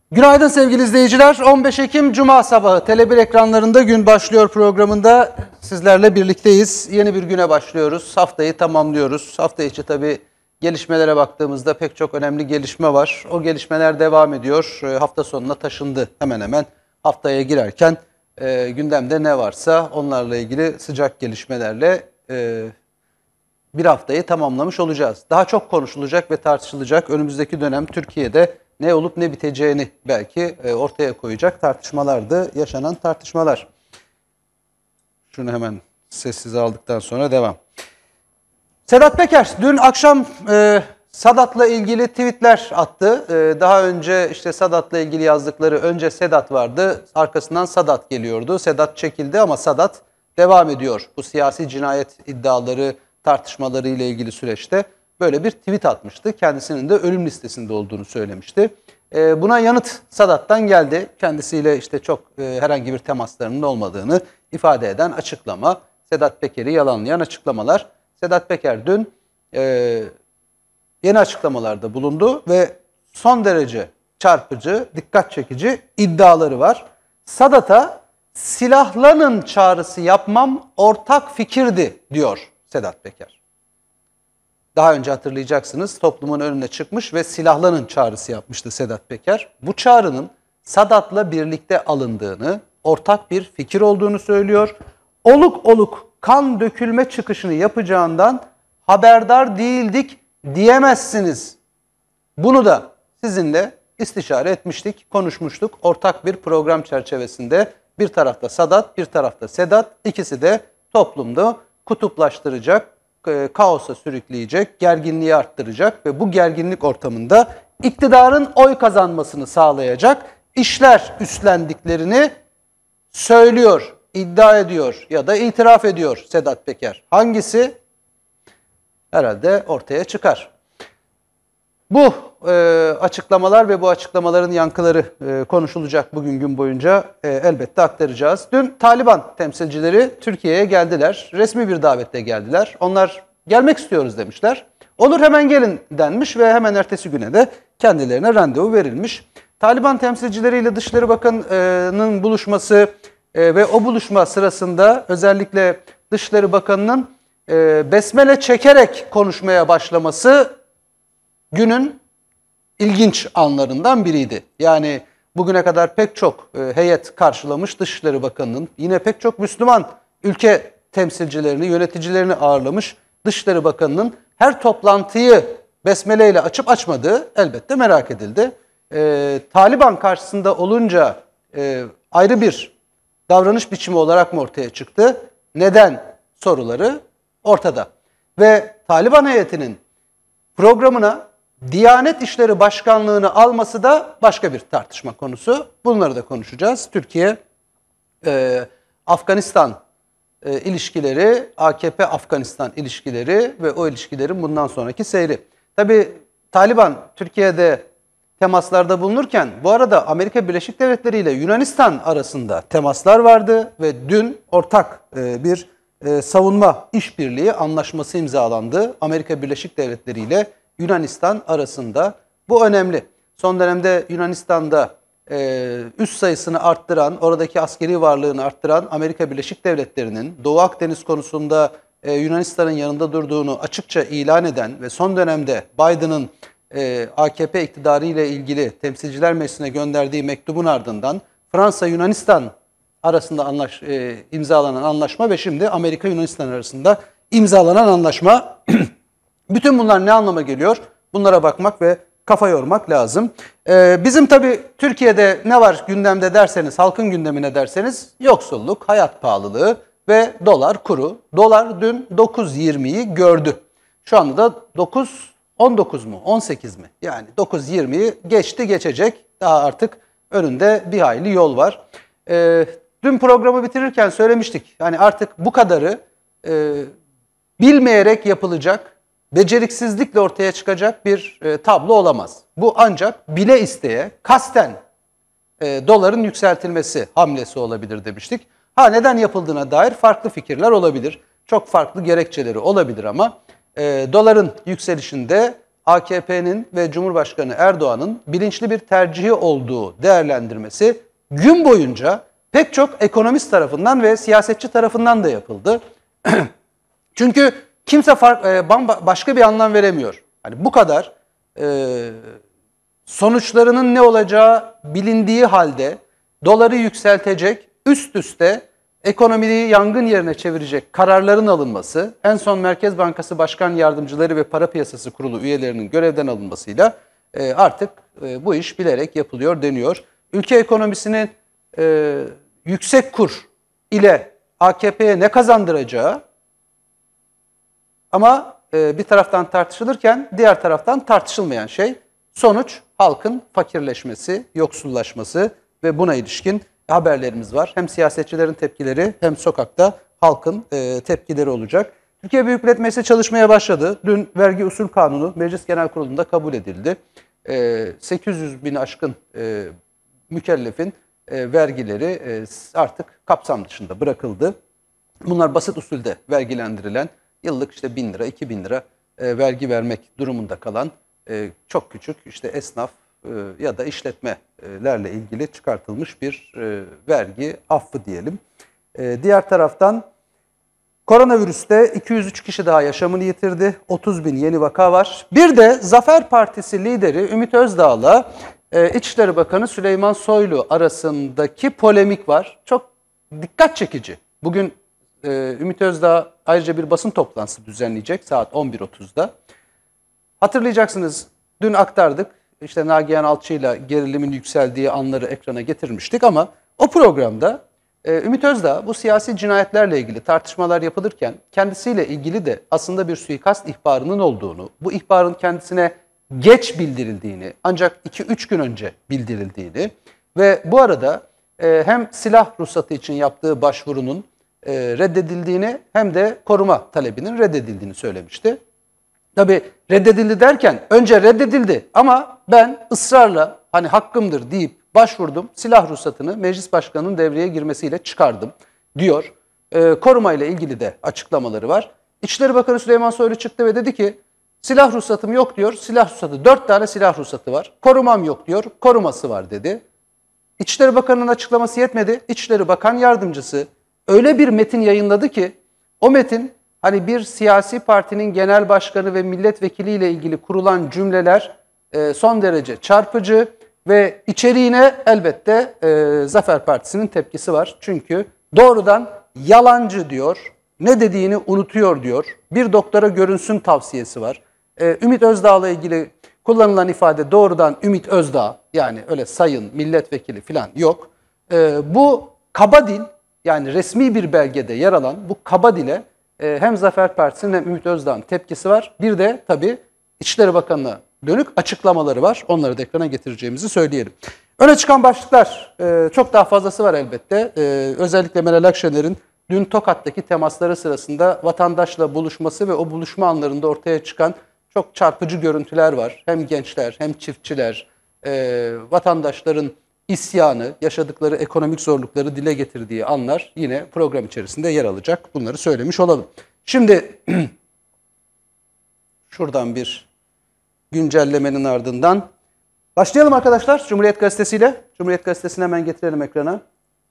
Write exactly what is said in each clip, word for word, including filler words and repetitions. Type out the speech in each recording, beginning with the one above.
Günaydın sevgili izleyiciler. on beş Ekim Cuma sabahı Tele bir ekranlarında Gün Başlıyor programında sizlerle birlikteyiz. Yeni bir güne başlıyoruz. Haftayı tamamlıyoruz. Hafta içi tabii gelişmelere baktığımızda pek çok önemli gelişme var. O gelişmeler devam ediyor. Hafta sonuna taşındı hemen hemen. Haftaya girerken e, gündemde ne varsa onlarla ilgili sıcak gelişmelerle e, bir haftayı tamamlamış olacağız. Daha çok konuşulacak ve tartışılacak önümüzdeki dönem Türkiye'de ne olup ne biteceğini belki ortaya koyacak tartışmalardı, yaşanan tartışmalar. Şunu hemen sessiz aldıktan sonra devam. Sedat Peker dün akşam e, Sadat'la ilgili tweetler attı. E, daha önce işte Sadat'la ilgili yazdıkları, önce Sedat vardı, arkasından Sadat geliyordu. Sedat çekildi ama Sadat devam ediyor. Bu siyasi cinayet iddiaları, tartışmaları ile ilgili süreçte böyle bir tweet atmıştı. Kendisinin de ölüm listesinde olduğunu söylemişti. E, buna yanıt Sadat'tan geldi. Kendisiyle işte çok e, herhangi bir temaslarının olmadığını ifade eden açıklama. Sedat Peker'i yalanlayan açıklamalar. Sedat Peker dün e, yeni açıklamalarda bulundu ve son derece çarpıcı, dikkat çekici iddiaları var. Sadat'a silahlanın çağrısı yapmam ortak fikirdi diyor Sedat Peker. Daha önce hatırlayacaksınız toplumun önüne çıkmış ve silahlanın çağrısı yapmıştı Sedat Peker. Bu çağrının Sadat'la birlikte alındığını, ortak bir fikir olduğunu söylüyor. Oluk oluk kan dökülme çıkışını yapacağından haberdar değildik diyemezsiniz. Bunu da sizinle istişare etmiştik, konuşmuştuk. Ortak bir program çerçevesinde bir tarafta Sadat, bir tarafta Sedat. İkisi de toplumda kutuplaştıracak, kaosa sürükleyecek, gerginliği arttıracak ve bu gerginlik ortamında iktidarın oy kazanmasını sağlayacak işler üstlendiklerini söylüyor, iddia ediyor ya da itiraf ediyor Sedat Peker. Hangisi? Herhalde ortaya çıkar. Bu e, açıklamalar ve bu açıklamaların yankıları e, konuşulacak bugün gün boyunca e, elbette aktaracağız. Dün Taliban temsilcileri Türkiye'ye geldiler. Resmi bir davetle geldiler. Onlar gelmek istiyoruz demişler. Olur hemen gelin denmiş ve hemen ertesi güne de kendilerine randevu verilmiş. Taliban temsilcileriyle Dışişleri Bakanı'nın buluşması e, ve o buluşma sırasında özellikle Dışişleri Bakanı'nın e, besmele çekerek konuşmaya başlaması günün ilginç anlarından biriydi. Yani bugüne kadar pek çok e, heyet karşılamış Dışişleri Bakanı'nın, yine pek çok Müslüman ülke temsilcilerini, yöneticilerini ağırlamış Dışişleri Bakanı'nın her toplantıyı besmeleyle açıp açmadığı elbette merak edildi. E, Taliban karşısında olunca e, ayrı bir davranış biçimi olarak mı ortaya çıktı? Neden soruları ortada. Ve Taliban heyetinin programına Diyanet İşleri Başkanlığı'nı alması da başka bir tartışma konusu. Bunları da konuşacağız. Türkiye, e, Afganistan e, ilişkileri, A K P-Afganistan ilişkileri ve o ilişkilerin bundan sonraki seyri. Tabii Taliban Türkiye'de temaslarda bulunurken bu arada Amerika Birleşik Devletleri ile Yunanistan arasında temaslar vardı ve dün ortak e, bir e, savunma işbirliği anlaşması imzalandı Amerika Birleşik Devletleri ile Yunanistan arasında. Bu önemli. Son dönemde Yunanistan'da e, üs sayısını arttıran, oradaki askeri varlığını arttıran Amerika Birleşik Devletleri'nin Doğu Akdeniz konusunda e, Yunanistan'ın yanında durduğunu açıkça ilan eden ve son dönemde Biden'ın e, A K P iktidarı ile ilgili Temsilciler Meclisi'ne gönderdiği mektubun ardından Fransa-Yunanistan arasında anlaş, e, imzalanan anlaşma ve şimdi Amerika-Yunanistan arasında imzalanan anlaşma. Bütün bunlar ne anlama geliyor? Bunlara bakmak ve kafa yormak lazım. Ee, bizim tabii Türkiye'de ne var gündemde derseniz, halkın gündemine derseniz yoksulluk, hayat pahalılığı ve dolar kuru. Dolar dün dokuz yirmiyi gördü. Şu anda da dokuz on dokuz mu, on sekiz mi? Yani dokuz yirmiyi geçti, geçecek. Daha artık önünde bir hayli yol var. Ee, dün programı bitirirken söylemiştik. Yani artık bu kadarı e, bilmeyerek yapılacak, beceriksizlikle ortaya çıkacak bir e, tablo olamaz. Bu ancak bile isteye, kasten e, doların yükseltilmesi hamlesi olabilir demiştik. Ha neden yapıldığına dair farklı fikirler olabilir. Çok farklı gerekçeleri olabilir ama e, doların yükselişinde A K P'nin ve Cumhurbaşkanı Erdoğan'ın bilinçli bir tercihi olduğu değerlendirmesi gün boyunca pek çok ekonomist tarafından ve siyasetçi tarafından da yapıldı. Çünkü kimse fark, e, başka bir anlam veremiyor. Hani bu kadar e, sonuçlarının ne olacağı bilindiği halde doları yükseltecek, üst üste ekonomiyi yangın yerine çevirecek kararların alınması, en son Merkez Bankası Başkan Yardımcıları ve Para Piyasası Kurulu üyelerinin görevden alınmasıyla e, artık e, bu iş bilerek yapılıyor deniyor. Ülke ekonomisinin e, yüksek kur ile A K P'ye ne kazandıracağı ama e, bir taraftan tartışılırken diğer taraftan tartışılmayan şey sonuç halkın fakirleşmesi, yoksullaşması ve buna ilişkin haberlerimiz var. Hem siyasetçilerin tepkileri hem sokakta halkın e, tepkileri olacak. Türkiye Büyük Millet Meclisi çalışmaya başladı. Dün vergi usul kanunu Meclis Genel Kurulu'nda kabul edildi. E, sekiz yüz bin aşkın e, mükellefin e, vergileri e, artık kapsam dışında bırakıldı. Bunlar basit usulde vergilendirilen, yıllık işte bin lira, iki bin lira e, vergi vermek durumunda kalan e, çok küçük işte esnaf e, ya da işletmelerle ilgili çıkartılmış bir e, vergi affı diyelim. E, diğer taraftan koronavirüste iki yüz üç kişi daha yaşamını yitirdi. otuz bin yeni vaka var. Bir de Zafer Partisi lideri Ümit Özdağ'la e, İçişleri Bakanı Süleyman Soylu arasındaki polemik var. Çok dikkat çekici. Bugün e, Ümit Özdağ ayrıca bir basın toplantısı düzenleyecek saat on bir otuzda. Hatırlayacaksınız, dün aktardık. İşte Nagihan Alçı'yla gerilimin yükseldiği anları ekrana getirmiştik ama o programda e, Ümit Özdağ bu siyasi cinayetlerle ilgili tartışmalar yapılırken kendisiyle ilgili de aslında bir suikast ihbarının olduğunu, bu ihbarın kendisine geç bildirildiğini, ancak iki üç gün önce bildirildiğini ve bu arada e, hem silah ruhsatı için yaptığı başvurunun e, reddedildiğini hem de koruma talebinin reddedildiğini söylemişti. Tabii reddedildi derken önce reddedildi ama ben ısrarla hani hakkımdır deyip başvurdum. Silah ruhsatını meclis başkanının devreye girmesiyle çıkardım diyor. E, koruma ile ilgili de açıklamaları var. İçişleri Bakanı Süleyman Soylu çıktı ve dedi ki silah ruhsatım yok diyor. Silah ruhsatı, dört tane silah ruhsatı var. Korumam yok diyor. Koruması var dedi. İçişleri Bakanı'nın açıklaması yetmedi. İçişleri Bakan Yardımcısı öyle bir metin yayınladı ki o metin hani bir siyasi partinin genel başkanı ve milletvekiliyle ilgili kurulan cümleler e, son derece çarpıcı ve içeriğine elbette e, Zafer Partisi'nin tepkisi var. Çünkü doğrudan yalancı diyor, ne dediğini unutuyor diyor. Bir doktora görünsün tavsiyesi var. E, Ümit Özdağ'la ilgili kullanılan ifade doğrudan Ümit Özdağ, yani öyle sayın milletvekili falan yok. E, bu kaba dil, yani resmi bir belgede yer alan bu kaba dile hem Zafer Partisi'nin hem Ümit Özdağ'ın tepkisi var. Bir de tabii İçişleri Bakanı'na dönük açıklamaları var. Onları da ekrana getireceğimizi söyleyelim. Öne çıkan başlıklar çok daha fazlası var elbette. Özellikle Meral Akşener'in dün Tokat'taki temasları sırasında vatandaşla buluşması ve o buluşma anlarında ortaya çıkan çok çarpıcı görüntüler var. Hem gençler hem çiftçiler, vatandaşların isyanı, yaşadıkları ekonomik zorlukları dile getirdiği anlar yine program içerisinde yer alacak. Bunları söylemiş olalım. Şimdi şuradan bir güncellemenin ardından başlayalım arkadaşlar Cumhuriyet Gazetesi ile. Cumhuriyet Gazetesi'ni hemen getirelim ekrana.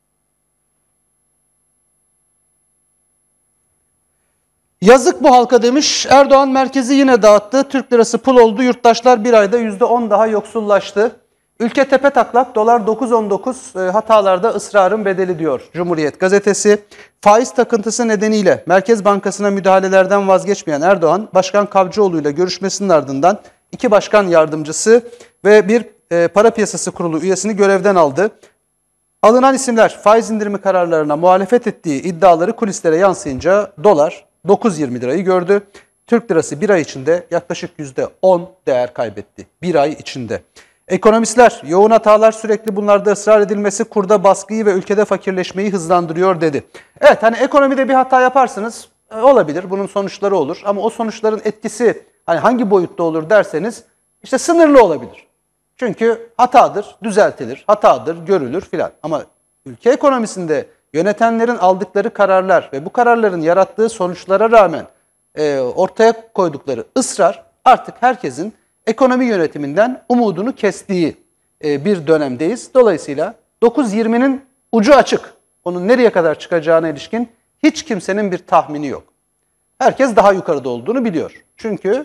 Yazık bu halka demiş. Erdoğan merkezi yine dağıttı. Türk lirası pul oldu. Yurttaşlar bir ayda yüzde on daha yoksullaştı. Ülke tepe taklak, dolar dokuz on dokuz, e, hatalarda ısrarın bedeli diyor Cumhuriyet Gazetesi. Faiz takıntısı nedeniyle Merkez Bankası'na müdahalelerden vazgeçmeyen Erdoğan, Başkan Kavcıoğlu ile görüşmesinin ardından iki başkan yardımcısı ve bir e, para piyasası kurulu üyesini görevden aldı. Alınan isimler faiz indirimi kararlarına muhalefet ettiği iddiaları kulislere yansıyınca dolar dokuz yirmi lirayı gördü. Türk lirası bir ay içinde yaklaşık yüzde on değer kaybetti. Bir ay içinde. Ekonomistler, yoğun hatalar sürekli bunlarda ısrar edilmesi kurda baskıyı ve ülkede fakirleşmeyi hızlandırıyor dedi. Evet, hani ekonomide bir hata yaparsınız, e, olabilir, bunun sonuçları olur ama o sonuçların etkisi hani hangi boyutta olur derseniz işte sınırlı olabilir. Çünkü hatadır, düzeltilir, hatadır, görülür filan. Ama ülke ekonomisinde yönetenlerin aldıkları kararlar ve bu kararların yarattığı sonuçlara rağmen e, ortaya koydukları ısrar artık herkesin ekonomi yönetiminden umudunu kestiği e, bir dönemdeyiz. Dolayısıyla dokuz yirminin ucu açık. Onun nereye kadar çıkacağına ilişkin hiç kimsenin bir tahmini yok. Herkes daha yukarıda olduğunu biliyor. Çünkü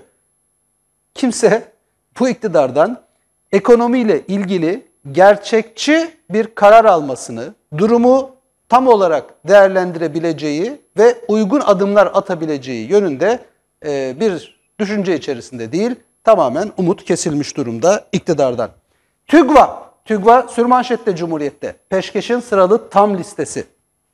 kimse bu iktidardan ekonomiyle ilgili gerçekçi bir karar almasını, durumu tam olarak değerlendirebileceği ve uygun adımlar atabileceği yönünde e, bir düşünce içerisinde değil, tamamen umut kesilmiş durumda iktidardan. TÜGVA, TÜGVA sürmanşette Cumhuriyet'te, peşkeşin sıralı tam listesi.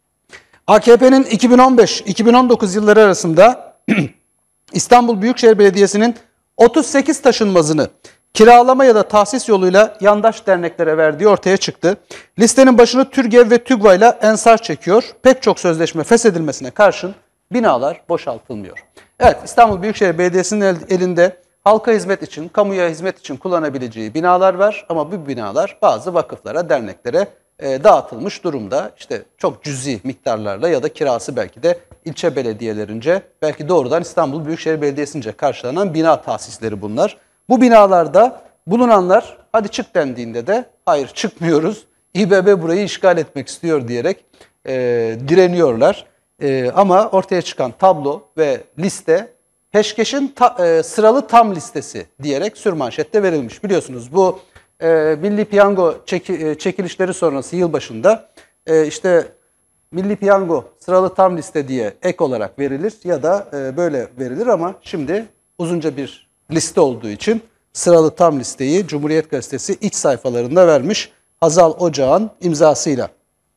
A K P'nin iki bin on beş iki bin on dokuz yılları arasında İstanbul Büyükşehir Belediyesi'nin otuz sekiz taşınmazını kiralama ya da tahsis yoluyla yandaş derneklere verdiği ortaya çıktı. Listenin başını TÜRGEV ve TÜGVA ile Ensar çekiyor. Pek çok sözleşme feshedilmesine karşın binalar boşaltılmıyor. Evet, İstanbul Büyükşehir Belediyesi'nin elinde halka hizmet için, kamuya hizmet için kullanabileceği binalar var. Ama bu binalar bazı vakıflara, derneklere e, dağıtılmış durumda. İşte çok cüzi miktarlarla ya da kirası belki de ilçe belediyelerince, belki doğrudan İstanbul Büyükşehir Belediyesi'nce karşılanan bina tahsisleri bunlar. Bu binalarda bulunanlar hadi çık dendiğinde de hayır çıkmıyoruz, İ B B burayı işgal etmek istiyor diyerek e, direniyorlar. E, ama ortaya çıkan tablo ve liste peşkeşin ta, e, sıralı tam listesi diyerek sürmanşette verilmiş. Biliyorsunuz bu e, Milli Piyango çeki, e, çekilişleri sonrası yılbaşında e, işte Milli Piyango sıralı tam liste diye ek olarak verilir ya da e, böyle verilir ama şimdi uzunca bir liste olduğu için sıralı tam listeyi Cumhuriyet Gazetesi iç sayfalarında vermiş Hazal Ocağan imzasıyla.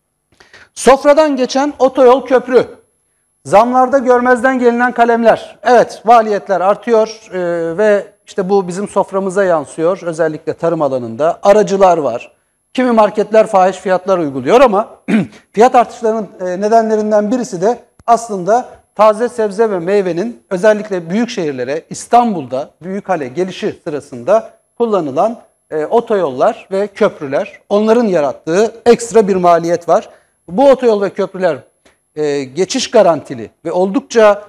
Sofradan geçen otoyol köprü. Zamlarda görmezden gelinen kalemler. Evet, maliyetler artıyor e, ve işte bu bizim soframıza yansıyor. Özellikle tarım alanında aracılar var. Kimi marketler fahiş fiyatlar uyguluyor ama fiyat artışlarının e, nedenlerinden birisi de aslında taze sebze ve meyvenin özellikle büyük şehirlere, İstanbul'da Büyükhale gelişi sırasında kullanılan e, otoyollar ve köprüler. Onların yarattığı ekstra bir maliyet var. Bu otoyol ve köprüler e, geçiş garantili ve oldukça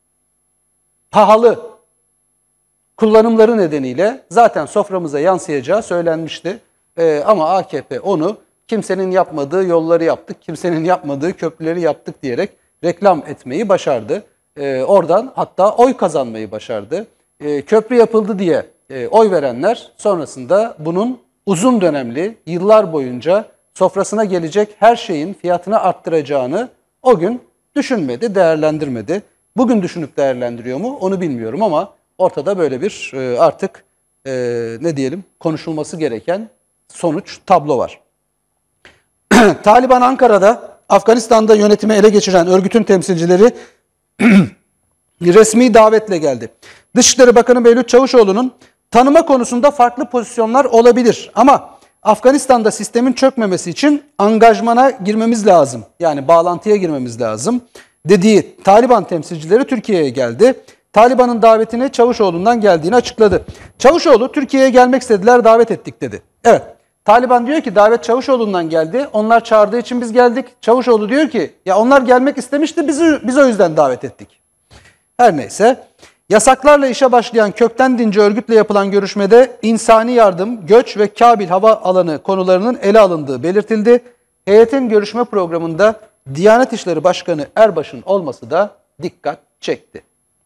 pahalı kullanımları nedeniyle zaten soframıza yansıyacağı söylenmişti. E, ama A K P onu kimsenin yapmadığı yolları yaptık, kimsenin yapmadığı köprüleri yaptık diyerek reklam etmeyi başardı. E, oradan hatta oy kazanmayı başardı. E, köprü yapıldı diye e, oy verenler sonrasında bunun uzun dönemli, yıllar boyunca sofrasına gelecek her şeyin fiyatını arttıracağını o gün düşünmedi, değerlendirmedi. Bugün düşünüp değerlendiriyor mu onu bilmiyorum ama ortada böyle bir e, artık e, ne diyelim konuşulması gereken sonuç, tablo var. Taliban Ankara'da Afganistan'da yönetimi ele geçiren örgütün temsilcileri resmi davetle geldi. Dışişleri Bakanı Mevlüt Çavuşoğlu'nun tanıma konusunda farklı pozisyonlar olabilir ama Afganistan'da sistemin çökmemesi için angajmana girmemiz lazım. Yani bağlantıya girmemiz lazım dediği Taliban temsilcileri Türkiye'ye geldi. Taliban'ın davetine Çavuşoğlu'ndan geldiğini açıkladı. Çavuşoğlu Türkiye'ye gelmek istediler, davet ettik dedi. Evet. Taliban diyor ki davet Çavuşoğlu'ndan geldi. Onlar çağırdığı için biz geldik. Çavuşoğlu diyor ki ya onlar gelmek istemişti, biz, biz o yüzden davet ettik. Her neyse. Yasaklarla işe başlayan kökten dinci örgütle yapılan görüşmede insani yardım, göç ve Kabil hava alanı konularının ele alındığı belirtildi. Heyetin görüşme programında Diyanet İşleri Başkanı Erbaş'ın olması da dikkat çekti.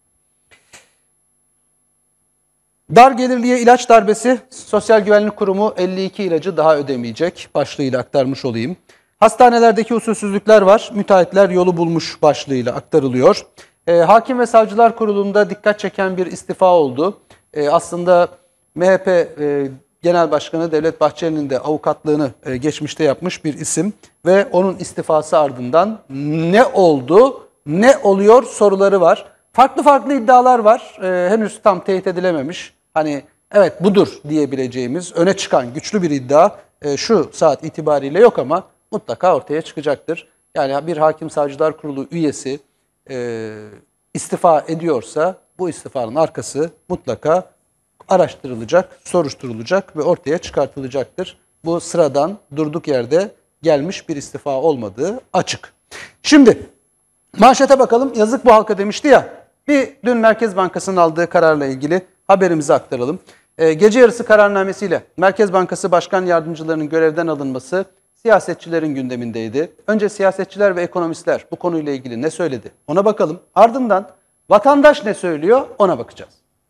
Dar gelirliye ilaç darbesi, Sosyal Güvenlik Kurumu elli iki ilacı daha ödemeyecek başlığıyla aktarmış olayım. Hastanelerdeki usulsüzlükler var, müteahhitler yolu bulmuş başlığıyla aktarılıyor. E, Hakim ve Savcılar Kurulu'nda dikkat çeken bir istifa oldu. E, aslında M H P e, Genel Başkanı Devlet Bahçeli'nin de avukatlığını e, geçmişte yapmış bir isim ve onun istifası ardından ne oldu, ne oluyor soruları var. Farklı farklı iddialar var, e, henüz tam teyit edilememiş. Hani evet budur diyebileceğimiz öne çıkan güçlü bir iddia e, şu saat itibariyle yok ama mutlaka ortaya çıkacaktır. Yani bir Hakim Savcılar Kurulu üyesi e, istifa ediyorsa bu istifanın arkası mutlaka araştırılacak, soruşturulacak ve ortaya çıkartılacaktır. Bu sıradan durduk yerde gelmiş bir istifa olmadığı açık. Şimdi manşete bakalım. Yazık bu halka demişti ya. Bir dün Merkez Bankası'nın aldığı kararla ilgili haberimizi aktaralım. E, gece yarısı kararnamesiyle Merkez Bankası Başkan Yardımcılarının görevden alınması siyasetçilerin gündemindeydi. Önce siyasetçiler ve ekonomistler bu konuyla ilgili ne söyledi? Ona bakalım. Ardından vatandaş ne söylüyor? Ona bakacağız.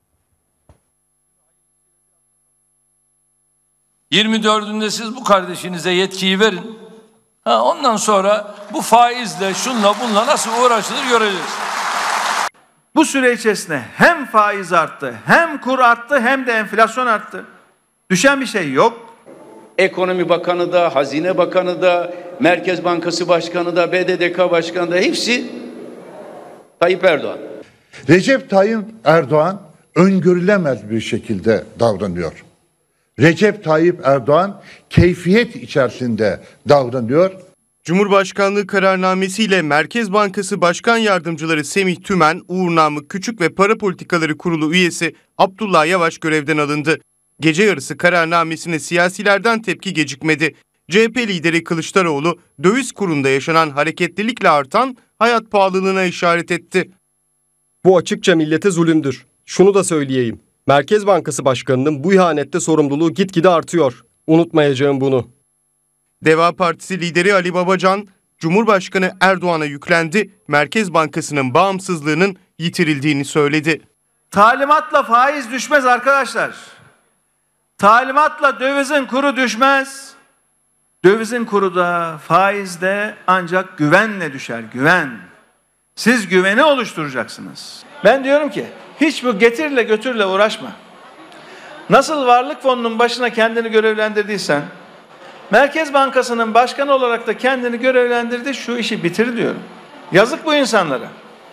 yirmi dördünde siz bu kardeşinize yetkiyi verin. Ha, ondan sonra bu faizle, şunla, bunla nasıl uğraşılır göreceğiz. Bu süre içerisinde hem faiz arttı, hem kur arttı, hem de enflasyon arttı. Düşen bir şey yok. Ekonomi Bakanı da, Hazine Bakanı da, Merkez Bankası Başkanı da, B D D K Başkanı da hepsi Tayyip Erdoğan. Recep Tayyip Erdoğan öngörülemez bir şekilde davranıyor. Recep Tayyip Erdoğan keyfiyet içerisinde davranıyor. Cumhurbaşkanlığı kararnamesiyle Merkez Bankası Başkan Yardımcıları Semih Tümen, Uğur Namık Küçük ve Para Politikaları Kurulu üyesi Abdullah Yavaş görevden alındı. Gece yarısı kararnamesine siyasilerden tepki gecikmedi. C H P lideri Kılıçdaroğlu, döviz kurunda yaşanan hareketlilikle artan hayat pahalılığına işaret etti. Bu açıkça millete zulümdür. Şunu da söyleyeyim. Merkez Bankası Başkanı'nın bu ihanette sorumluluğu gitgide artıyor. Unutmayacağım bunu. Deva Partisi lideri Ali Babacan, Cumhurbaşkanı Erdoğan'a yüklendi, Merkez Bankası'nın bağımsızlığının yitirildiğini söyledi. Talimatla faiz düşmez arkadaşlar. Talimatla dövizin kuru düşmez. Dövizin kuru da, faiz de ancak güvenle düşer, güven. Siz güveni oluşturacaksınız. Ben diyorum ki hiç bu getirle götürle uğraşma. Nasıl varlık fonunun başına kendini görevlendirdiysen, Merkez Bankası'nın başkanı olarak da kendini görevlendirdi, şu işi bitir diyorum. Yazık bu insanlara.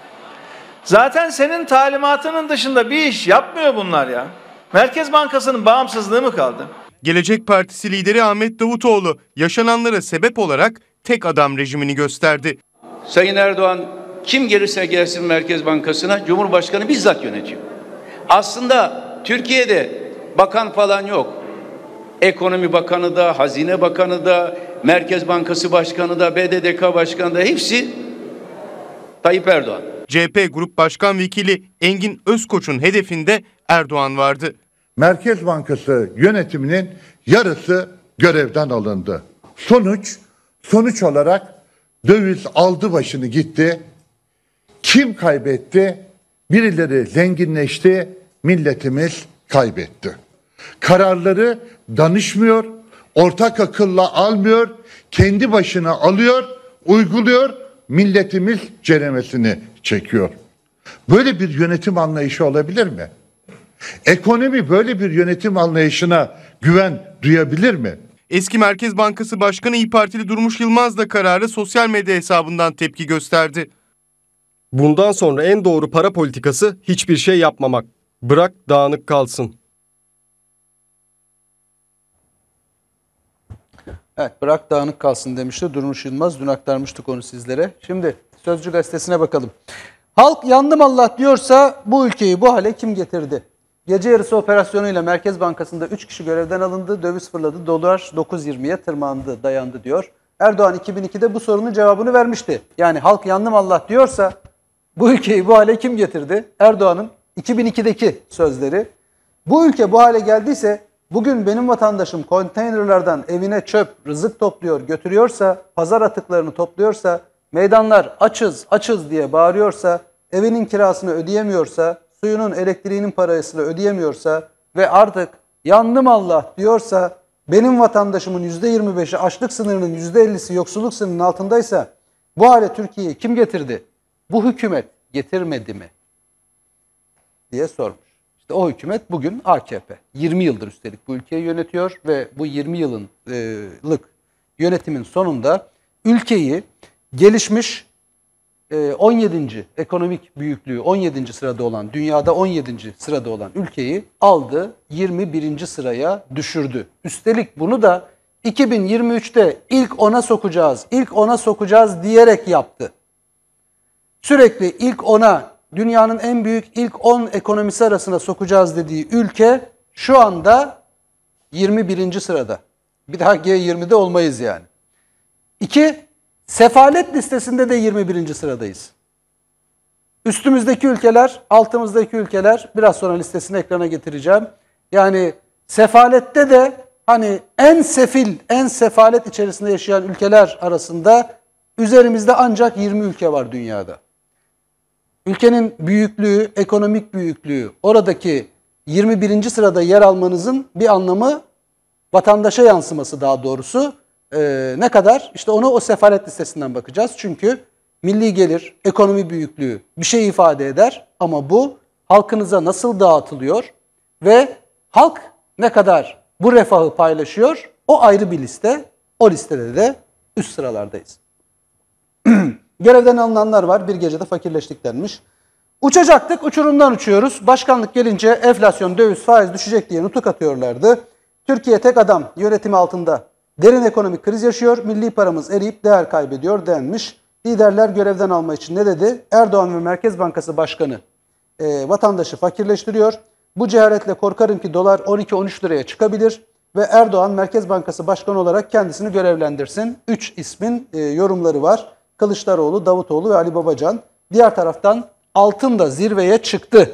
Zaten senin talimatının dışında bir iş yapmıyor bunlar ya. Merkez Bankası'nın bağımsızlığı mı kaldı? Gelecek Partisi lideri Ahmet Davutoğlu, yaşananlara sebep olarak tek adam rejimini gösterdi. Sayın Erdoğan kim gelirse gelsin Merkez Bankası'na Cumhurbaşkanı bizzat yönetiyor. Aslında Türkiye'de bakan falan yok. Ekonomi Bakanı da, Hazine Bakanı da, Merkez Bankası Başkanı da, B D D K Başkanı da hepsi Tayyip Erdoğan. C H P Grup Başkan Vekili Engin Özkoç'un hedefinde Erdoğan vardı. Merkez Bankası yönetiminin yarısı görevden alındı. Sonuç, sonuç olarak döviz aldı başını gitti. Kim kaybetti? Birileri zenginleşti, milletimiz kaybetti. Kararları danışmıyor, ortak akılla almıyor, kendi başına alıyor, uyguluyor, milletimiz ceremesini çekiyor. Böyle bir yönetim anlayışı olabilir mi? Ekonomi böyle bir yönetim anlayışına güven duyabilir mi? Eski Merkez Bankası Başkanı İYİ Partili Durmuş Yılmaz da kararı sosyal medya hesabından tepki gösterdi. Bundan sonra en doğru para politikası hiçbir şey yapmamak. Bırak dağınık kalsın. Evet, bırak dağınık kalsın demişti Durmuş Yılmaz. Dün aktarmıştık onu sizlere. Şimdi Sözcü gazetesine bakalım. Halk yandım Allah diyorsa bu ülkeyi bu hale kim getirdi? Gece yarısı operasyonuyla Merkez Bankası'nda üç kişi görevden alındı. Döviz fırladı. Dolar dokuz yirmiye tırmandı, dayandı diyor. Erdoğan iki bin ikide bu sorunun cevabını vermişti. Yani halk yandım Allah diyorsa bu ülkeyi bu hale kim getirdi? Erdoğan'ın iki bin ikideki sözleri. Bu ülke bu hale geldiyse bugün benim vatandaşım konteynerlardan evine çöp, rızık topluyor, götürüyorsa, pazar atıklarını topluyorsa, meydanlar açız, açız diye bağırıyorsa, evinin kirasını ödeyemiyorsa, suyunun, elektriğinin parasını ödeyemiyorsa ve artık yandım Allah diyorsa, benim vatandaşımın yüzde yirmi beşi açlık sınırının yüzde ellisi yoksulluk sınırının altındaysa bu hale Türkiye'yi kim getirdi? Bu hükümet getirmedi mi? diye sormuş. İşte o hükümet bugün A K P. yirmi yıldır üstelik bu ülkeyi yönetiyor ve bu yirmi yıllık yönetimin sonunda ülkeyi gelişmiş on yedinci ekonomik büyüklüğü on yedinci sırada olan, dünyada on yedinci sırada olan ülkeyi aldı, yirmi birinci sıraya düşürdü. Üstelik bunu da iki bin yirmi üçte ilk ona sokacağız, ilk ona sokacağız diyerek yaptı. Sürekli ilk ona, dünyanın en büyük ilk on ekonomisi arasına sokacağız dediği ülke şu anda yirmi birinci sırada. Bir daha G yirmide olmayız yani. İki, sefalet listesinde de yirmi birinci sıradayız. Üstümüzdeki ülkeler, altımızdaki ülkeler, biraz sonra listesini ekrana getireceğim. Yani sefalette de hani en sefil, en sefalet içerisinde yaşayan ülkeler arasında üzerimizde ancak yirmi ülke var dünyada. Ülkenin büyüklüğü, ekonomik büyüklüğü, oradaki yirmi birinci sırada yer almanızın bir anlamı, vatandaşa yansıması daha doğrusu. Ee, ne kadar? İşte onu o sefalet listesinden bakacağız. Çünkü milli gelir, ekonomi büyüklüğü bir şey ifade eder ama bu halkınıza nasıl dağıtılıyor ve halk ne kadar bu refahı paylaşıyor, o ayrı bir liste. O listede de üst sıralardayız. Görevden alınanlar var, bir gecede fakirleştik denmiş. Uçacaktık, uçurumdan uçuyoruz. Başkanlık gelince enflasyon, döviz, faiz düşecek diye nutuk atıyorlardı. Türkiye tek adam yönetimi altında derin ekonomik kriz yaşıyor, milli paramız eriyip değer kaybediyor denmiş. Liderler görevden alma için ne dedi? Erdoğan ve Merkez Bankası Başkanı e, vatandaşı fakirleştiriyor. Bu ceharetle korkarım ki dolar on iki on üç liraya çıkabilir ve Erdoğan Merkez Bankası Başkanı olarak kendisini görevlendirsin. Üç ismin e, yorumları var. Kılıçdaroğlu, Davutoğlu ve Ali Babacan. Diğer taraftan altın da zirveye çıktı.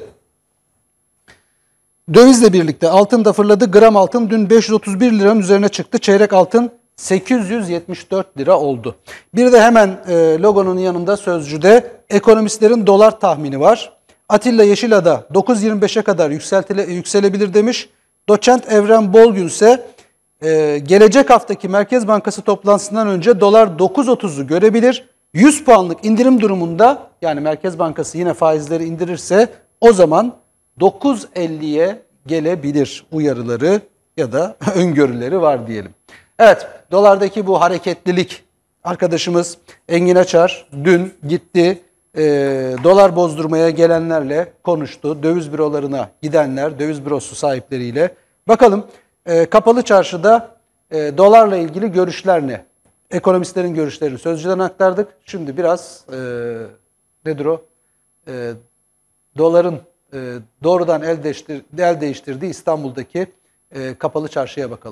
Dövizle birlikte altın da fırladı. Gram altın dün beş yüz otuz bir liranın üzerine çıktı. Çeyrek altın sekiz yüz yetmiş dört lira oldu. Bir de hemen e, logonun yanında Sözcü'de ekonomistlerin dolar tahmini var. Atilla Yeşilada dokuz yirmi beşe kadar yükselebilir demiş. Doçent Evren Bolgün ise e, gelecek haftaki Merkez Bankası toplantısından önce dolar dokuz otuzu görebilir. yüz puanlık indirim durumunda, yani Merkez Bankası yine faizleri indirirse o zaman dokuz elliye gelebilir uyarıları ya da öngörüleri var diyelim. Evet, dolardaki bu hareketlilik, arkadaşımız Engin Açar dün gitti, e, dolar bozdurmaya gelenlerle konuştu. Döviz bürolarına gidenler, döviz bürosu sahipleriyle. Bakalım e, kapalı çarşıda e, dolarla ilgili görüşler ne? Ekonomistlerin görüşlerini Sözcü'den aktardık. Şimdi biraz e, nedir o? E, doların e, doğrudan el, değiştir, el değiştirdiği İstanbul'daki e, kapalı çarşıya bakalım.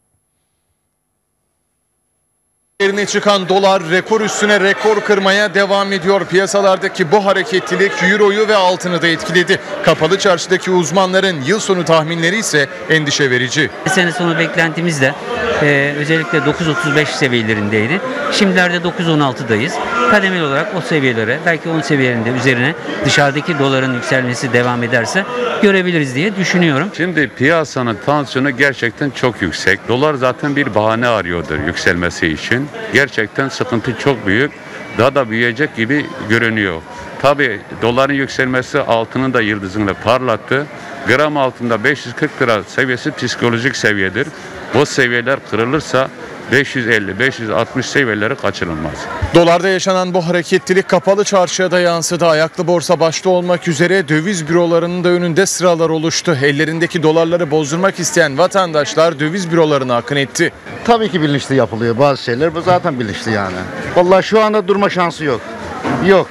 Yerine çıkan dolar rekor üstüne rekor kırmaya devam ediyor. Piyasalardaki bu hareketlilik Euro'yu ve altını da etkiledi. Kapalı çarşıdaki uzmanların yıl sonu tahminleri ise endişe verici. Sene sonu beklentimiz de e, özellikle dokuz otuz beş seviyelerindeydi. Şimdilerde dokuz on altıdayız. Kademeli olarak o seviyelere, belki on seviyelerinde üzerine dışarıdaki doların yükselmesi devam ederse görebiliriz diye düşünüyorum. Şimdi piyasanın tansiyonu gerçekten çok yüksek. Dolar zaten bir bahane arıyordur yükselmesi için. Gerçekten sıkıntı çok büyük. Daha da büyüyecek gibi görünüyor. Tabii doların yükselmesi altının da yıldızını parlattı. Gram altında beş yüz kırk lira seviyesi psikolojik seviyedir. Bu seviyeler kırılırsa beş yüz elli beş yüz altmış seviyeleri kaçırılmaz. Dolarda yaşanan bu hareketlilik kapalı çarşıya da yansıdı. Ayaklı borsa başta olmak üzere döviz bürolarının da önünde sıralar oluştu. Ellerindeki dolarları bozdurmak isteyen vatandaşlar döviz bürolarına akın etti. Tabii ki bilinçli yapılıyor bazı şeyler. Bu zaten bilinçli yani. Vallahi şu anda durma şansı yok. Yok.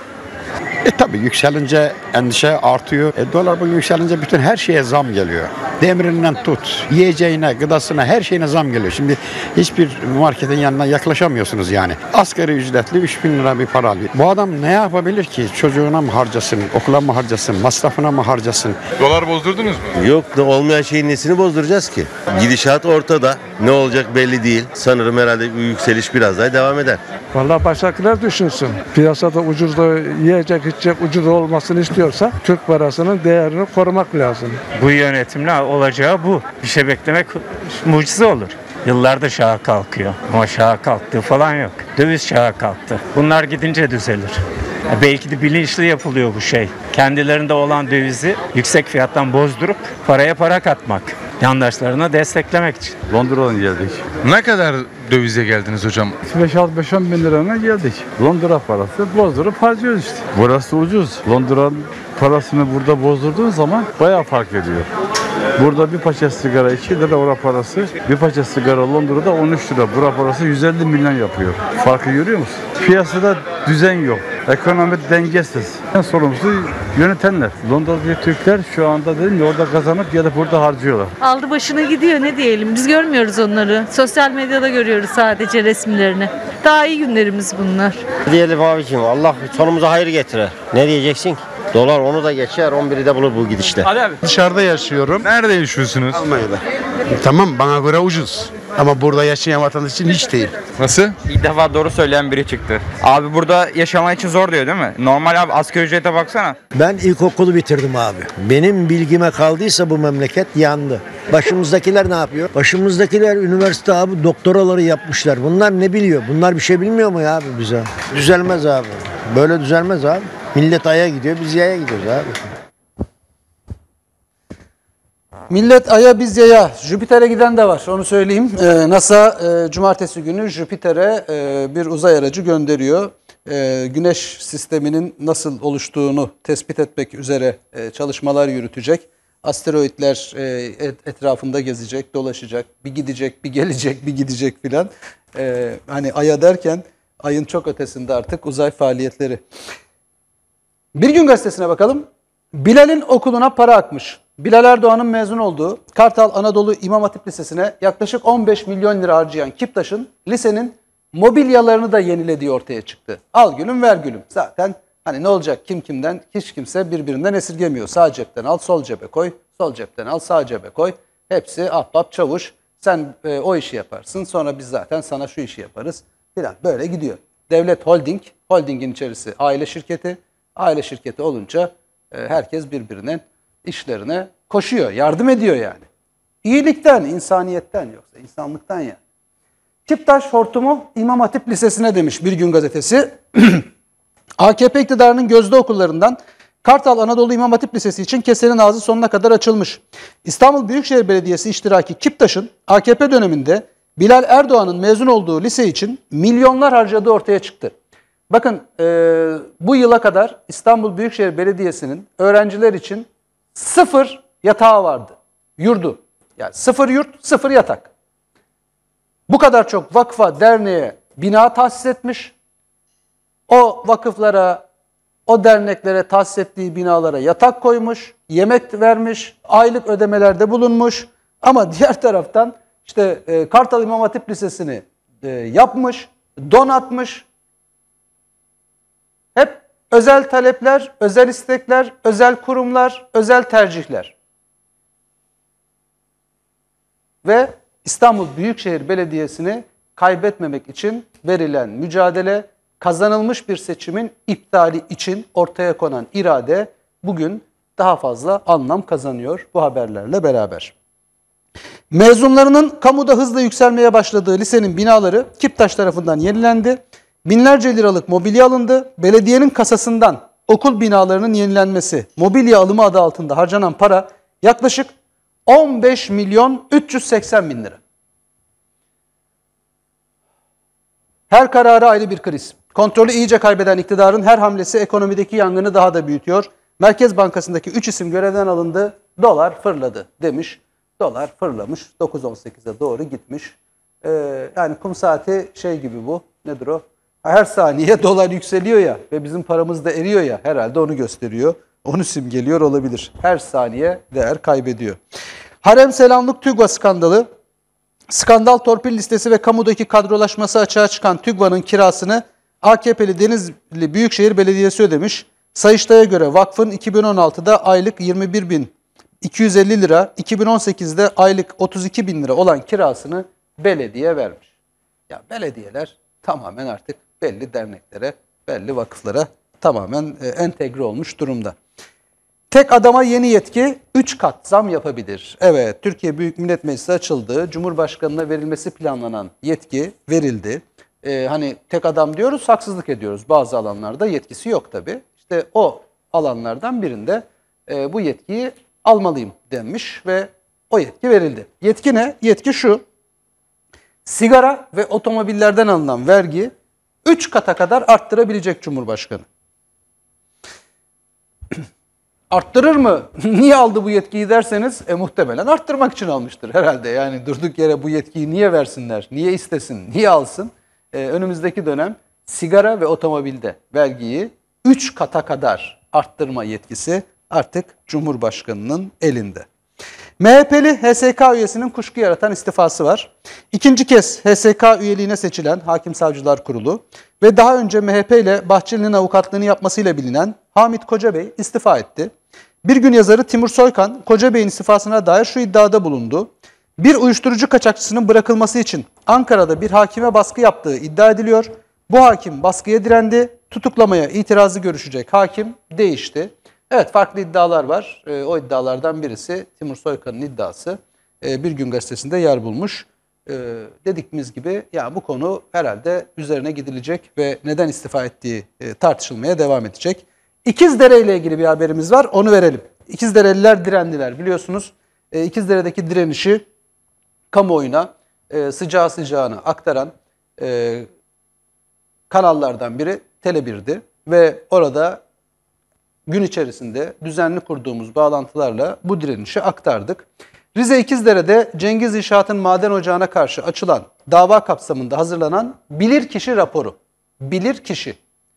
E tabii yükselince endişe artıyor. E, dolar bugün yükselince bütün her şeye zam geliyor. Demirinden tut, yiyeceğine, gıdasına, her şeyine zam geliyor. Şimdi hiçbir marketin yanına yaklaşamıyorsunuz yani. Asgari ücretli üç bin lira bir para alıyor. Bu adam ne yapabilir ki? Çocuğuna mı harcasın, okula mı harcasın, masrafına mı harcasın? Dolar bozdurdunuz mu? Yok da olmayan şeyin nesini bozduracağız ki? Gidişat ortada. Ne olacak belli değil. Sanırım herhalde bu yükseliş biraz daha devam eder. Vallahi baştakiler düşünsün. Piyasada ucuzda yiyecek içecek ucuz olmasını istiyorsa Türk parasının değerini korumak lazım. Bu yönetimle olacağı bu. Bir şey beklemek mucize olur. Yıllardır şaha kalkıyor ama şaha kalktığı falan yok. Döviz şaha kalktı. Bunlar gidince düzelir. Belki de bilinçli yapılıyor bu şey. Kendilerinde olan dövizi yüksek fiyattan bozdurup paraya para katmak. Yandaşlarına desteklemek için. Londra'dan geldik. Ne kadar dövize geldiniz hocam? beş altı on bin lirana geldik. Londra parası bozdurup harcıyoruz işte. Burası ucuz. Londra'nın parasını burada bozdurduğun zaman bayağı fark ediyor. Burada bir paket sigara iki lira ora parası. Bir paket sigara Londra'da on üç lira. Bura parası yüz elli milyon yapıyor. Farkı görüyor musun? Piyasada düzen yok. Ekonomi dengesiz. En sorumlusu yönetenler. Londra'daki Türkler şu anda dedim ya orada kazanıp gelip burada harcıyorlar. Aldı başına gidiyor ne diyelim. Biz görmüyoruz onları. Sosyal medyada görüyoruz sadece resimlerini. Daha iyi günlerimiz bunlar. Diyelim abiciğim Allah sonumuza hayır getire. Ne diyeceksin ki? Dolar onu da geçer, on biri de bulur bu gidişte. Ali abi. Dışarıda yaşıyorum. Nerede yaşıyorsunuz? Almanya'da. Tamam, bana göre ucuz. Ama burada yaşayan vatandaş için hiç değil. Nasıl? İlk defa doğru söyleyen biri çıktı. Abi burada yaşamak için zor diyor değil mi? Normal abi, asgari ücrete baksana. Ben ilkokulu bitirdim abi. Benim bilgime kaldıysa bu memleket yandı. Başımızdakiler ne yapıyor? Başımızdakiler üniversite abi doktoraları yapmışlar. Bunlar ne biliyor? Bunlar bir şey bilmiyor mu ya abi bize? Düzelmez abi. Böyle düzelmez abi. Millet Ay'a gidiyor, biz Ya'ya gidiyoruz abi. Millet Ay'a, biz Ya'ya. Jüpiter'e giden de var, onu söyleyeyim. Ee, NASA e, cumartesi günü Jüpiter'e e, bir uzay aracı gönderiyor. E, Güneş sisteminin nasıl oluştuğunu tespit etmek üzere e, çalışmalar yürütecek. Asteroidler e, et, etrafında gezecek, dolaşacak. Bir gidecek, bir gelecek, bir gidecek filan. E, hani Ay'a derken Ay'ın çok ötesinde artık uzay faaliyetleri. Bir Gün Gazetesi'ne bakalım. Bilal'in okuluna para akmış. Bilal Erdoğan'ın mezun olduğu Kartal Anadolu İmam Hatip Lisesi'ne yaklaşık on beş milyon lira harcayan Kiptaş'ın lisenin mobilyalarını da yenilediği ortaya çıktı. Al gülüm ver gülüm. Zaten hani ne olacak, kim kimden, hiç kimse birbirinden esirgemiyor. Sağ cepten al, sol cebe koy, sol cepten al, sağ cebe koy. Hepsi ahbap çavuş. Sen e, o işi yaparsın, sonra biz zaten sana şu işi yaparız filan. Böyle gidiyor. Devlet Holding, holdingin içerisi aile şirketi. Aile şirketi olunca e, herkes birbirinin işlerine koşuyor, yardım ediyor yani. İyilikten, insaniyetten, yoksa insanlıktan yani. Kiptaş hortumu İmam Hatip Lisesi'ne demiş Bir Gün Gazetesi. A K P iktidarının gözde okullarından Kartal Anadolu İmam Hatip Lisesi için kesenin ağzı sonuna kadar açılmış. İstanbul Büyükşehir Belediyesi iştiraki Kiptaş'ın A K P döneminde Bilal Erdoğan'ın mezun olduğu lise için milyonlar harcadığı ortaya çıktı. Bakın e, bu yıla kadar İstanbul Büyükşehir Belediyesi'nin öğrenciler için sıfır yatağı vardı. Yurdu. Yani sıfır yurt, sıfır yatak. Bu kadar çok vakfa, derneğe bina tahsis etmiş. O vakıflara, o derneklere tahsis ettiği binalara yatak koymuş, yemek vermiş, aylık ödemelerde bulunmuş. Ama diğer taraftan işte e, Kartal İmam Hatip Lisesi'ni e, yapmış, donatmış. Hep özel talepler, özel istekler, özel kurumlar, özel tercihler. Ve İstanbul Büyükşehir Belediyesi'ni kaybetmemek için verilen mücadele, kazanılmış bir seçimin iptali için ortaya konan irade bugün daha fazla anlam kazanıyor bu haberlerle beraber. Mezunlarının kamuda hızla yükselmeye başladığı lisenin binaları Kiptaş tarafından yenilendi. Binlerce liralık mobilya alındı. Belediyenin kasasından okul binalarının yenilenmesi, mobilya alımı adı altında harcanan para yaklaşık on beş milyon üç yüz seksen bin lira. Her kararı ayrı bir kriz. Kontrolü iyice kaybeden iktidarın her hamlesi ekonomideki yangını daha da büyütüyor. Merkez Bankası'ndaki üç isim görevden alındı, dolar fırladı demiş. Dolar fırlamış, dokuz on sekize doğru gitmiş. Ee, yani kum saati şey gibi bu, nedir o? Her saniye dolar yükseliyor ya ve bizim paramız da eriyor ya, herhalde onu gösteriyor. Onu simgeliyor olabilir. Her saniye değer kaybediyor. Harem selamlık TÜGVA skandalı. Skandal torpil listesi ve kamudaki kadrolaşması açığa çıkan TÜGVA'nın kirasını A K P'li Denizli Büyükşehir Belediyesi ödemiş. Sayıştay'a göre vakfın iki bin on altıda aylık yirmi bir bin iki yüz elli lira, iki bin on sekizde aylık otuz iki bin lira olan kirasını belediye vermiş. Ya belediyeler tamamen artık belli derneklere, belli vakıflara tamamen e, entegre olmuş durumda. Tek adama yeni yetki üç kat zam yapabilir. Evet, Türkiye Büyük Millet Meclisi açıldı. Cumhurbaşkanına verilmesi planlanan yetki verildi. Ee, hani tek adam diyoruz, haksızlık ediyoruz. Bazı alanlarda yetkisi yok tabii. İşte o alanlardan birinde e, bu yetkiyi almalıyım denmiş ve o yetki verildi. Yetki ne? Yetki şu: sigara ve otomobillerden alınan vergi üç kata kadar arttırabilecek Cumhurbaşkanı. Arttırır mı? Niye aldı bu yetkiyi derseniz, e, muhtemelen arttırmak için almıştır herhalde. Yani durduk yere bu yetkiyi niye versinler, niye istesin, niye alsın? E, önümüzdeki dönem sigara ve otomobilde vergiyi üç kata kadar arttırma yetkisi artık Cumhurbaşkanı'nın elinde. M H P'li H S K üyesinin kuşku yaratan istifası var. İkinci kez H S K üyeliğine seçilen Hakim Savcılar Kurulu ve daha önce M H P ile Bahçeli'nin avukatlığını yapmasıyla bilinen Hamit Kocabey istifa etti. Bir gün yazarı Timur Soykan, Kocabey'in istifasına dair şu iddiada bulundu. Bir uyuşturucu kaçakçısının bırakılması için Ankara'da bir hakime baskı yaptığı iddia ediliyor. Bu hakim baskıya direndi, tutuklamaya itirazı görüşecek hakim değişti. Evet, farklı iddialar var. E, o iddialardan birisi Timur Soykan'ın iddiası. E, Bir Gün Gazetesi'nde yer bulmuş. E, dedikimiz gibi ya bu konu herhalde üzerine gidilecek ve neden istifa ettiği e, tartışılmaya devam edecek. İkizdere ile ilgili bir haberimiz var, onu verelim. İkizdereliler direndiler biliyorsunuz. E, İkizdere'deki direnişi kamuoyuna e, sıcağı sıcağına aktaran e, kanallardan biri Tele bir'di ve orada gün içerisinde düzenli kurduğumuz bağlantılarla bu direnişi aktardık. Rize İkizdere'de Cengiz İnşaat'ın maden ocağına karşı açılan dava kapsamında hazırlanan bilirkişi raporu. Bilirkişi.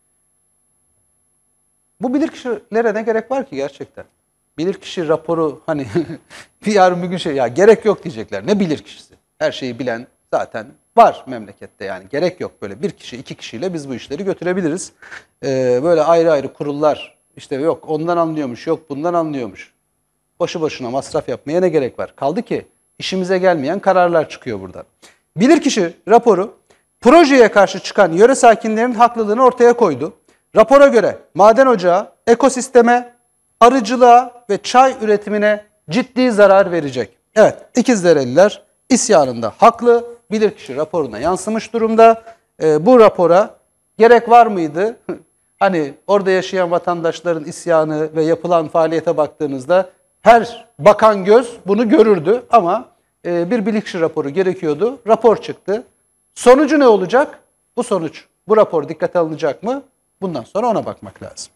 Bu bilirkişilere ne gerek var ki gerçekten? Bilirkişi raporu hani bir yarın bir gün şey ya gerek yok diyecekler. Ne bilirkişisi? Her şeyi bilen zaten var memlekette yani. Gerek yok böyle bir kişi iki kişiyle biz bu işleri götürebiliriz. Ee, böyle ayrı ayrı kurullar işte yok ondan anlıyormuş yok bundan anlıyormuş. Boşu boşuna masraf yapmaya ne gerek var? Kaldı ki işimize gelmeyen kararlar çıkıyor buradan. Bilirkişi raporu projeye karşı çıkan yöre sakinlerinin haklılığını ortaya koydu. Rapora göre maden ocağı ekosisteme, arıcılığa ve çay üretimine ciddi zarar verecek. Evet, İkizdereliler isyanında haklı. Bilirkişi raporuna yansımış durumda. E, bu rapora gerek var mıydı? Hani orada yaşayan vatandaşların isyanı ve yapılan faaliyete baktığınızda her bakan göz bunu görürdü ama e, bir bilirkişi raporu gerekiyordu. Rapor çıktı. Sonucu ne olacak? Bu sonuç, bu rapor dikkate alınacak mı? Bundan sonra ona bakmak lazım.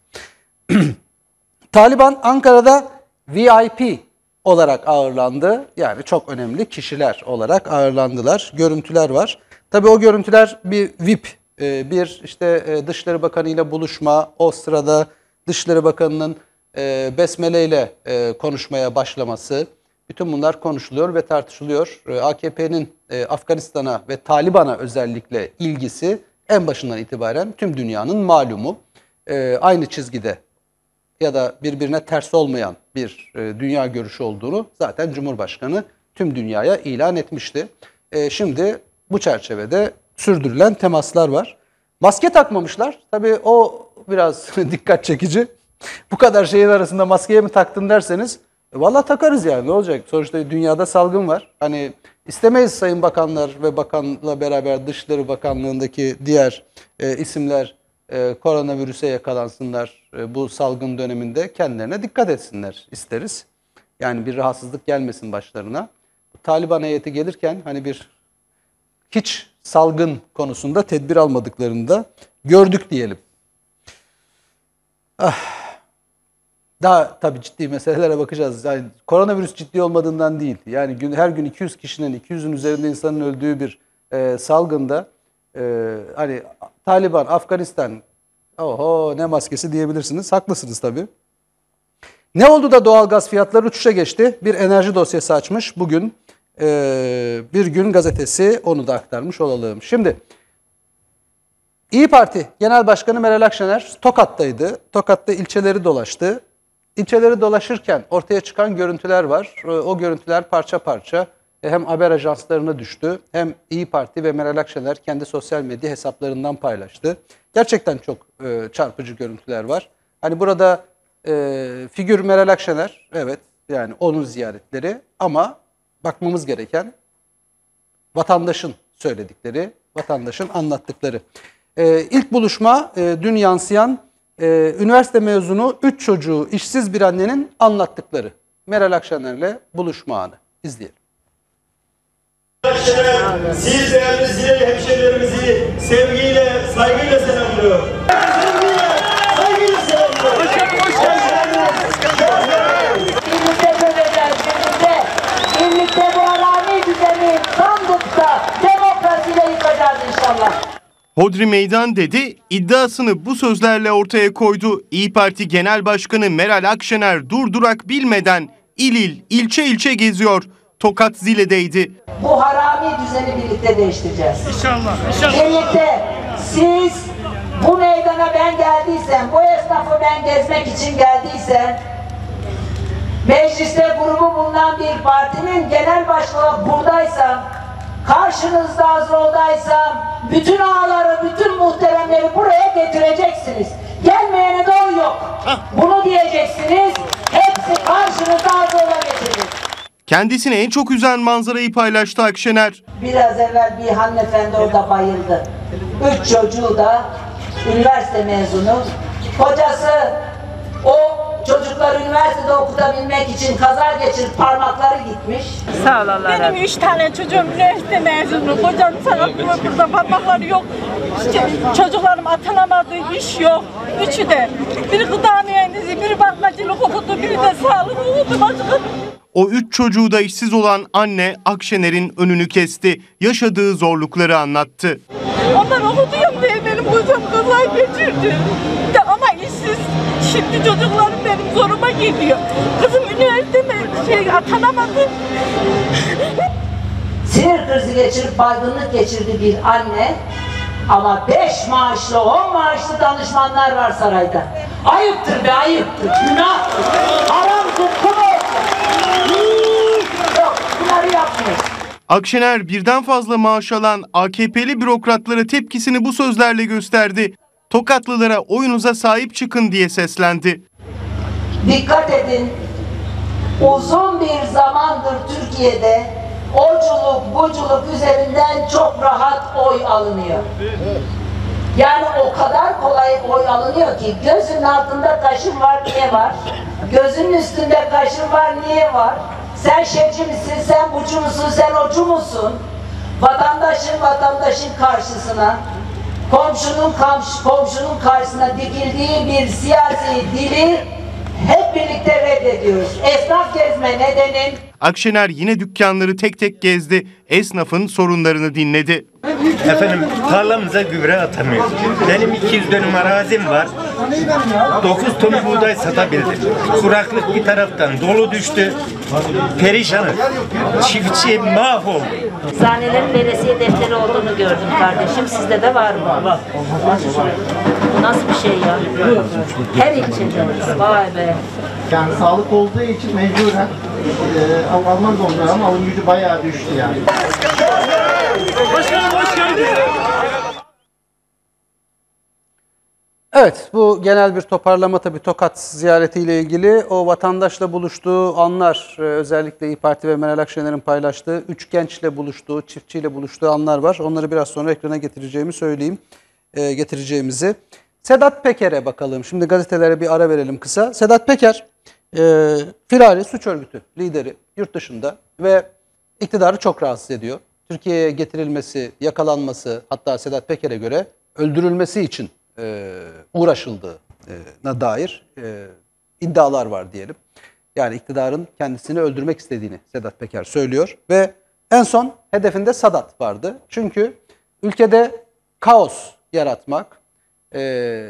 Taliban Ankara'da V I P olarak ağırlandı. Yani çok önemli kişiler olarak ağırlandılar. Görüntüler var. Tabii o görüntüler bir V I P, bir işte Dışişleri Bakanı ile buluşma, o sırada Dışişleri Bakanı'nın besmele ile konuşmaya başlaması. Bütün bunlar konuşuluyor ve tartışılıyor. A K P'nin Afganistan'a ve Taliban'a özellikle ilgisi en başından itibaren tüm dünyanın malumu. Aynı çizgide ya da birbirine ters olmayan bir e, dünya görüşü olduğunu zaten Cumhurbaşkanı tüm dünyaya ilan etmişti. E, şimdi bu çerçevede sürdürülen temaslar var. Maske takmamışlar. Tabii o biraz dikkat çekici. Bu kadar şeyin arasında maskeye mi taktın derseniz e, vallahi takarız yani ne olacak? Sonuçta dünyada salgın var. Hani istemeyiz sayın bakanlar ve bakanla beraber Dışişleri Bakanlığı'ndaki diğer e, isimler e, koronavirüse yakalansınlar. E, bu salgın döneminde kendilerine dikkat etsinler isteriz. Yani bir rahatsızlık gelmesin başlarına. Taliban heyeti gelirken hani bir hiç salgın konusunda tedbir almadıklarını da gördük diyelim. Ah. Daha tabii ciddi meselelere bakacağız. Yani koronavirüs ciddi olmadığından değil. Yani gün, her gün iki yüz kişinin, iki yüzün üzerinde insanın öldüğü bir e, salgında e, hani Taliban, Afganistan, oho ne maskesi diyebilirsiniz. Haklısınız tabii. Ne oldu da doğalgaz fiyatları uçuşa geçti? Bir enerji dosyası açmış bugün. E, Bir Gün Gazetesi onu da aktarmış olalım. Şimdi İYİ Parti Genel Başkanı Meral Akşener Tokat'taydı. Tokat'ta ilçeleri dolaştı. İlçeleri dolaşırken ortaya çıkan görüntüler var. O görüntüler parça parça hem haber ajanslarına düştü hem İYİ Parti ve Meral Akşener kendi sosyal medya hesaplarından paylaştı. Gerçekten çok e, çarpıcı görüntüler var. Hani burada e, figür Meral Akşener, evet yani onun ziyaretleri ama bakmamız gereken vatandaşın söyledikleri, vatandaşın anlattıkları. E, ilk buluşma e, dün yansıyan Ee, üniversite mezunu üç çocuğu işsiz bir annenin anlattıkları. Meral Akşener'le buluşma anı. İzleyelim. Siz değerli Zileli hemşehrilerimizi sevgiyle, saygıyla selamlıyor. Saygıyla selamlıyor. Birlikte göreceğiz, birlikte. Birlikte bu alami düzeni sandıkta demokrasiyle yıkacağız inşallah. Hodri meydan dedi, iddiasını bu sözlerle ortaya koydu. İYİ Parti Genel Başkanı Meral Akşener durdurak bilmeden il il, ilçe ilçe geziyor. Tokat Zile'deydi. Bu harami düzeni birlikte değiştireceğiz. İnşallah. İnşallah. Birlikte siz bu meydana ben geldiysem, bu esnafı ben gezmek için geldiysem, mecliste grubu bulunan bir partinin genel başkanı buradaysam, karşınızda Azrol'daysam, bütün ağaları, bütün muhteremleri buraya getireceksiniz. Gelmeyene de oy yok. Bunu diyeceksiniz, hepsi karşınızda Azrol'a getirecek. Kendisini en çok üzen manzarayı paylaştı Akşener. Biraz evvel bir hanımefendi orada bayıldı. Üç çocuğu da üniversite mezunu. Kocası o çocuklar üniversitede okutabilmek için kaza geçirip parmakları gitmiş. Sağ ol Allah razı olsun. Benim üç tane çocuğum üniversite mezunu. Kocam sakatlığı burada parmakları yok. İşte çocuklarım atanamadı, iş yok. Üçü de. Biri gıda mühendisi, biri bankacılık okudu, biri de sağlık okudu. Başka. O üç çocuğu da işsiz olan anne Akşener'in önünü kesti. Yaşadığı zorlukları anlattı. Onlar okuduyum diye benim kocam kaza geçirdi. De ama işsiz. Şimdi çocuklarım benim zoruma geliyor. Kızım üniversiteme şey atanamadı. Sinir krizi geçirip baygınlık geçirdi bir anne. Ama beş maaşlı, on maaşlı danışmanlar var sarayda. Ayıptır be, ayıptır. Günahtır. Haramdır, kumoldur. Yok, bunları yapmıyor. Akşener birden fazla maaş alan A K P'li bürokratlara tepkisini bu sözlerle gösterdi. Tokatlılara oyunuza sahip çıkın diye seslendi. Dikkat edin, uzun bir zamandır Türkiye'de oculuk, buculuk üzerinden çok rahat oy alınıyor. Yani o kadar kolay oy alınıyor ki gözünün altında kaşın var, niye var? Gözünün üstünde kaşın var, niye var? Sen şefci misin, sen bucu musun, sen ocu musun? Vatandaşın vatandaşın karşısına, komşunun komşu, komşunun karşısına dikildiği bir siyasi dili hep birlikte reddediyoruz. Esnaf gezme nedenin. Akşener yine dükkanları tek tek gezdi. Esnafın sorunlarını dinledi. Efendim tarlamıza gübre atamıyoruz. Benim iki yüz dönüm arazim var. dokuz ton buğday satabildim. Kuraklık bir taraftan dolu düştü. Perişanım. Çiftçi mahvoldu. Eczanelerin veresiye defteri olduğunu gördüm kardeşim. Sizde de var mı? Bu nasıl bir şey ya? Her ilçede. Vay be. Yani sağlık olduğu için mecburen e, alman zorunda ama alım gücü bayağı düştü yani. Başkanım hoş geldiniz. Evet, bu genel bir toparlama tabii Tokat ziyaretiyle ilgili. O vatandaşla buluştuğu anlar, özellikle İYİ Parti ve Meral Akşener'in paylaştığı, üç gençle buluştuğu, çiftçiyle buluştuğu anlar var. Onları biraz sonra ekrana getireceğimi söyleyeyim, e, getireceğimizi. Sedat Peker'e bakalım. Şimdi gazetelere bir ara verelim kısa. Sedat Peker, e, firari suç örgütü lideri, yurt dışında ve iktidarı çok rahatsız ediyor. Türkiye'ye getirilmesi, yakalanması, hatta Sedat Peker'e göre öldürülmesi için e, uğraşıldığına dair e, iddialar var diyelim. Yani iktidarın kendisini öldürmek istediğini Sedat Peker söylüyor ve en son hedefinde Sadat vardı. Çünkü ülkede kaos yaratmak e,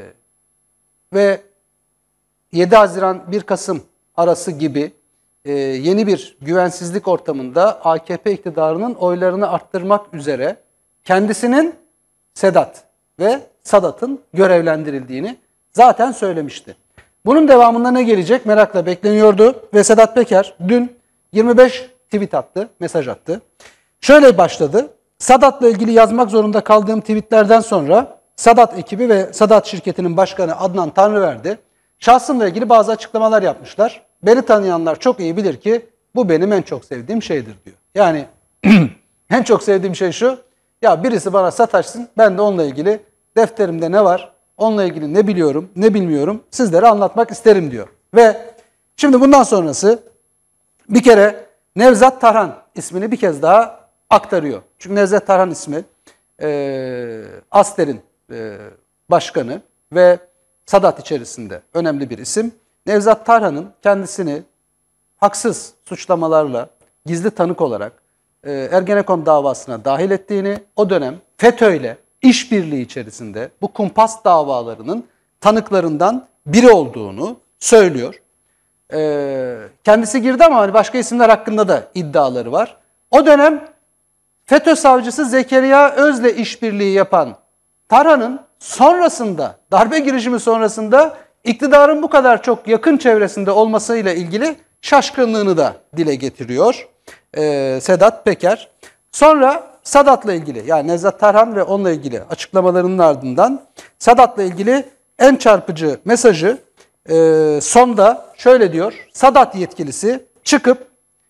ve yedi Haziran bir Kasım arası gibi e, yeni bir güvensizlik ortamında A K P iktidarının oylarını arttırmak üzere kendisinin Sedat ve Sadat'ın görevlendirildiğini zaten söylemişti. Bunun devamında ne gelecek merakla bekleniyordu ve Sedat Peker dün yirmi beş tweet attı, mesaj attı. Şöyle başladı: Sadat'la ilgili yazmak zorunda kaldığım tweetlerden sonra Sadat ekibi ve Sadat şirketinin başkanı Adnan Tanrıverdi şahsımla ilgili bazı açıklamalar yapmışlar. Beni tanıyanlar çok iyi bilir ki bu benim en çok sevdiğim şeydir diyor. Yani en çok sevdiğim şey şu: ya birisi bana sataşsın, ben de onunla ilgili defterimde ne var, onunla ilgili ne biliyorum, ne bilmiyorum sizlere anlatmak isterim diyor. Ve şimdi bundan sonrası bir kere Nevzat Tarhan ismini bir kez daha aktarıyor. Çünkü Nevzat Tarhan ismi e, Aster'in e, başkanı ve Sadat içerisinde önemli bir isim. Nevzat Tarhan'ın kendisini haksız suçlamalarla gizli tanık olarak e, Ergenekon davasına dahil ettiğini, o dönem FETÖ'yle işbirliği içerisinde bu kumpas davalarının tanıklarından biri olduğunu söylüyor. Ee, kendisi girdi ama hani başka isimler hakkında da iddiaları var. O dönem FETÖ savcısı Zekeriya Öz'le işbirliği yapan Tarhan'ın sonrasında, darbe girişimi sonrasında iktidarın bu kadar çok yakın çevresinde olmasıyla ilgili şaşkınlığını da dile getiriyor ee, Sedat Peker. Sonra Sadat'la ilgili, yani Nevzat Tarhan ve onunla ilgili açıklamalarının ardından Sadat'la ilgili en çarpıcı mesajı e, sonda şöyle diyor. Sadat yetkilisi çıkıp,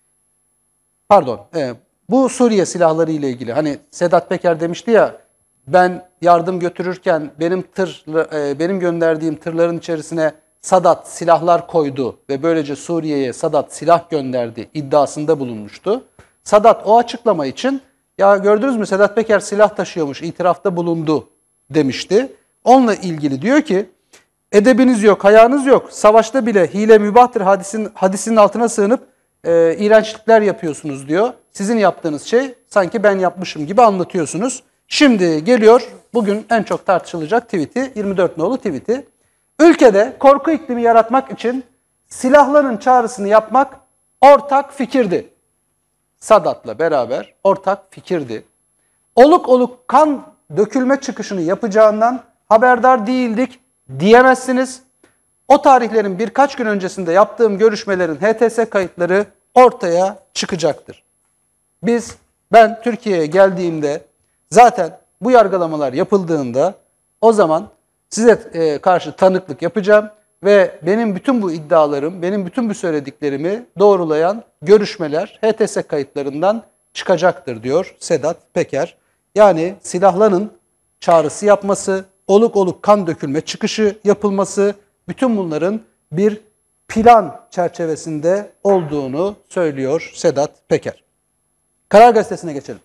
pardon e, bu Suriye silahları ile ilgili, hani Sedat Peker demişti ya, ben yardım götürürken benim tır, e, benim gönderdiğim tırların içerisine Sadat silahlar koydu ve böylece Suriye'ye Sadat silah gönderdi iddiasında bulunmuştu. Sadat o açıklama için, ya gördünüz mü Sedat Peker silah taşıyormuş, itirafta bulundu demişti. Onunla ilgili diyor ki, edebiniz yok, hayanız yok, savaşta bile hile mübahtır hadisin, hadisinin altına sığınıp e, iğrençlikler yapıyorsunuz diyor. Sizin yaptığınız şey sanki ben yapmışım gibi anlatıyorsunuz. Şimdi geliyor bugün en çok tartışılacak tweet'i, yirmi dört nolu tweet'i. Ülkede korku iklimi yaratmak için silahların çağrısını yapmak ortak fikirdi. Sadat'la beraber ortak fikirdi. Oluk oluk kan dökülme çıkışını yapacağından haberdar değildik diyemezsiniz. O tarihlerin birkaç gün öncesinde yaptığım görüşmelerin H T S kayıtları ortaya çıkacaktır. Biz, ben Türkiye'ye geldiğimde zaten bu yargılamalar yapıldığında o zaman size e, karşı tanıklık yapacağım ve benim bütün bu iddialarım, benim bütün bu söylediklerimi doğrulayan görüşmeler H T S kayıtlarından çıkacaktır diyor Sedat Peker. Yani silahlanın çağrısı yapması, oluk oluk kan dökülme çıkışı yapılması, bütün bunların bir plan çerçevesinde olduğunu söylüyor Sedat Peker. Karar Gazetesi'ne geçelim.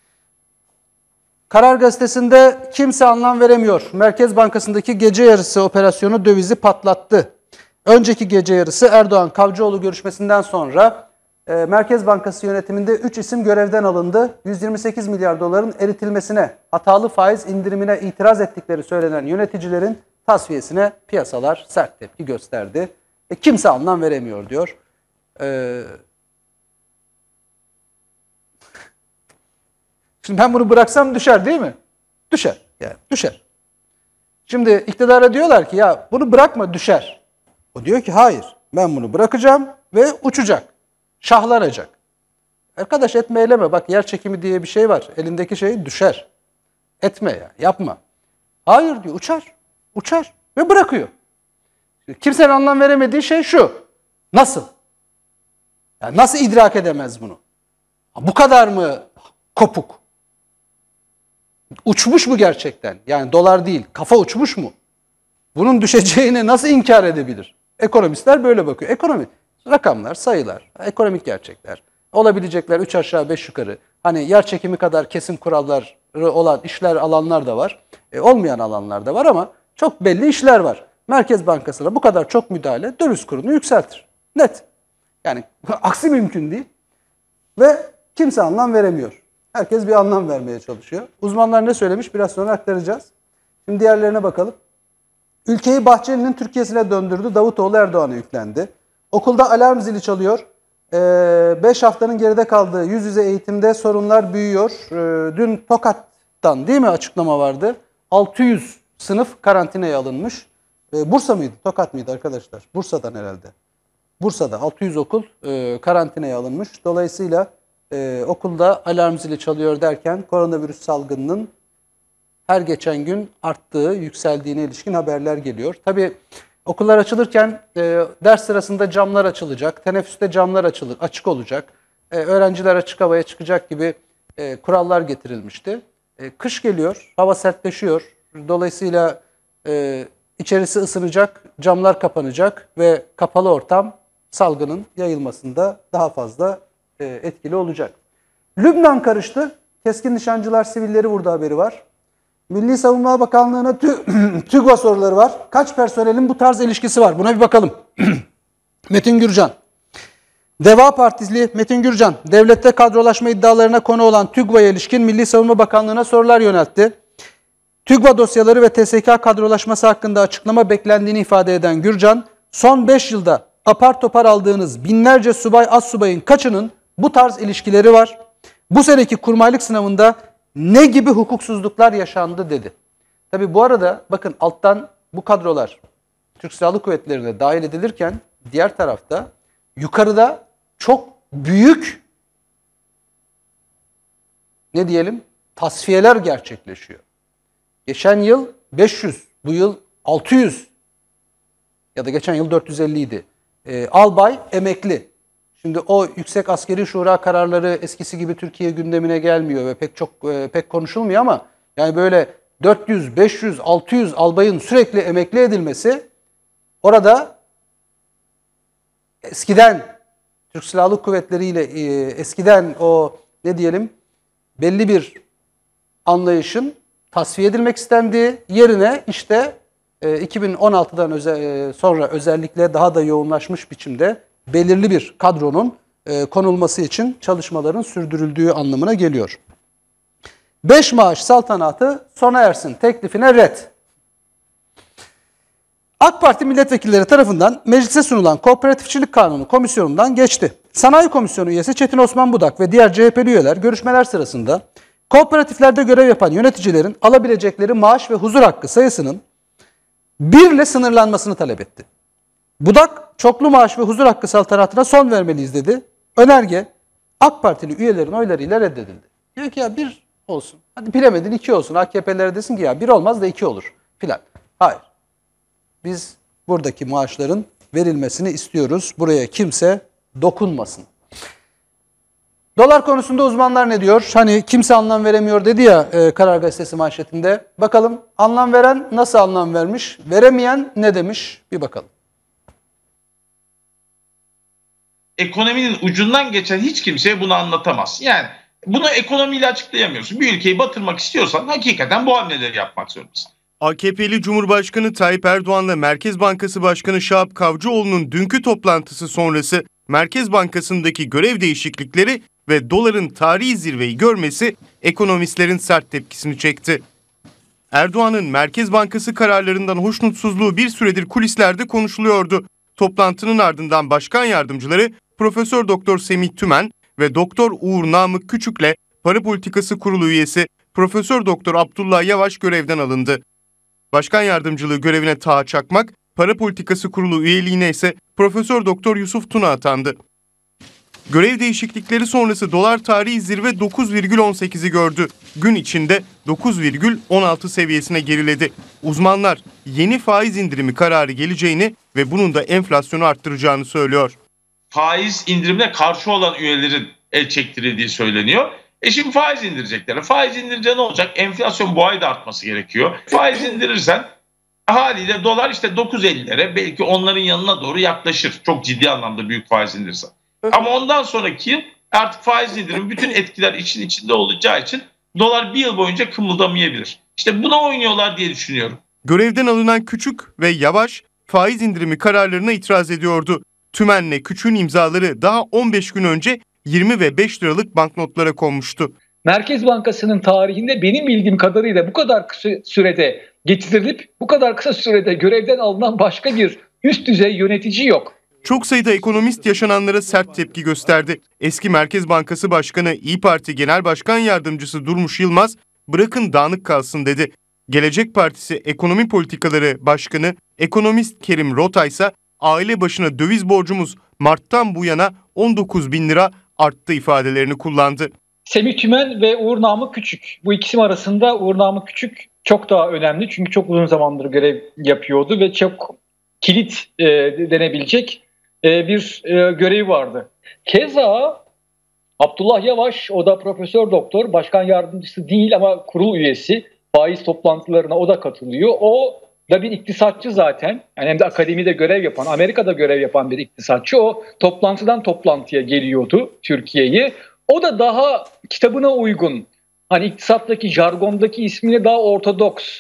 Karar Gazetesi'nde kimse anlam veremiyor. Merkez Bankası'ndaki gece yarısı operasyonu dövizi patlattı. Önceki gece yarısı Erdoğan-Kavcıoğlu görüşmesinden sonra e, Merkez Bankası yönetiminde üç isim görevden alındı. yüz yirmi sekiz milyar doların eritilmesine, hatalı faiz indirimine itiraz ettikleri söylenen yöneticilerin tasfiyesine piyasalar sert tepki gösterdi. E, kimse anlam veremiyor diyor. E, Şimdi ben bunu bıraksam düşer değil mi? Düşer. Yani düşer. Şimdi iktidara diyorlar ki ya bunu bırakma düşer. O diyor ki hayır ben bunu bırakacağım ve uçacak. Şahlanacak. Arkadaş etme eyleme, bak yer çekimi diye bir şey var. Elindeki şey düşer. Etme ya, yapma. Hayır diyor, uçar. Uçar ve bırakıyor. Kimsenin anlam veremediği şey şu. Nasıl? Yani nasıl idrak edemez bunu? Bu kadar mı kopuk? Uçmuş mu gerçekten? Yani dolar değil, kafa uçmuş mu? Bunun düşeceğini nasıl inkar edebilir? Ekonomistler böyle bakıyor. Ekonomi, rakamlar, sayılar, ekonomik gerçekler. Olabilecekler üç aşağı beş yukarı. Hani yer çekimi kadar kesin kuralları olan işler, alanlar da var. E, olmayan alanlar da var ama çok belli işler var. Merkez Bankası'na bu kadar çok müdahale döviz kurunu yükseltir. Net. Yani aksi mümkün değil. Ve kimse anlam veremiyor. Herkes bir anlam vermeye çalışıyor. Uzmanlar ne söylemiş biraz sonra aktaracağız. Şimdi diğerlerine bakalım. Ülkeyi Bahçeli'nin Türkiye'sine döndürdü. Davutoğlu Erdoğan'a yüklendi. Okulda alarm zili çalıyor. beş haftanın geride kaldığı yüz yüze eğitimde sorunlar büyüyor. Ee, dün Tokat'tan değil mi açıklama vardı? altı yüz sınıf karantinaya alınmış. Ee, Bursa mıydı? Tokat mıydı arkadaşlar? Bursa'dan herhalde. Bursa'da altı yüz okul e, karantinaya alınmış. Dolayısıyla e, okulda alarm zili çalıyor derken koronavirüs salgınının her geçen gün arttığı, yükseldiğine ilişkin haberler geliyor. Tabii okullar açılırken e, ders sırasında camlar açılacak, teneffüste camlar açılır, açık olacak, e, öğrenciler açık havaya çıkacak gibi e, kurallar getirilmişti. E, kış geliyor, hava sertleşiyor. Dolayısıyla e, içerisi ısınacak, camlar kapanacak ve kapalı ortam salgının yayılmasında daha fazla e, etkili olacak. Lübnan karıştı, keskin nişancılar sivilleri vurdu haberi var. Milli Savunma Bakanlığı'na TÜGVA soruları var. Kaç personelin bu tarz ilişkisi var? Buna bir bakalım. Metin Gürcan. Deva Partili Metin Gürcan, devlette kadrolaşma iddialarına konu olan TÜGVA'ya ilişkin Milli Savunma Bakanlığı'na sorular yöneltti. TÜGVA dosyaları ve T S K kadrolaşması hakkında açıklama beklendiğini ifade eden Gürcan, son beş yılda apar topar aldığınız binlerce subay, astsubayın kaçının bu tarz ilişkileri var? Bu seneki kurmaylık sınavında ne gibi hukuksuzluklar yaşandı dedi. Tabi bu arada bakın alttan bu kadrolar Türk Silahlı Kuvvetleri'ne dahil edilirken diğer tarafta yukarıda çok büyük ne diyelim tasfiyeler gerçekleşiyor. Geçen yıl beş yüz, bu yıl altı yüz ya da geçen yıl dört yüz elli idi. E, albay emekli. Şimdi o Yüksek Askeri Şura kararları eskisi gibi Türkiye gündemine gelmiyor ve pek çok e, pek konuşulmuyor ama yani böyle dört yüz, beş yüz, altı yüz albayın sürekli emekli edilmesi orada eskiden Türk Silahlı Kuvvetleri ile e, eskiden o ne diyelim belli bir anlayışın tasfiye edilmek istendiği yerine işte e, iki bin on altıdan öze, e, sonra özellikle daha da yoğunlaşmış biçimde belirli bir kadronun e, konulması için çalışmaların sürdürüldüğü anlamına geliyor. Beş maaş saltanatı sona ersin teklifine ret. AK Parti milletvekilleri tarafından meclise sunulan Kooperatifçilik Kanunu komisyonundan geçti. Sanayi Komisyonu üyesi Çetin Osman Budak ve diğer C H P'li üyeler görüşmeler sırasında kooperatiflerde görev yapan yöneticilerin alabilecekleri maaş ve huzur hakkı sayısının birle sınırlanmasını talep etti. Budak, çoklu maaş ve huzur hakkı saltanatına son vermeliyiz dedi. Önerge AK Partili üyelerin oylarıyla reddedildi. Diyor ki ya bir olsun. Hadi bilemedin iki olsun. A K P'lere desin ki ya bir olmaz da iki olur filan. Hayır. Biz buradaki maaşların verilmesini istiyoruz. Buraya kimse dokunmasın. Dolar konusunda uzmanlar ne diyor? Hani kimse anlam veremiyor dedi ya e, Karar Gazetesi manşetinde. Bakalım anlam veren nasıl anlam vermiş? Veremeyen ne demiş? Bir bakalım. Ekonominin ucundan geçen hiç kimseye bunu anlatamaz. Yani bunu ekonomiyle açıklayamıyorsun. Bir ülkeyi batırmak istiyorsan hakikaten bu hamleleri yapmak zorundasın. A K P'li Cumhurbaşkanı Tayyip Erdoğan'la Merkez Bankası Başkanı Şahap Kavcıoğlu'nun dünkü toplantısı sonrası Merkez Bankası'ndaki görev değişiklikleri ve doların tarihi zirveyi görmesi ekonomistlerin sert tepkisini çekti. Erdoğan'ın Merkez Bankası kararlarından hoşnutsuzluğu bir süredir kulislerde konuşuluyordu. Toplantının ardından başkan yardımcıları Profesör Doktor Semih Tümen ve Doktor Uğur Namık Küçük'le Para Politikası Kurulu üyesi Profesör Doktor Abdullah Yavaş görevden alındı. Başkan yardımcılığı görevine Taha Çakmak, Para Politikası Kurulu üyeliğine ise Profesör Doktor Yusuf Tuna atandı. Görev değişiklikleri sonrası dolar tarihi zirve dokuz virgül on sekizi gördü. Gün içinde dokuz virgül on altı seviyesine geriledi. Uzmanlar yeni faiz indirimi kararı geleceğini ve bunun da enflasyonu arttıracağını söylüyor. Faiz indirimine karşı olan üyelerin el çektirildiği söyleniyor. E şimdi faiz indirecekler. Faiz indirince ne olacak? Enflasyon bu ay da artması gerekiyor. Faiz indirirsen haliyle dolar işte dokuz ellilere belki onların yanına doğru yaklaşır. Çok ciddi anlamda büyük faiz indirirsen. Ama ondan sonraki yıl artık faiz indirim bütün etkiler için içinde olacağı için dolar bir yıl boyunca kımıldamayabilir. İşte buna oynuyorlar diye düşünüyorum. Görevden alınan Küçük ve Yavaş faiz indirimi kararlarına itiraz ediyordu. Tümen'le Küçük'ün imzaları daha on beş gün önce yirmi ve beş liralık banknotlara konmuştu. Merkez Bankası'nın tarihinde benim bildiğim kadarıyla bu kadar kısa sürede getirilip bu kadar kısa sürede görevden alınan başka bir üst düzey yönetici yok. Çok sayıda ekonomist yaşananlara sert tepki gösterdi. Eski Merkez Bankası Başkanı İYİ Parti Genel Başkan Yardımcısı Durmuş Yılmaz, bırakın dağınık kalsın dedi. Gelecek Partisi Ekonomi Politikaları Başkanı ekonomist Kerim Rota ise aile başına döviz borcumuz Mart'tan bu yana on dokuz bin lira arttı ifadelerini kullandı. Semih Tümen ve Uğur Namık Küçük. Bu ikisi arasında Uğur Namık Küçük çok daha önemli. Çünkü çok uzun zamandır görev yapıyordu ve çok kilit e, denebilecek e, bir e, görevi vardı. Keza Abdullah Yavaş, o da profesör doktor, başkan yardımcısı değil ama kurul üyesi. Faiz toplantılarına o da katılıyor. O da bir iktisatçı zaten. Yani hem de akademide görev yapan, Amerika'da görev yapan bir iktisatçı. O toplantıdan toplantıya geliyordu Türkiye'yi. O da daha kitabına uygun, hani iktisattaki, jargondaki ismine daha ortodoks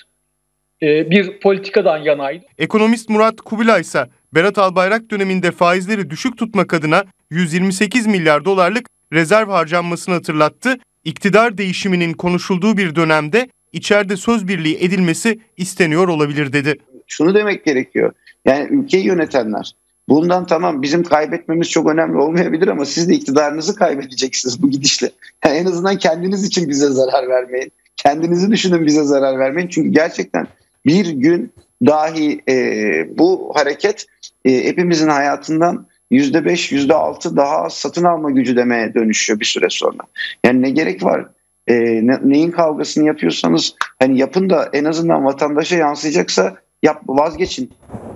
e, bir politikadan yanaydı. Ekonomist Murat Kubilay ise Berat Albayrak döneminde faizleri düşük tutmak adına yüz yirmi sekiz milyar dolarlık rezerv harcanmasını hatırlattı. İktidar değişiminin konuşulduğu bir dönemde içeride söz birliği edilmesi isteniyor olabilir dedi. Şunu demek gerekiyor. Yani ülkeyi yönetenler Bundan tamam bizim kaybetmemiz çok önemli olmayabilir ama siz de iktidarınızı kaybedeceksiniz bu gidişle. Yani en azından kendiniz için bize zarar vermeyin. Kendinizi düşünün, bize zarar vermeyin. Çünkü gerçekten bir gün dahi e, bu hareket e, hepimizin hayatından yüzde beş, yüzde altı daha az satın alma gücü demeye dönüşüyor bir süre sonra. Yani ne gerek var? E, ne, neyin kavgasını yapıyorsanız hani yapın da en azından vatandaşa yansıyacaksa yap, vazgeçin.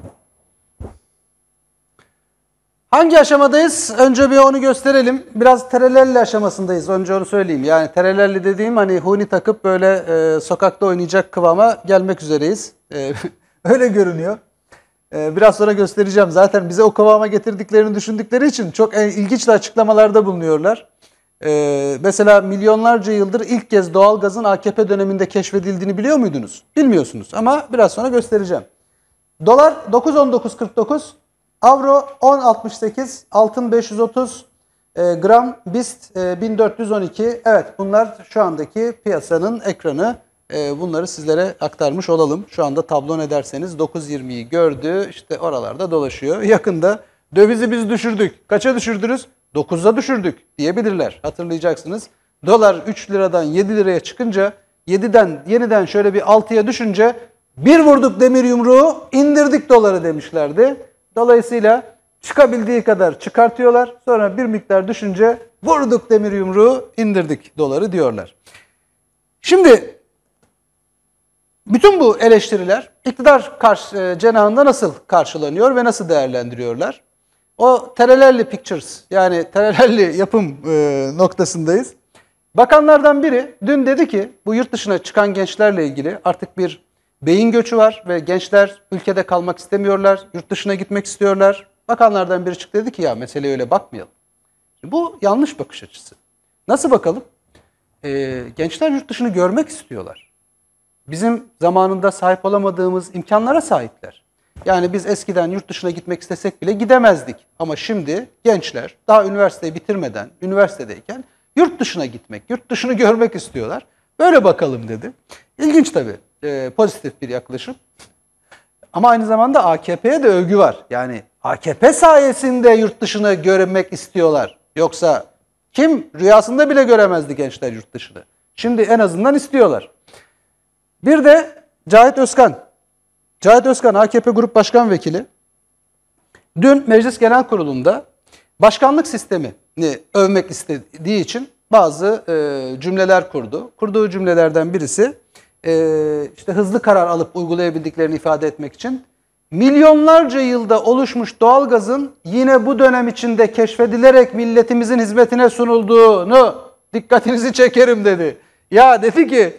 Hangi aşamadayız? Önce bir onu gösterelim. Biraz terelelli aşamasındayız. Önce onu söyleyeyim. Yani terelelli dediğim hani huni takıp böyle e, sokakta oynayacak kıvama gelmek üzereyiz. E, öyle görünüyor. E, biraz sonra göstereceğim. Zaten bize o kıvama getirdiklerini düşündükleri için çok e, ilginç açıklamalarda bulunuyorlar. E, mesela milyonlarca yıldır ilk kez doğalgazın A K P döneminde keşfedildiğini biliyor muydunuz? Bilmiyorsunuz ama biraz sonra göstereceğim. Dolar dokuz on dokuz kırk dokuz. Avro on altmış sekiz, altın beş yüz otuz, e, gram B İ S T e, bin dört yüz on iki. Evet, bunlar şu andaki piyasanın ekranı. E, bunları sizlere aktarmış olalım. Şu anda tablo ne derseniz dokuz yirmiyi gördü. İşte oralarda dolaşıyor. Yakında dövizi biz düşürdük. Kaça düşürdünüz? dokuza düşürdük diyebilirler. Hatırlayacaksınız. Dolar üç liradan yedi liraya çıkınca, yediden yeniden şöyle bir altıya düşünce bir vurduk demir yumruğu, indirdik doları demişlerdi. Dolayısıyla çıkabildiği kadar çıkartıyorlar. Sonra bir miktar düşünce vurduk demir yumruğu, indirdik doları diyorlar. Şimdi bütün bu eleştiriler iktidar karşı, cenahında nasıl karşılanıyor ve nasıl değerlendiriyorlar? O terelelli pictures, yani terelelli yapım e, noktasındayız. Bakanlardan biri dün dedi ki bu yurt dışına çıkan gençlerle ilgili artık bir beyin göçü var ve gençler ülkede kalmak istemiyorlar, yurt dışına gitmek istiyorlar. Bakanlardan biri çıktı dedi ki ya meseleye öyle bakmayalım. Bu yanlış bakış açısı. Nasıl bakalım? Ee, gençler yurt dışını görmek istiyorlar. Bizim zamanında sahip olamadığımız imkanlara sahipler. Yani biz eskiden yurt dışına gitmek istesek bile gidemezdik. Ama şimdi gençler daha üniversiteyi bitirmeden, üniversitedeyken yurt dışına gitmek, yurt dışını görmek istiyorlar. Böyle bakalım dedi. İlginç tabii. E, pozitif bir yaklaşım. Ama aynı zamanda A K P'ye de övgü var. Yani A K P sayesinde yurt dışını görmek istiyorlar. Yoksa kim rüyasında bile göremezdi gençler yurt dışını. Şimdi en azından istiyorlar. Bir de Cahit Özkan. Cahit Özkan A K P Grup Başkan Vekili. Dün Meclis Genel Kurulu'nda başkanlık sistemini övmek istediği için bazı e, cümleler kurdu. Kurduğu cümlelerden birisi Ee, işte hızlı karar alıp uygulayabildiklerini ifade etmek için milyonlarca yılda oluşmuş doğalgazın yine bu dönem içinde keşfedilerek milletimizin hizmetine sunulduğunu dikkatinizi çekerim dedi. Ya dedi ki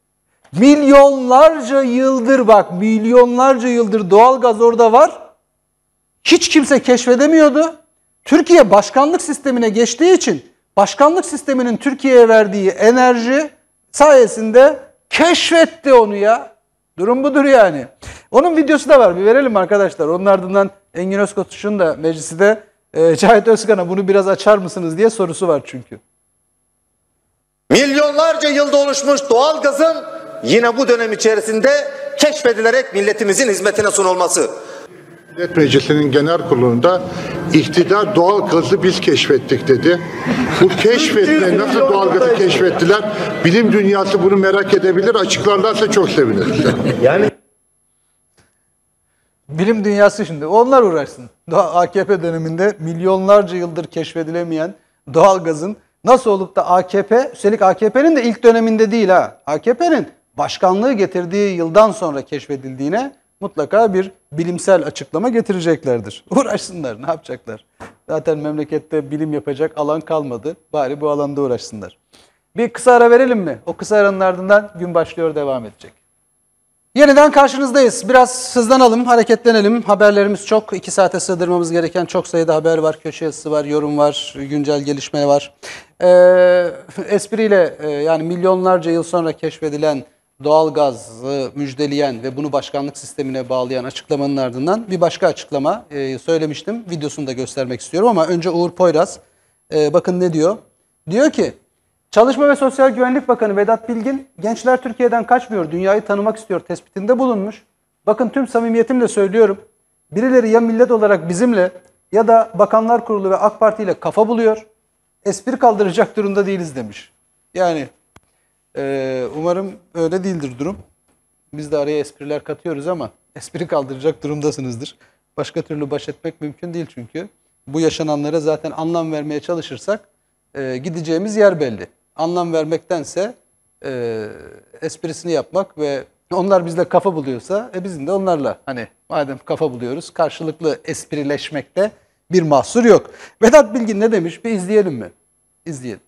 milyonlarca yıldır bak milyonlarca yıldır doğalgaz orada var. Hiç kimse keşfedemiyordu. Türkiye başkanlık sistemine geçtiği için başkanlık sisteminin Türkiye'ye verdiği enerji sayesinde keşfetti onu ya. Durum budur yani. Onun videosu da var. Bir verelim arkadaşlar. Onun ardından Engin Özkoç'un da meclisi de e, Cahit Özkan'a bunu biraz açar mısınız diye sorusu var çünkü. Milyonlarca yılda oluşmuş doğalgazın yine bu dönem içerisinde keşfedilerek milletimizin hizmetine sunulması. Millet Meclisi'nin genel kurulunda iktidar doğal gazı biz keşfettik dedi. Bu keşfetme nasıl doğal gazı keşfettiler? Bilim dünyası bunu merak edebilir. Açıklarlarsa çok seviniriz. Yani bilim dünyası şimdi onlar uğraşsın. A K P döneminde milyonlarca yıldır keşfedilemeyen doğal gazın nasıl olup da A K P, üstelik A K P'nin de ilk döneminde değil ha. A K P'nin başkanlığı getirdiği yıldan sonra keşfedildiğine mutlaka bir bilimsel açıklama getireceklerdir. Uğraşsınlar, ne yapacaklar? Zaten memlekette bilim yapacak alan kalmadı. Bari bu alanda uğraşsınlar. Bir kısa ara verelim mi? O kısa aranın ardından gün başlıyor, devam edecek. Yeniden karşınızdayız. Biraz hızlanalım, hareketlenelim. Haberlerimiz çok. iki saate sığdırmamız gereken çok sayıda haber var. Köşe yazısı var, yorum var, güncel gelişme var. Ee, espriyle e, yani milyonlarca yıl sonra keşfedilen doğalgazı müjdeleyen ve bunu başkanlık sistemine bağlayan açıklamanın ardından bir başka açıklama e, söylemiştim. Videosunu da göstermek istiyorum ama önce Uğur Poyraz. E, bakın ne diyor? Diyor ki, Çalışma ve Sosyal Güvenlik Bakanı Vedat Bilgin, gençler Türkiye'den kaçmıyor, dünyayı tanımak istiyor tespitinde bulunmuş. Bakın tüm samimiyetimle söylüyorum. Birileri ya millet olarak bizimle ya da Bakanlar Kurulu ve AK Parti ile kafa buluyor. Espri kaldıracak durumda değiliz demiş. Yani e, umarım öyle değildir durum. Biz de araya espriler katıyoruz ama espri kaldıracak durumdasınızdır. Başka türlü baş etmek mümkün değil çünkü. Bu yaşananlara zaten anlam vermeye çalışırsak e, gideceğimiz yer belli. Anlam vermektense e, esprisini yapmak ve onlar bizle kafa buluyorsa e, bizim de onlarla hani madem kafa buluyoruz karşılıklı esprileşmekte bir mahsur yok. Vedat Bilgin ne demiş? Bir izleyelim mi? İzleyelim.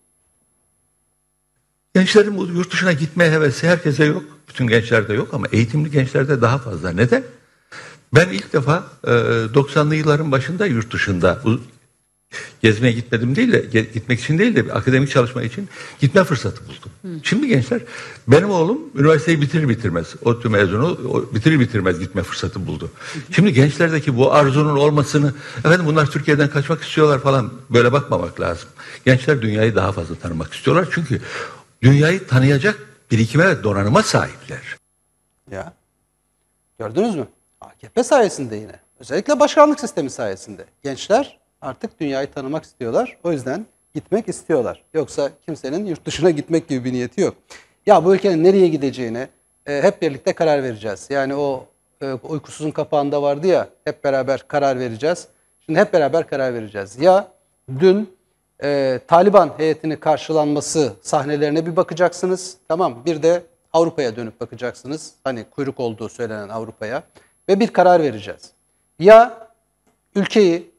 Gençlerin bu yurt dışına gitme hevesi herkese yok. Bütün gençlerde yok ama eğitimli gençlerde daha fazla. Neden? Ben ilk defa e, doksanlı yılların başında yurt dışında bu, gezmeye gitmedim değil de gitmek için değil de bir akademik çalışma için gitme fırsatı buldum. Hı. Şimdi gençler, benim oğlum üniversiteyi bitirir bitirmez, ODTÜ mezunu o, bitirir bitirmez gitme fırsatı buldu. Hı. Şimdi gençlerdeki bu arzunun olmasını, efendim bunlar Türkiye'den kaçmak istiyorlar falan böyle bakmamak lazım. Gençler dünyayı daha fazla tanımak istiyorlar çünkü dünyayı tanıyacak birikime ve donanıma sahipler. Ya gördünüz mü? A K P sayesinde yine. Özellikle başkanlık sistemi sayesinde. Gençler artık dünyayı tanımak istiyorlar. O yüzden gitmek istiyorlar. Yoksa kimsenin yurt dışına gitmek gibi bir niyeti yok. Ya bu ülkenin nereye gideceğine e, hep birlikte karar vereceğiz. Yani o e, uykusuzun kapağında vardı ya, hep beraber karar vereceğiz. Şimdi hep beraber karar vereceğiz. Ya dün e, Taliban heyetini karşılanması sahnelerine bir bakacaksınız. Tamam, bir de Avrupa'ya dönüp bakacaksınız. Hani kuyruk olduğu söylenen Avrupa'ya. Ve bir karar vereceğiz. Ya ülkeyi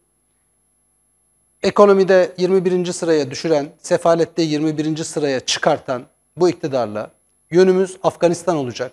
ekonomide yirmi birinci sıraya düşüren, sefalette yirmi birinci sıraya çıkartan bu iktidarla yönümüz Afganistan olacak.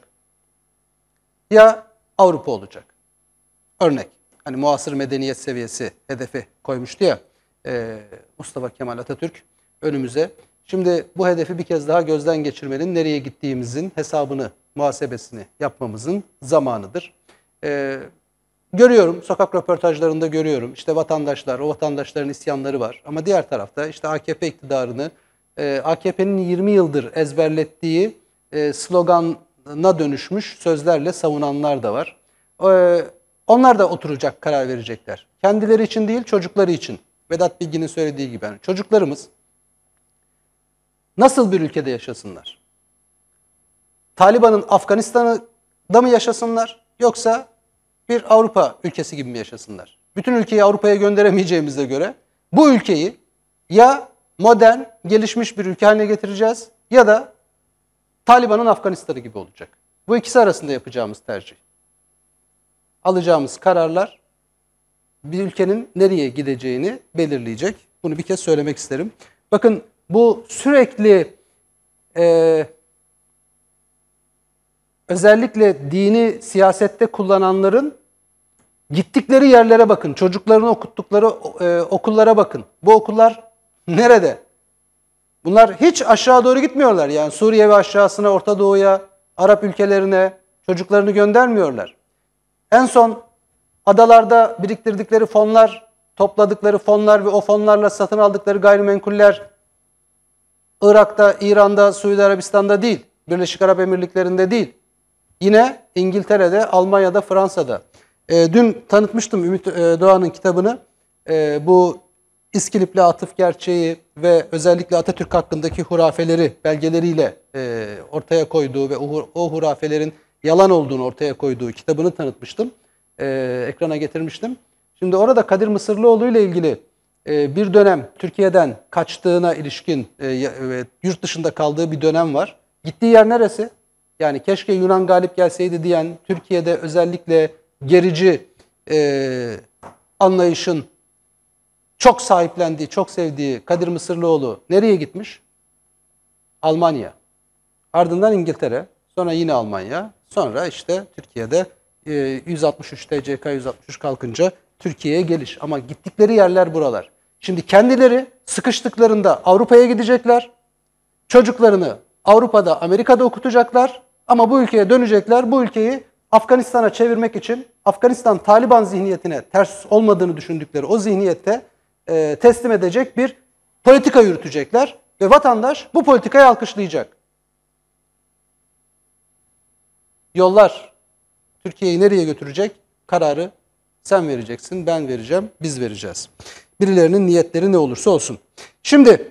Ya Avrupa olacak. Örnek, hani muasır medeniyet seviyesi hedefi koymuştu ya e, Mustafa Kemal Atatürk önümüze. Şimdi bu hedefi bir kez daha gözden geçirmenin, nereye gittiğimizin hesabını, muhasebesini yapmamızın zamanıdır. Ee, görüyorum, sokak röportajlarında görüyorum. İşte vatandaşlar, o vatandaşların isyanları var. Ama diğer tarafta işte A K P iktidarını, e, A K P'nin yirmi yıldır ezberlettiği e, slogana dönüşmüş sözlerle savunanlar da var. E, onlar da oturacak, karar verecekler. Kendileri için değil, çocukları için. Vedat Bilgin'in söylediği gibi. Yani çocuklarımız nasıl bir ülkede yaşasınlar? Taliban'ın Afganistan'da mı yaşasınlar? Yoksa bir Avrupa ülkesi gibi mi yaşasınlar? Bütün ülkeyi Avrupa'ya gönderemeyeceğimize göre bu ülkeyi ya modern, gelişmiş bir ülke haline getireceğiz ya da Taliban'ın Afganistan'ı gibi olacak. Bu ikisi arasında yapacağımız tercih. Alacağımız kararlar bir ülkenin nereye gideceğini belirleyecek. Bunu bir kez söylemek isterim. Bakın bu sürekli e, özellikle dini siyasette kullananların gittikleri yerlere bakın. Çocuklarını okuttukları e, okullara bakın. Bu okullar nerede? Bunlar hiç aşağı doğru gitmiyorlar. Yani Suriye ve aşağısına, Orta Doğu'ya, Arap ülkelerine çocuklarını göndermiyorlar. En son adalarda biriktirdikleri fonlar, topladıkları fonlar ve o fonlarla satın aldıkları gayrimenkuller Irak'ta, İran'da, Suudi Arabistan'da değil, Birleşik Arap Emirlikleri'nde değil. Yine İngiltere'de, Almanya'da, Fransa'da. E, dün tanıtmıştım Ümit e, Doğan'ın kitabını. E, bu İskilipli Atıf Gerçeği ve özellikle Atatürk hakkındaki hurafeleri belgeleriyle e, ortaya koyduğu ve o, o hurafelerin yalan olduğunu ortaya koyduğu kitabını tanıtmıştım. E, ekrana getirmiştim. Şimdi orada Kadir Mısırlıoğlu ile ilgili e, bir dönem Türkiye'den kaçtığına ilişkin e, e, yurt dışında kaldığı bir dönem var. Gittiği yer neresi? Yani keşke Yunan galip gelseydi diyen, Türkiye'de özellikle gerici e, anlayışın çok sahiplendiği, çok sevdiği Kadir Mısırlıoğlu nereye gitmiş? Almanya. Ardından İngiltere, sonra yine Almanya, sonra işte Türkiye'de e, yüz altmış üç T C K yüz altmış üç kalkınca Türkiye'ye geliş. Ama gittikleri yerler buralar. Şimdi kendileri sıkıştıklarında Avrupa'ya gidecekler, çocuklarını Avrupa'da, Amerika'da okutacaklar ama bu ülkeye dönecekler, bu ülkeyi Afganistan'a çevirmek için Afganistan Taliban zihniyetine ters olmadığını düşündükleri o zihniyette e, teslim edecek bir politika yürütecekler ve vatandaş bu politikayı alkışlayacak. Yollar Türkiye'yi nereye götürecek? Kararı Sen vereceksin, ben vereceğim, biz vereceğiz. Birilerinin niyetleri ne olursa olsun. Şimdi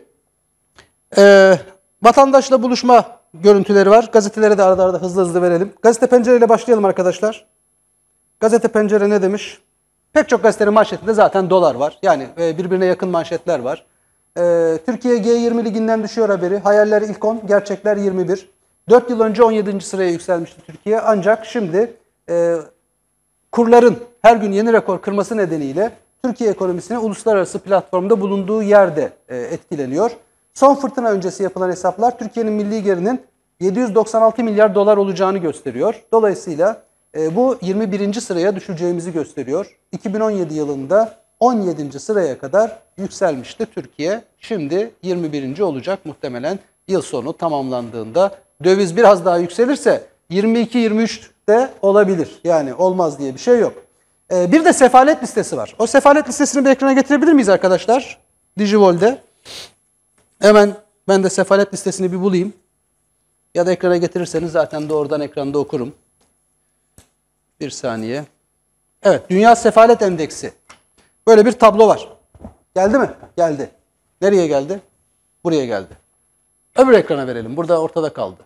e, vatandaşla buluşma görüntüleri var. Gazetelere de arada arada hızlı hızlı verelim. Gazete Pencere ile başlayalım arkadaşlar. Gazete Pencere ne demiş? Pek çok gazetenin manşetinde zaten dolar var. Yani e, birbirine yakın manşetler var. E, Türkiye G yirmi liginden düşüyor haberi. Hayaller ilk on, gerçekler yirmi bir. dört yıl önce on yedinci sıraya yükselmişti Türkiye. Ancak şimdi e, kurların her gün yeni rekor kırması nedeniyle Türkiye ekonomisine uluslararası platformda bulunduğu yerde e, etkileniyor. Son fırtına öncesi yapılan hesaplar Türkiye'nin milli gelirinin yedi yüz doksan altı milyar dolar olacağını gösteriyor. Dolayısıyla e, bu yirmi birinci sıraya düşeceğimizi gösteriyor. iki bin on yedi yılında on yedinci sıraya kadar yükselmişti Türkiye. Şimdi yirmi birinci olacak muhtemelen yıl sonu tamamlandığında. Döviz biraz daha yükselirse yirmi iki yirmi üç de olabilir. Yani olmaz diye bir şey yok. Ee, bir de sefalet listesi var. O sefalet listesini bir ekrana getirebilir miyiz arkadaşlar? Digivol'de. Hemen ben de sefalet listesini bir bulayım. Ya da ekrana getirirseniz zaten doğrudan ekranda okurum. Bir saniye. Evet, Dünya Sefalet Endeksi. Böyle bir tablo var. Geldi mi? Geldi. Nereye geldi? Buraya geldi. Öbür ekrana verelim. Burada ortada kaldı.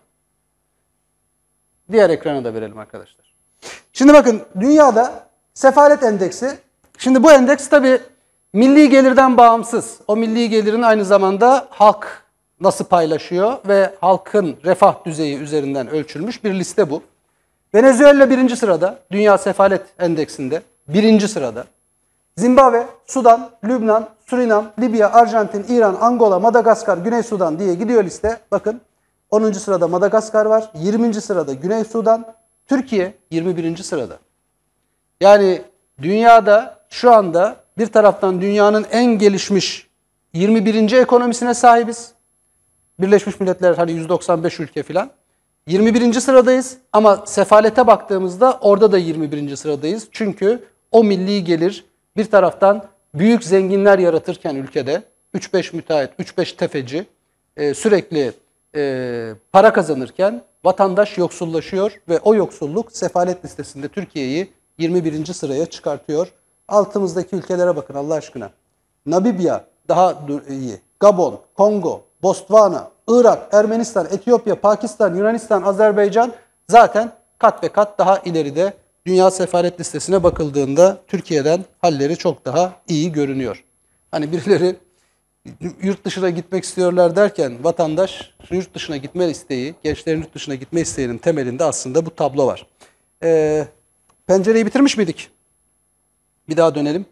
Diğer ekrana da verelim arkadaşlar. Şimdi bakın dünyada sefalet endeksi. Şimdi bu endeks tabii milli gelirden bağımsız. O milli gelirin aynı zamanda halk nasıl paylaşıyor ve halkın refah düzeyi üzerinden ölçülmüş bir liste bu. Venezuela birinci sırada Dünya Sefalet Endeksinde. Birinci sırada. Zimbabwe, Sudan, Lübnan, Surinam, Libya, Arjantin, İran, Angola, Madagaskar, Güney Sudan diye gidiyor liste. Bakın onuncu sırada Madagaskar var. yirminci sırada Güney Sudan. Türkiye yirmi birinci sırada. Yani dünyada şu anda bir taraftan dünyanın en gelişmiş yirmi birinci ekonomisine sahibiz. Birleşmiş Milletler hani yüz doksan beş ülke filan. yirmi birinci sıradayız ama sefalete baktığımızda orada da yirmi birinci sıradayız. Çünkü o milli gelir bir taraftan büyük zenginler yaratırken ülkede üç beş müteahhit, üç beş tefeci e, sürekli e, para kazanırken vatandaş yoksullaşıyor ve o yoksulluk sefalet listesinde Türkiye'yi yirmi birinci sıraya çıkartıyor. Altımızdaki ülkelere bakın Allah aşkına. Namibya daha iyi. Gabon, Kongo, Botswana, Irak, Ermenistan, Etiyopya, Pakistan, Yunanistan, Azerbaycan zaten kat ve kat daha ileride. Dünya sefalet listesine bakıldığında Türkiye'den halleri çok daha iyi görünüyor. Hani birileri yurt dışına gitmek istiyorlar derken vatandaş yurt dışına gitme isteği, gençlerin yurt dışına gitme isteğinin temelinde aslında bu tablo var. Ee, pencereyi bitirmiş miydik? Bir daha dönelim.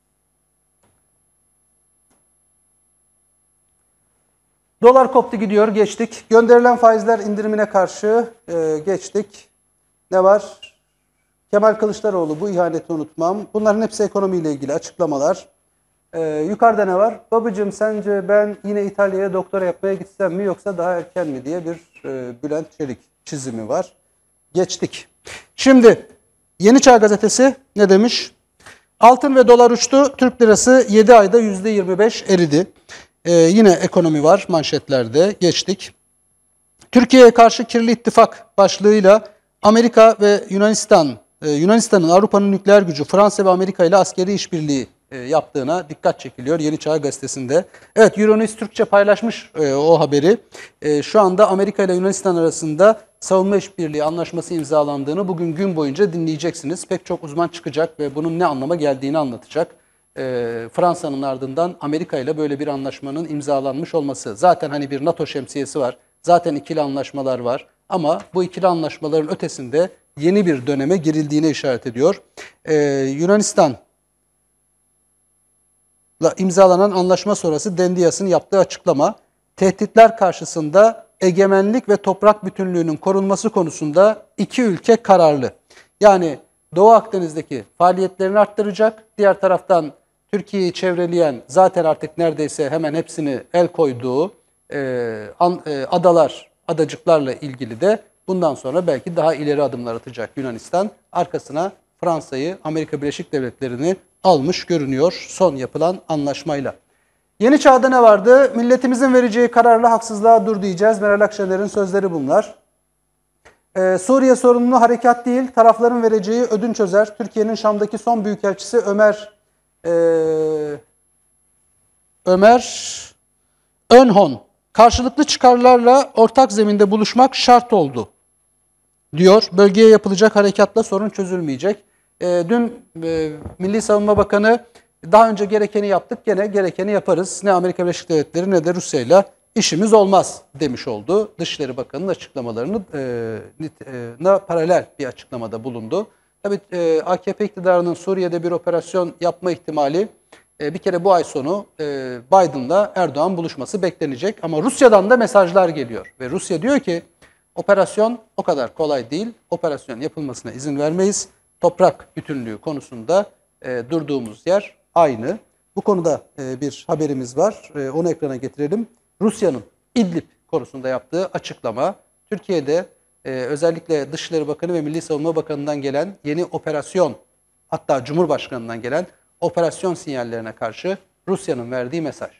Dolar koptu gidiyor, geçtik. Gönderilen faizler indirimine karşı e, geçtik. Ne var? Kemal Kılıçdaroğlu bu ihaneti unutmam. Bunların hepsi ekonomiyle ilgili açıklamalar. Ee, yukarıda ne var? Babacığım sence ben yine İtalya'ya doktora yapmaya gitsem mi yoksa daha erken mi diye bir e, Bülent Çelik çizimi var. Geçtik. Şimdi Yeni Çağ Gazetesi ne demiş? Altın ve dolar uçtu. Türk lirası yedi ayda yüzde yirmi beş eridi. Ee, yine ekonomi var manşetlerde. Geçtik. Türkiye'ye karşı kirli ittifak başlığıyla Amerika ve Yunanistan, e, Yunanistan'ın Avrupa'nın nükleer gücü Fransa ve Amerika ile askeri işbirliği e, yaptığına dikkat çekiliyor Yeni Çağ Gazetesi'nde. Evet, Euronews Türkçe paylaşmış e, o haberi. E, şu anda Amerika ile Yunanistan arasında savunma işbirliği anlaşması imzalandığını bugün gün boyunca dinleyeceksiniz. Pek çok uzman çıkacak ve bunun ne anlama geldiğini anlatacak. E, Fransa'nın ardından Amerika ile böyle bir anlaşmanın imzalanmış olması. Zaten hani bir NATO şemsiyesi var. Zaten ikili anlaşmalar var. Ama bu ikili anlaşmaların ötesinde yeni bir döneme girildiğine işaret ediyor. Ee, Yunanistan'la imzalanan anlaşma sonrası Dendias'ın yaptığı açıklama, tehditler karşısında egemenlik ve toprak bütünlüğünün korunması konusunda iki ülke kararlı. Yani Doğu Akdeniz'deki faaliyetlerini arttıracak, diğer taraftan Türkiye'yi çevreleyen zaten artık neredeyse hemen hepsini el koyduğu e, an, e, adalar, adacıklarla ilgili de bundan sonra belki daha ileri adımlar atacak Yunanistan. Arkasına Fransa'yı, Amerika Birleşik Devletleri'ni almış görünüyor son yapılan anlaşmayla. Yeni Çağ'da ne vardı? Milletimizin vereceği kararla haksızlığa dur diyeceğiz. Meral Akşener'in sözleri bunlar. Ee, Suriye sorununu harekat değil, tarafların vereceği ödünç çözer. Türkiye'nin Şam'daki son büyükelçisi Ömer e, Ömer Önhon, karşılıklı çıkarlarla ortak zeminde buluşmak şart oldu diyor. Bölgeye yapılacak harekatla sorun çözülmeyecek. E, dün e, Milli Savunma Bakanı daha önce gerekeni yaptık, gene gerekeni yaparız. Ne Amerika Birleşik Devletleri ne de Rusya'yla işimiz olmaz demiş oldu. Dışişleri Bakanı'nın açıklamalarını e, e, paralel bir açıklamada bulundu. Tabii e, A K P iktidarının Suriye'de bir operasyon yapma ihtimali e, bir kere bu ay sonu e, Biden'la Erdoğan buluşması beklenecek. Ama Rusya'dan da mesajlar geliyor ve Rusya diyor ki operasyon o kadar kolay değil. Operasyon yapılmasına izin vermeyiz. Toprak bütünlüğü konusunda e, durduğumuz yer aynı. Bu konuda e, bir haberimiz var. E, onu ekrana getirelim. Rusya'nın İdlib konusunda yaptığı açıklama, Türkiye'de e, özellikle Dışişleri Bakanı ve Milli Savunma Bakanı'ndan gelen yeni operasyon, hatta Cumhurbaşkanı'ndan gelen operasyon sinyallerine karşı Rusya'nın verdiği mesaj.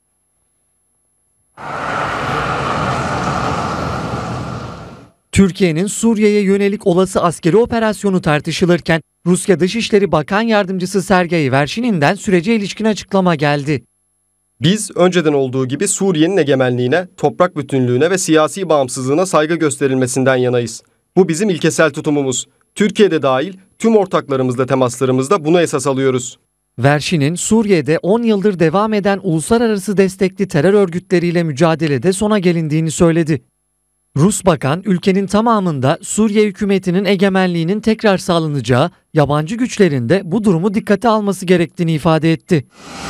Türkiye'nin Suriye'ye yönelik olası askeri operasyonu tartışılırken Rusya Dışişleri Bakan Yardımcısı Sergey Verşinin'den sürece ilişkin açıklama geldi. Biz önceden olduğu gibi Suriye'nin egemenliğine, toprak bütünlüğüne ve siyasi bağımsızlığına saygı gösterilmesinden yanayız. Bu bizim ilkesel tutumumuz. Türkiye'de dahil tüm ortaklarımızla temaslarımızda bunu esas alıyoruz. Verşinin Suriye'de on yıldır devam eden uluslararası destekli terör örgütleriyle mücadelede sona gelindiğini söyledi. Rus bakan ülkenin tamamında Suriye hükümetinin egemenliğinin tekrar sağlanacağı, yabancı güçlerin de bu durumu dikkate alması gerektiğini ifade etti.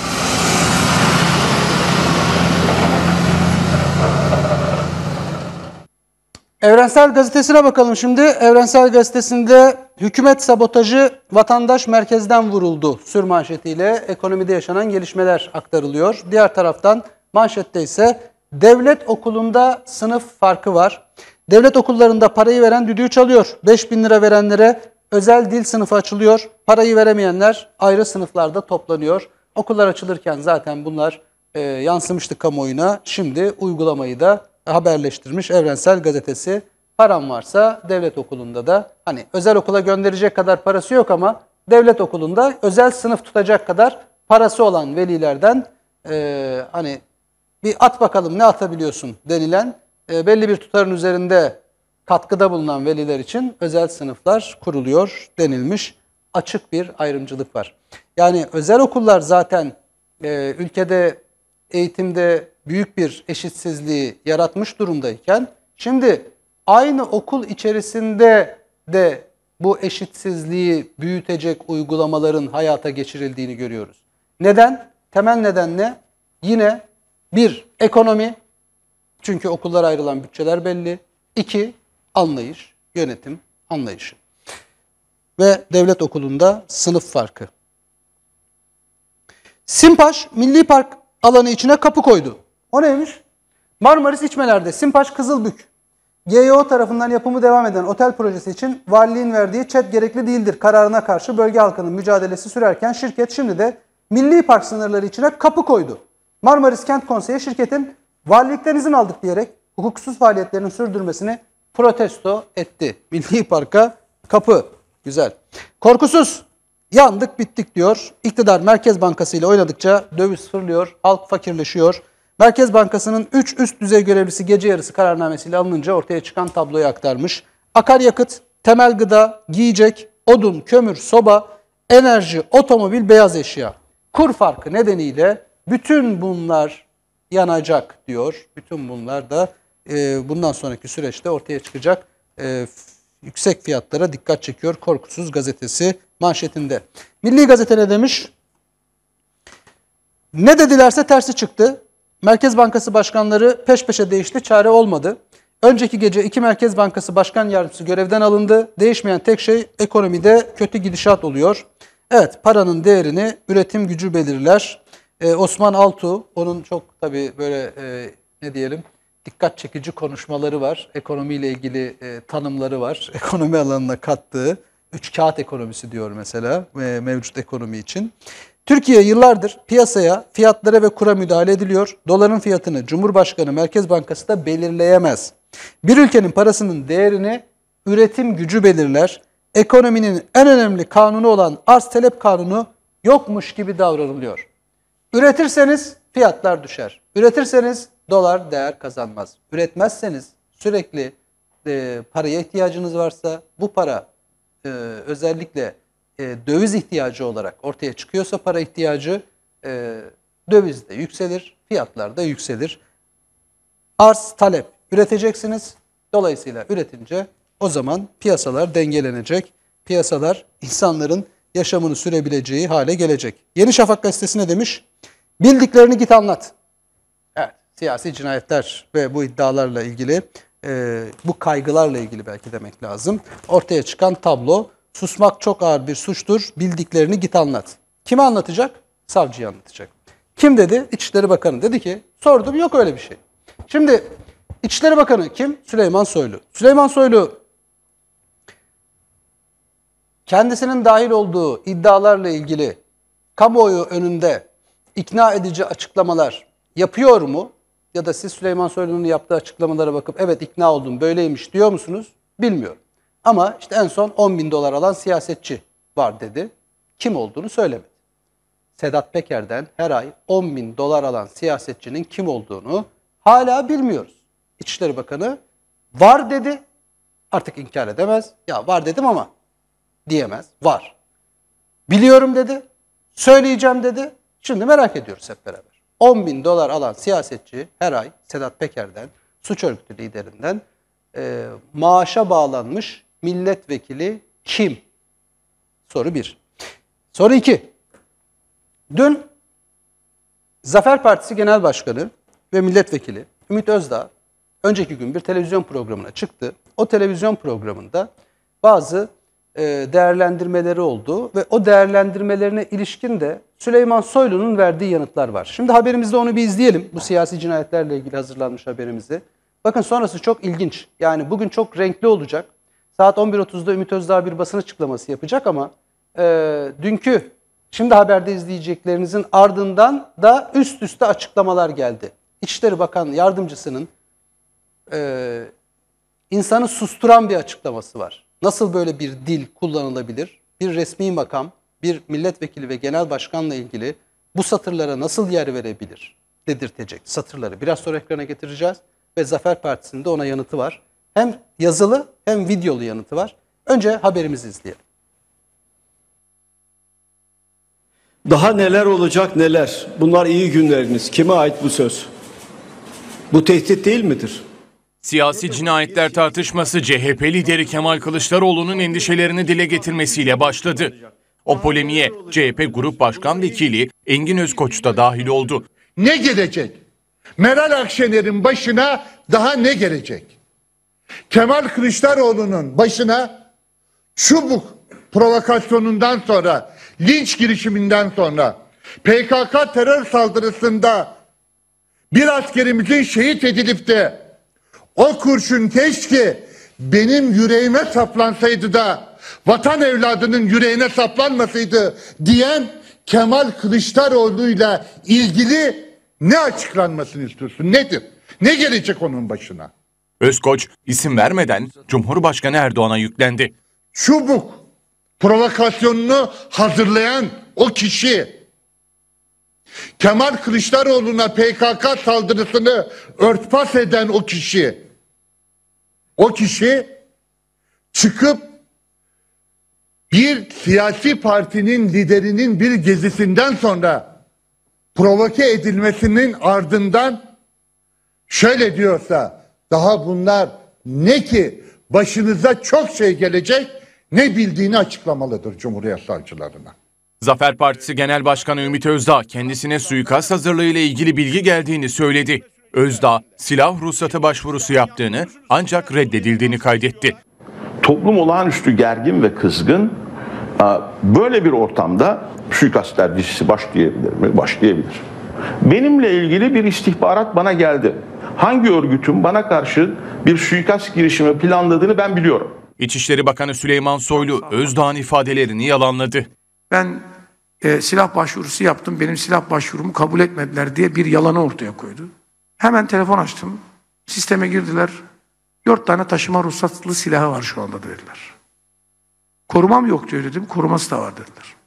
Evrensel Gazetesi'ne bakalım şimdi. Evrensel Gazetesi'nde hükümet sabotajı vatandaş merkezden vuruldu sürmanşetiyle ekonomide yaşanan gelişmeler aktarılıyor. Diğer taraftan manşette ise devlet okulunda sınıf farkı var. Devlet okullarında parayı veren düdüğü çalıyor. beş bin lira verenlere özel dil sınıfı açılıyor. Parayı veremeyenler ayrı sınıflarda toplanıyor. Okullar açılırken zaten bunlar e, yansımıştı kamuoyuna. Şimdi uygulamayı da haberleştirmiş Evrensel Gazetesi. Param varsa devlet okulunda da, hani özel okula gönderecek kadar parası yok ama devlet okulunda özel sınıf tutacak kadar parası olan velilerden e, hani bir at bakalım ne atabiliyorsun denilen e, belli bir tutarın üzerinde katkıda bulunan veliler için özel sınıflar kuruluyor denilmiş. Açık bir ayrımcılık var. Yani özel okullar zaten e, ülkede eğitimde büyük bir eşitsizliği yaratmış durumdayken şimdi aynı okul içerisinde de bu eşitsizliği büyütecek uygulamaların hayata geçirildiğini görüyoruz. Neden? Temel neden ne? Yine bir, ekonomi. Çünkü okullara ayrılan bütçeler belli. İki, anlayış, yönetim anlayışı. Ve devlet okulunda sınıf farkı. Simpaş Milli Park alanı içine kapı koydu. O neymiş? Marmaris İçmeler'de Simpaş Kızılbük G Y O tarafından yapımı devam eden otel projesi için valiliğin verdiği ÇED gerekli değildir kararına karşı bölge halkının mücadelesi sürerken şirket şimdi de Milli Park sınırları içine kapı koydu. Marmaris Kent Konseyi şirketin valilikten izin aldık diyerek hukuksuz faaliyetlerini sürdürmesini protesto etti. Milli Park'a kapı. Güzel. Korkusuz. Yandık bittik diyor. İktidar Merkez Bankası ile oynadıkça döviz fırlıyor, halk fakirleşiyor. Merkez Bankası'nın üç üst düzey görevlisi gece yarısı kararnamesiyle alınınca ortaya çıkan tabloyu aktarmış. Akaryakıt, temel gıda, giyecek, odun, kömür, soba, enerji, otomobil, beyaz eşya. Kur farkı nedeniyle bütün bunlar yanacak diyor. Bütün bunlar da e, bundan sonraki süreçte ortaya çıkacak e, yüksek fiyatlara dikkat çekiyor Korkusuz Gazetesi manşetinde. Milli Gazete ne demiş? Ne dedilerse tersi çıktı. Merkez Bankası başkanları peş peşe değişti, çare olmadı. Önceki gece iki Merkez Bankası Başkan Yardımcısı görevden alındı. Değişmeyen tek şey ekonomide kötü gidişat oluyor. Evet, paranın değerini üretim gücü belirler. Ee, Osman Altuğ, onun çok tabii böyle e, ne diyelim dikkat çekici konuşmaları var. Ekonomiyle ilgili e, tanımları var. Ekonomi alanına kattığı. Üç kağıt ekonomisi diyor mesela e, mevcut ekonomi için. Türkiye yıllardır piyasaya, fiyatlara ve kura müdahale ediliyor. Doların fiyatını Cumhurbaşkanı Merkez Bankası da belirleyemez. Bir ülkenin parasının değerini üretim gücü belirler. Ekonominin en önemli kanunu olan arz talep kanunu yokmuş gibi davranılıyor. Üretirseniz fiyatlar düşer. Üretirseniz dolar değer kazanmaz. Üretmezseniz sürekli e, paraya ihtiyacınız varsa bu para e, özellikle e, döviz ihtiyacı olarak ortaya çıkıyorsa para ihtiyacı e, döviz de yükselir, fiyatlar da yükselir. Arz talep üreteceksiniz. Dolayısıyla üretince o zaman piyasalar dengelenecek. Piyasalar insanların yaşamını sürebileceği hale gelecek. Yeni Şafak gazetesi ne demiş? Bildiklerini git anlat. Evet, siyasi cinayetler ve bu iddialarla ilgili, e, bu kaygılarla ilgili belki demek lazım. Ortaya çıkan tablo, susmak çok ağır bir suçtur, bildiklerini git anlat. Kime anlatacak? Savcıya anlatacak. Kim dedi? İçişleri Bakanı. Dedi ki, sordum yok öyle bir şey. Şimdi İçişleri Bakanı kim? Süleyman Soylu. Süleyman Soylu kendisinin dahil olduğu iddialarla ilgili kamuoyu önünde ikna edici açıklamalar yapıyor mu? Ya da siz Süleyman Soylu'nun yaptığı açıklamalara bakıp evet ikna oldum böyleymiş diyor musunuz? Bilmiyorum. Ama işte en son on bin dolar alan siyasetçi var dedi. Kim olduğunu söylemedi. Sedat Peker'den her ay on bin dolar alan siyasetçinin kim olduğunu hala bilmiyoruz. İçişleri Bakanı var dedi. Artık inkar edemez. Ya var dedim ama diyemez. Var. Biliyorum dedi. Söyleyeceğim dedi. Şimdi merak ediyoruz hep beraber. on bin dolar alan siyasetçi her ay Sedat Peker'den, suç örgütü liderinden e, maaşa bağlanmış milletvekili kim? Soru bir. Soru iki. Dün Zafer Partisi Genel Başkanı ve milletvekili Ümit Özdağ önceki gün bir televizyon programına çıktı. O televizyon programında bazı e, değerlendirmeleri oldu ve o değerlendirmelerine ilişkin de Süleyman Soylu'nun verdiği yanıtlar var. Şimdi haberimizde onu bir izleyelim. Bu siyasi cinayetlerle ilgili hazırlanmış haberimizi. Bakın sonrası çok ilginç. Yani bugün çok renkli olacak. Saat on bir otuzda Ümit Özdağ bir basın açıklaması yapacak ama e, dünkü şimdi haberde izleyeceklerinizin ardından da üst üste açıklamalar geldi. İçişleri Bakan Yardımcısının e, insanı susturan bir açıklaması var. Nasıl böyle bir dil kullanılabilir? Bir resmi makam, bir milletvekili ve genel başkanla ilgili bu satırlara nasıl yer verebilir? Dedirtecek satırları. Biraz sonra ekrana getireceğiz ve Zafer Partisi'nin de ona yanıtı var. Hem yazılı hem videolu yanıtı var. Önce haberimizi izleyelim. Daha neler olacak neler? Bunlar iyi günleriniz. Kime ait bu söz? Bu tehdit değil midir? Siyasi cinayetler tartışması C H P lideri Kemal Kılıçdaroğlu'nun endişelerini dile getirmesiyle başladı. O polemiğe C H P Grup Başkan Vekili Engin Özkoç da dahil oldu. Ne gelecek? Meral Akşener'in başına daha ne gelecek? Kemal Kılıçdaroğlu'nun başına Çubuk provokasyonundan sonra, linç girişiminden sonra, P K K terör saldırısında bir askerimizin şehit edilip de o kurşun keşke benim yüreğime saplansaydı da vatan evladının yüreğine saplanmasaydı diyen Kemal Kılıçdaroğlu'yla ilgili ne açıklanmasını istiyorsun? Nedir? Ne gelecek onun başına? Özkoç isim vermeden Cumhurbaşkanı Erdoğan'a yüklendi. Çubuk provokasyonunu hazırlayan o kişi, Kemal Kılıçdaroğlu'na P K K saldırısını örtbas eden o kişi, o kişi çıkıp bir siyasi partinin liderinin bir gezisinden sonra provoke edilmesinin ardından şöyle diyorsa, daha bunlar ne ki başınıza çok şey gelecek, ne bildiğini açıklamalıdır Cumhuriyet savcılarına. Zafer Partisi Genel Başkanı Ümit Özdağ kendisine suikast hazırlığıyla ilgili bilgi geldiğini söyledi. Özdağ silah ruhsatı başvurusu yaptığını ancak reddedildiğini kaydetti. Toplum olağanüstü gergin ve kızgın. Böyle bir ortamda suikastler dizisi başlayabilir mi? Başlayabilir. Benimle ilgili bir istihbarat bana geldi. Hangi örgütün bana karşı bir suikast girişimi planladığını ben biliyorum. İçişleri Bakanı Süleyman Soylu Özdağ'ın ifadelerini yalanladı. Ben e, silah başvurusu yaptım, benim silah başvurumu kabul etmediler diye bir yalanı ortaya koydu. Hemen telefon açtım, sisteme girdiler, Dört tane taşıma ruhsatlı silahı var şu anda dediler. Korumam yok diyor dedim. Koruması da var dediler.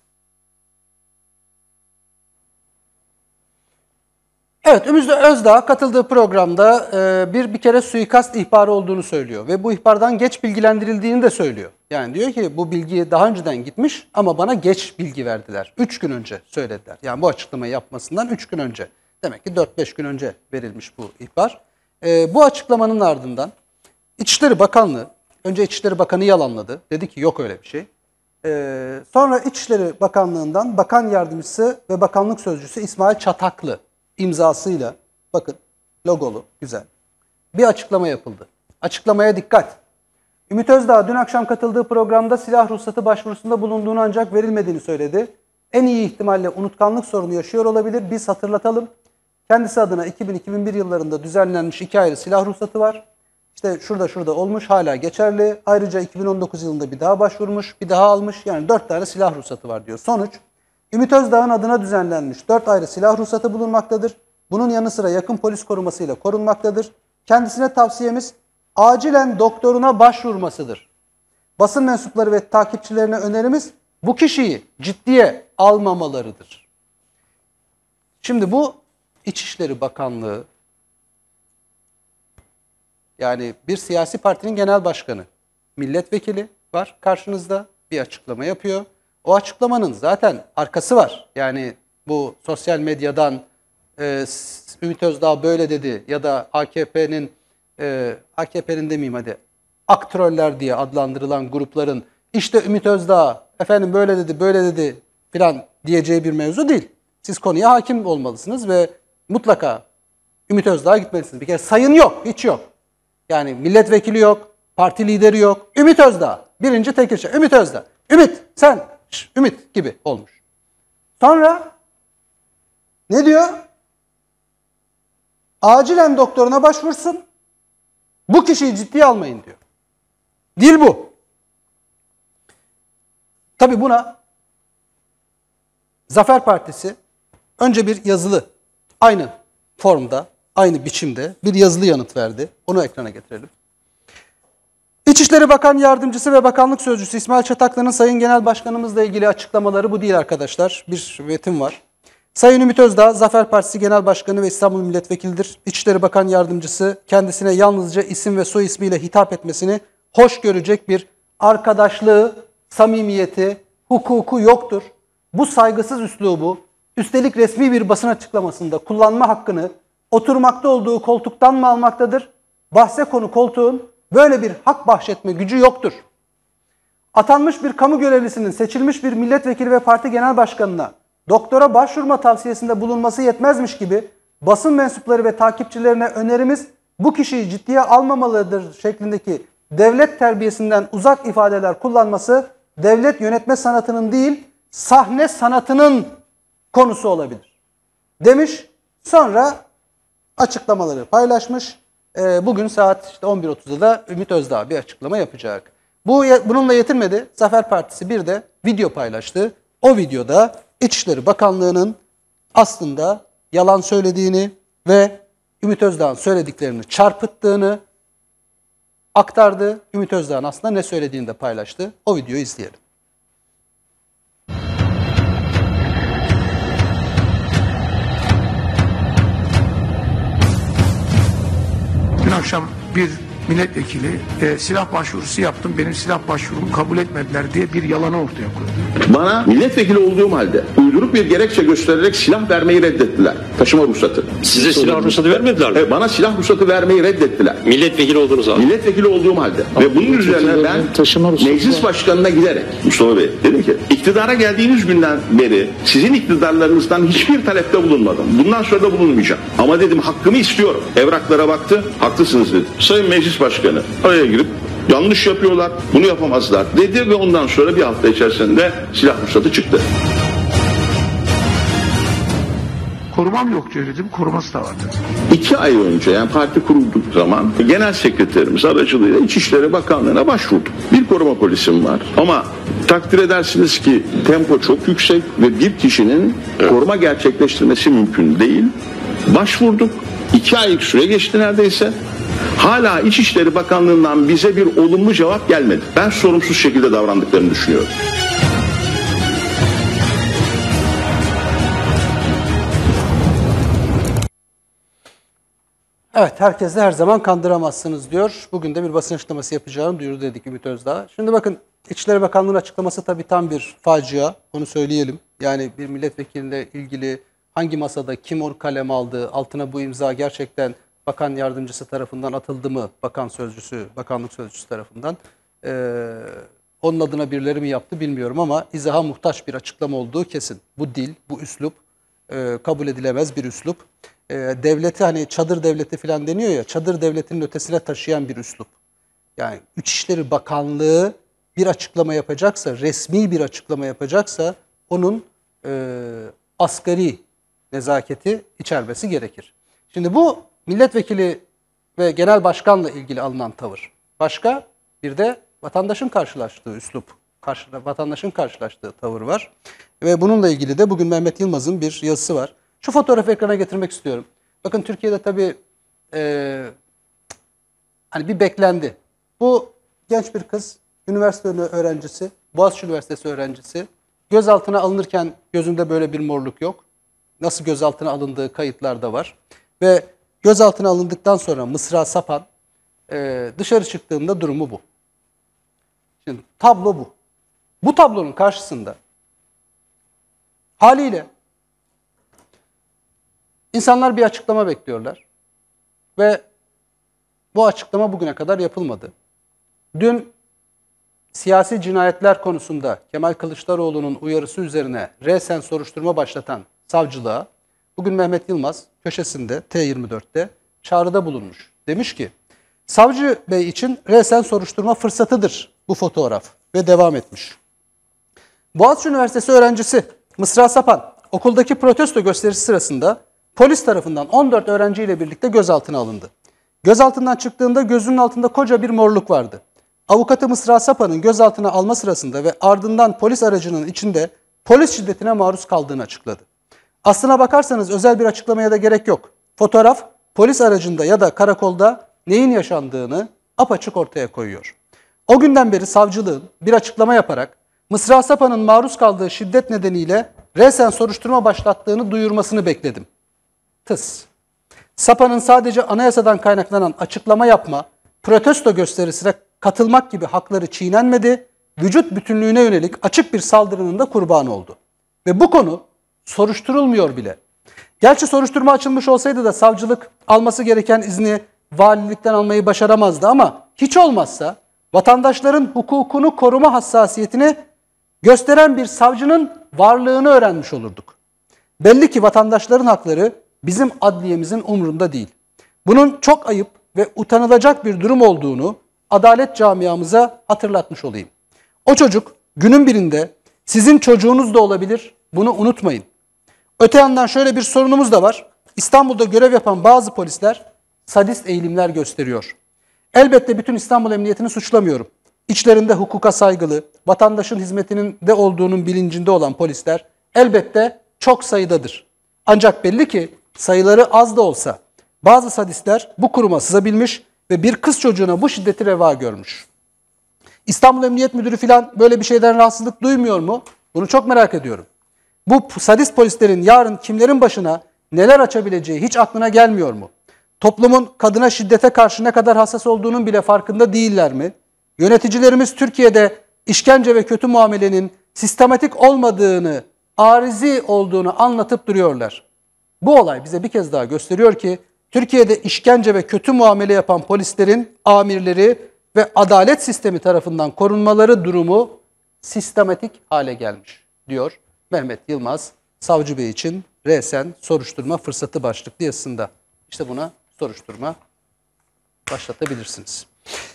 Evet, Ümit Özdağ katıldığı programda e, bir bir kere suikast ihbarı olduğunu söylüyor ve bu ihbardan geç bilgilendirildiğini de söylüyor. Yani diyor ki bu bilgi daha önceden gitmiş ama bana geç bilgi verdiler. Üç gün önce söylediler. Yani bu açıklamayı yapmasından üç gün önce. Demek ki dört beş gün önce verilmiş bu ihbar. E, bu açıklamanın ardından İçişleri Bakanlığı, önce İçişleri Bakanı yalanladı. Dedi ki yok öyle bir şey. E, sonra İçişleri Bakanlığı'ndan Bakan Yardımcısı ve Bakanlık Sözcüsü İsmail Çataklı imzasıyla, bakın logolu, güzel, bir açıklama yapıldı. Açıklamaya dikkat. Ümit Özdağ dün akşam katıldığı programda silah ruhsatı başvurusunda bulunduğunu ancak verilmediğini söyledi. En iyi ihtimalle unutkanlık sorunu yaşıyor olabilir. Biz hatırlatalım. Kendisi adına iki bin iki bin bir yıllarında düzenlenmiş iki ayrı silah ruhsatı var. İşte şurada şurada olmuş, hala geçerli. Ayrıca iki bin on dokuz yılında bir daha başvurmuş, bir daha almış. Yani dört tane silah ruhsatı var diyor. Sonuç, Ümit Özdağ'ın adına düzenlenmiş dört ayrı silah ruhsatı bulunmaktadır. Bunun yanı sıra yakın polis korumasıyla korunmaktadır. Kendisine tavsiyemiz acilen doktoruna başvurmasıdır. Basın mensupları ve takipçilerine önerimiz bu kişiyi ciddiye almamalarıdır. Şimdi bu İçişleri Bakanlığı, yani bir siyasi partinin genel başkanı, milletvekili var karşınızda, bir açıklama yapıyor. O açıklamanın zaten arkası var. Yani bu sosyal medyadan e, Ümit Özdağ böyle dedi ya da A K P'nin e, A K P'nin demeyeyim hadi, aktroller diye adlandırılan grupların işte Ümit Özdağ efendim böyle dedi böyle dedi filan diyeceği bir mevzu değil. Siz konuya hakim olmalısınız ve mutlaka Ümit Özdağ'a gitmelisiniz. Bir kere sayın yok, hiç yok. Yani milletvekili yok, parti lideri yok. Ümit Özdağ, birinci tekirçe. Ümit Özdağ. Ümit sen, şş, Ümit gibi olmuş. Sonra ne diyor? Acilen doktoruna başvursun. Bu kişiyi ciddiye almayın diyor. Dil bu. Tabii buna Zafer Partisi önce bir yazılı, aynı formda, aynı biçimde bir yazılı yanıt verdi. Onu ekrana getirelim. İçişleri Bakan Yardımcısı ve Bakanlık Sözcüsü İsmail Çataklı'nın Sayın Genel Başkanımızla ilgili açıklamaları bu değil arkadaşlar. Bir metin var. Sayın Ümit Özdağ, Zafer Partisi Genel Başkanı ve İstanbul Milletvekilidir. İçişleri Bakan Yardımcısı kendisine yalnızca isim ve soy ismiyle hitap etmesini hoş görecek bir arkadaşlığı, samimiyeti, hukuku yoktur. Bu saygısız üslubu, üstelik resmi bir basın açıklamasında kullanma hakkını oturmakta olduğu koltuktan mı almaktadır? Bahse konu koltuğun böyle bir hak bahşetme gücü yoktur. Atanmış bir kamu görevlisinin seçilmiş bir milletvekili ve parti genel başkanına doktora başvurma tavsiyesinde bulunması yetmezmiş gibi basın mensupları ve takipçilerine önerimiz bu kişiyi ciddiye almamalıdır şeklindeki devlet terbiyesinden uzak ifadeler kullanması devlet yönetme sanatının değil, sahne sanatının konusu olabilir demiş. Sonra açıklamaları paylaşmış. Bugün saat işte on bir otuzda da Ümit Özdağ bir açıklama yapacak. Bu bununla yetinmedi. Zafer Partisi bir de video paylaştı. O videoda İçişleri Bakanlığı'nın aslında yalan söylediğini ve Ümit Özdağ'ın söylediklerini çarpıttığını aktardı. Ümit Özdağ'ın aslında ne söylediğini de paylaştı. O videoyu izleyelim. Dün akşam bir milletvekili e, silah başvurusu yaptım, benim silah başvurumu kabul etmediler diye bir yalanı ortaya koydu. Bana milletvekili olduğum halde uydurup bir gerekçe göstererek silah vermeyi reddettiler. Taşıma ruhsatı. Size silah ruhsatı vermediler mi? Evet, bana silah ruhsatı vermeyi reddettiler. Milletvekili olduğunuz halde. Milletvekili olduğum halde. Ama ve bunun üzerine ben meclis başkanına giderek Mustafa Bey dedim ki iktidara geldiğiniz günden beri sizin iktidarlarınızdan hiçbir talepte bulunmadım. Bundan sonra da bulunmayacağım. Ama dedim hakkımı istiyorum. Evraklara baktı. Haklısınız dedi. Sayın Meclis Başkanı araya girip yanlış yapıyorlar, bunu yapamazlar dedi ve ondan sonra bir hafta içerisinde silah ruhsatı çıktı. Korumam yok diyor dedim, koruması da var dedi. İki ay önce yani parti kurulduk zaman genel sekreterimiz aracılığıyla İçişleri Bakanlığı'na başvurduk. Bir koruma polisim var ama takdir edersiniz ki tempo çok yüksek ve bir kişinin evet. koruma gerçekleştirmesi mümkün değil. Başvurduk. İki aylık süre geçti neredeyse. Hala İçişleri Bakanlığı'ndan bize bir olumlu cevap gelmedi. Ben sorumsuz şekilde davrandıklarını düşünüyorum. Evet, herkese her zaman kandıramazsınız diyor. Bugün de bir basın açıklaması yapacağım duyurdu dedik Ümit Özdağ. Şimdi bakın, İçişleri Bakanlığı'nın açıklaması tabii tam bir facia. Onu söyleyelim. Yani bir milletvekiliyle ilgili hangi masada kim o kalem aldı, altına bu imza gerçekten bakan yardımcısı tarafından atıldı mı, bakan sözcüsü, bakanlık sözcüsü tarafından, ee, onun adına birileri mi yaptı bilmiyorum ama izaha muhtaç bir açıklama olduğu kesin. Bu dil, bu üslup e, kabul edilemez bir üslup. E, devleti, hani çadır devleti falan deniyor ya, çadır devletinin ötesine taşıyan bir üslup. Yani İçişleri Bakanlığı bir açıklama yapacaksa, resmi bir açıklama yapacaksa onun e, asgari nezaketi içermesi gerekir. Şimdi bu milletvekili ve genel başkanla ilgili alınan tavır. Başka bir de vatandaşın karşılaştığı üslup, karşı, vatandaşın karşılaştığı tavır var. Ve bununla ilgili de bugün Mehmet Yılmaz'ın bir yazısı var. Şu fotoğrafı ekrana getirmek istiyorum. Bakın, Türkiye'de tabii e, hani bir beklendi. Bu genç bir kız, üniversite öğrencisi, Boğaziçi Üniversitesi öğrencisi. Gözaltına alınırken gözünde böyle bir morluk yok. Nasıl gözaltına alındığı kayıtlarda var. Ve gözaltına alındıktan sonra Mısra Sapan e, dışarı çıktığında durumu bu. Şimdi tablo bu. Bu tablonun karşısında haliyle insanlar bir açıklama bekliyorlar. Ve bu açıklama bugüne kadar yapılmadı. Dün siyasi cinayetler konusunda Kemal Kılıçdaroğlu'nun uyarısı üzerine resen soruşturma başlatan savcılığa bugün Mehmet Yılmaz köşesinde T yirmi dört'te çağrıda bulunmuş. Demiş ki, savcı bey için resen soruşturma fırsatıdır bu fotoğraf ve devam etmiş. Boğaziçi Üniversitesi öğrencisi Mısra Sapan okuldaki protesto gösterisi sırasında polis tarafından on dört öğrenciyle birlikte gözaltına alındı. Gözaltından çıktığında gözünün altında koca bir morluk vardı. Avukatı Mısra Sapan'ın gözaltına alma sırasında ve ardından polis aracının içinde polis şiddetine maruz kaldığını açıkladı. Aslına bakarsanız özel bir açıklamaya da gerek yok. Fotoğraf polis aracında ya da karakolda neyin yaşandığını apaçık ortaya koyuyor. O günden beri savcılığın bir açıklama yaparak Mısra Sapan'ın maruz kaldığı şiddet nedeniyle resen soruşturma başlattığını duyurmasını bekledim. Tıs. Sapan'ın sadece anayasadan kaynaklanan açıklama yapma, protesto gösterisine katılmak gibi hakları çiğnenmedi, vücut bütünlüğüne yönelik açık bir saldırının da kurbanı oldu. Ve bu konu soruşturulmuyor bile. Gerçi soruşturma açılmış olsaydı da savcılık alması gereken izni valilikten almayı başaramazdı ama hiç olmazsa vatandaşların hukukunu koruma hassasiyetini gösteren bir savcının varlığını öğrenmiş olurduk. Belli ki vatandaşların hakları bizim adliyemizin umrunda değil. Bunun çok ayıp ve utanılacak bir durum olduğunu adalet camiamıza hatırlatmış olayım. O çocuk günün birinde sizin çocuğunuz da olabilir, bunu unutmayın. Öte yandan şöyle bir sorunumuz da var. İstanbul'da görev yapan bazı polisler sadist eğilimler gösteriyor. Elbette bütün İstanbul Emniyetini suçlamıyorum. İçlerinde hukuka saygılı, vatandaşın hizmetinin de olduğunun bilincinde olan polisler elbette çok sayıdadır. Ancak belli ki sayıları az da olsa bazı sadistler bu kuruma sızabilmiş ve bir kız çocuğuna bu şiddeti reva görmüş. İstanbul Emniyet Müdürü falan böyle bir şeyden rahatsızlık duymuyor mu? Bunu çok merak ediyorum. Bu sadist polislerin yarın kimlerin başına neler açabileceği hiç aklına gelmiyor mu? Toplumun kadına şiddete karşı ne kadar hassas olduğunun bile farkında değiller mi? Yöneticilerimiz Türkiye'de işkence ve kötü muamelenin sistematik olmadığını, arizi olduğunu anlatıp duruyorlar. Bu olay bize bir kez daha gösteriyor ki Türkiye'de işkence ve kötü muamele yapan polislerin amirleri ve adalet sistemi tarafından korunmaları durumu sistematik hale gelmiş diyor Mehmet Yılmaz, savcı bey için resen soruşturma fırsatı başlıklı yazısında. İşte buna soruşturma başlatabilirsiniz.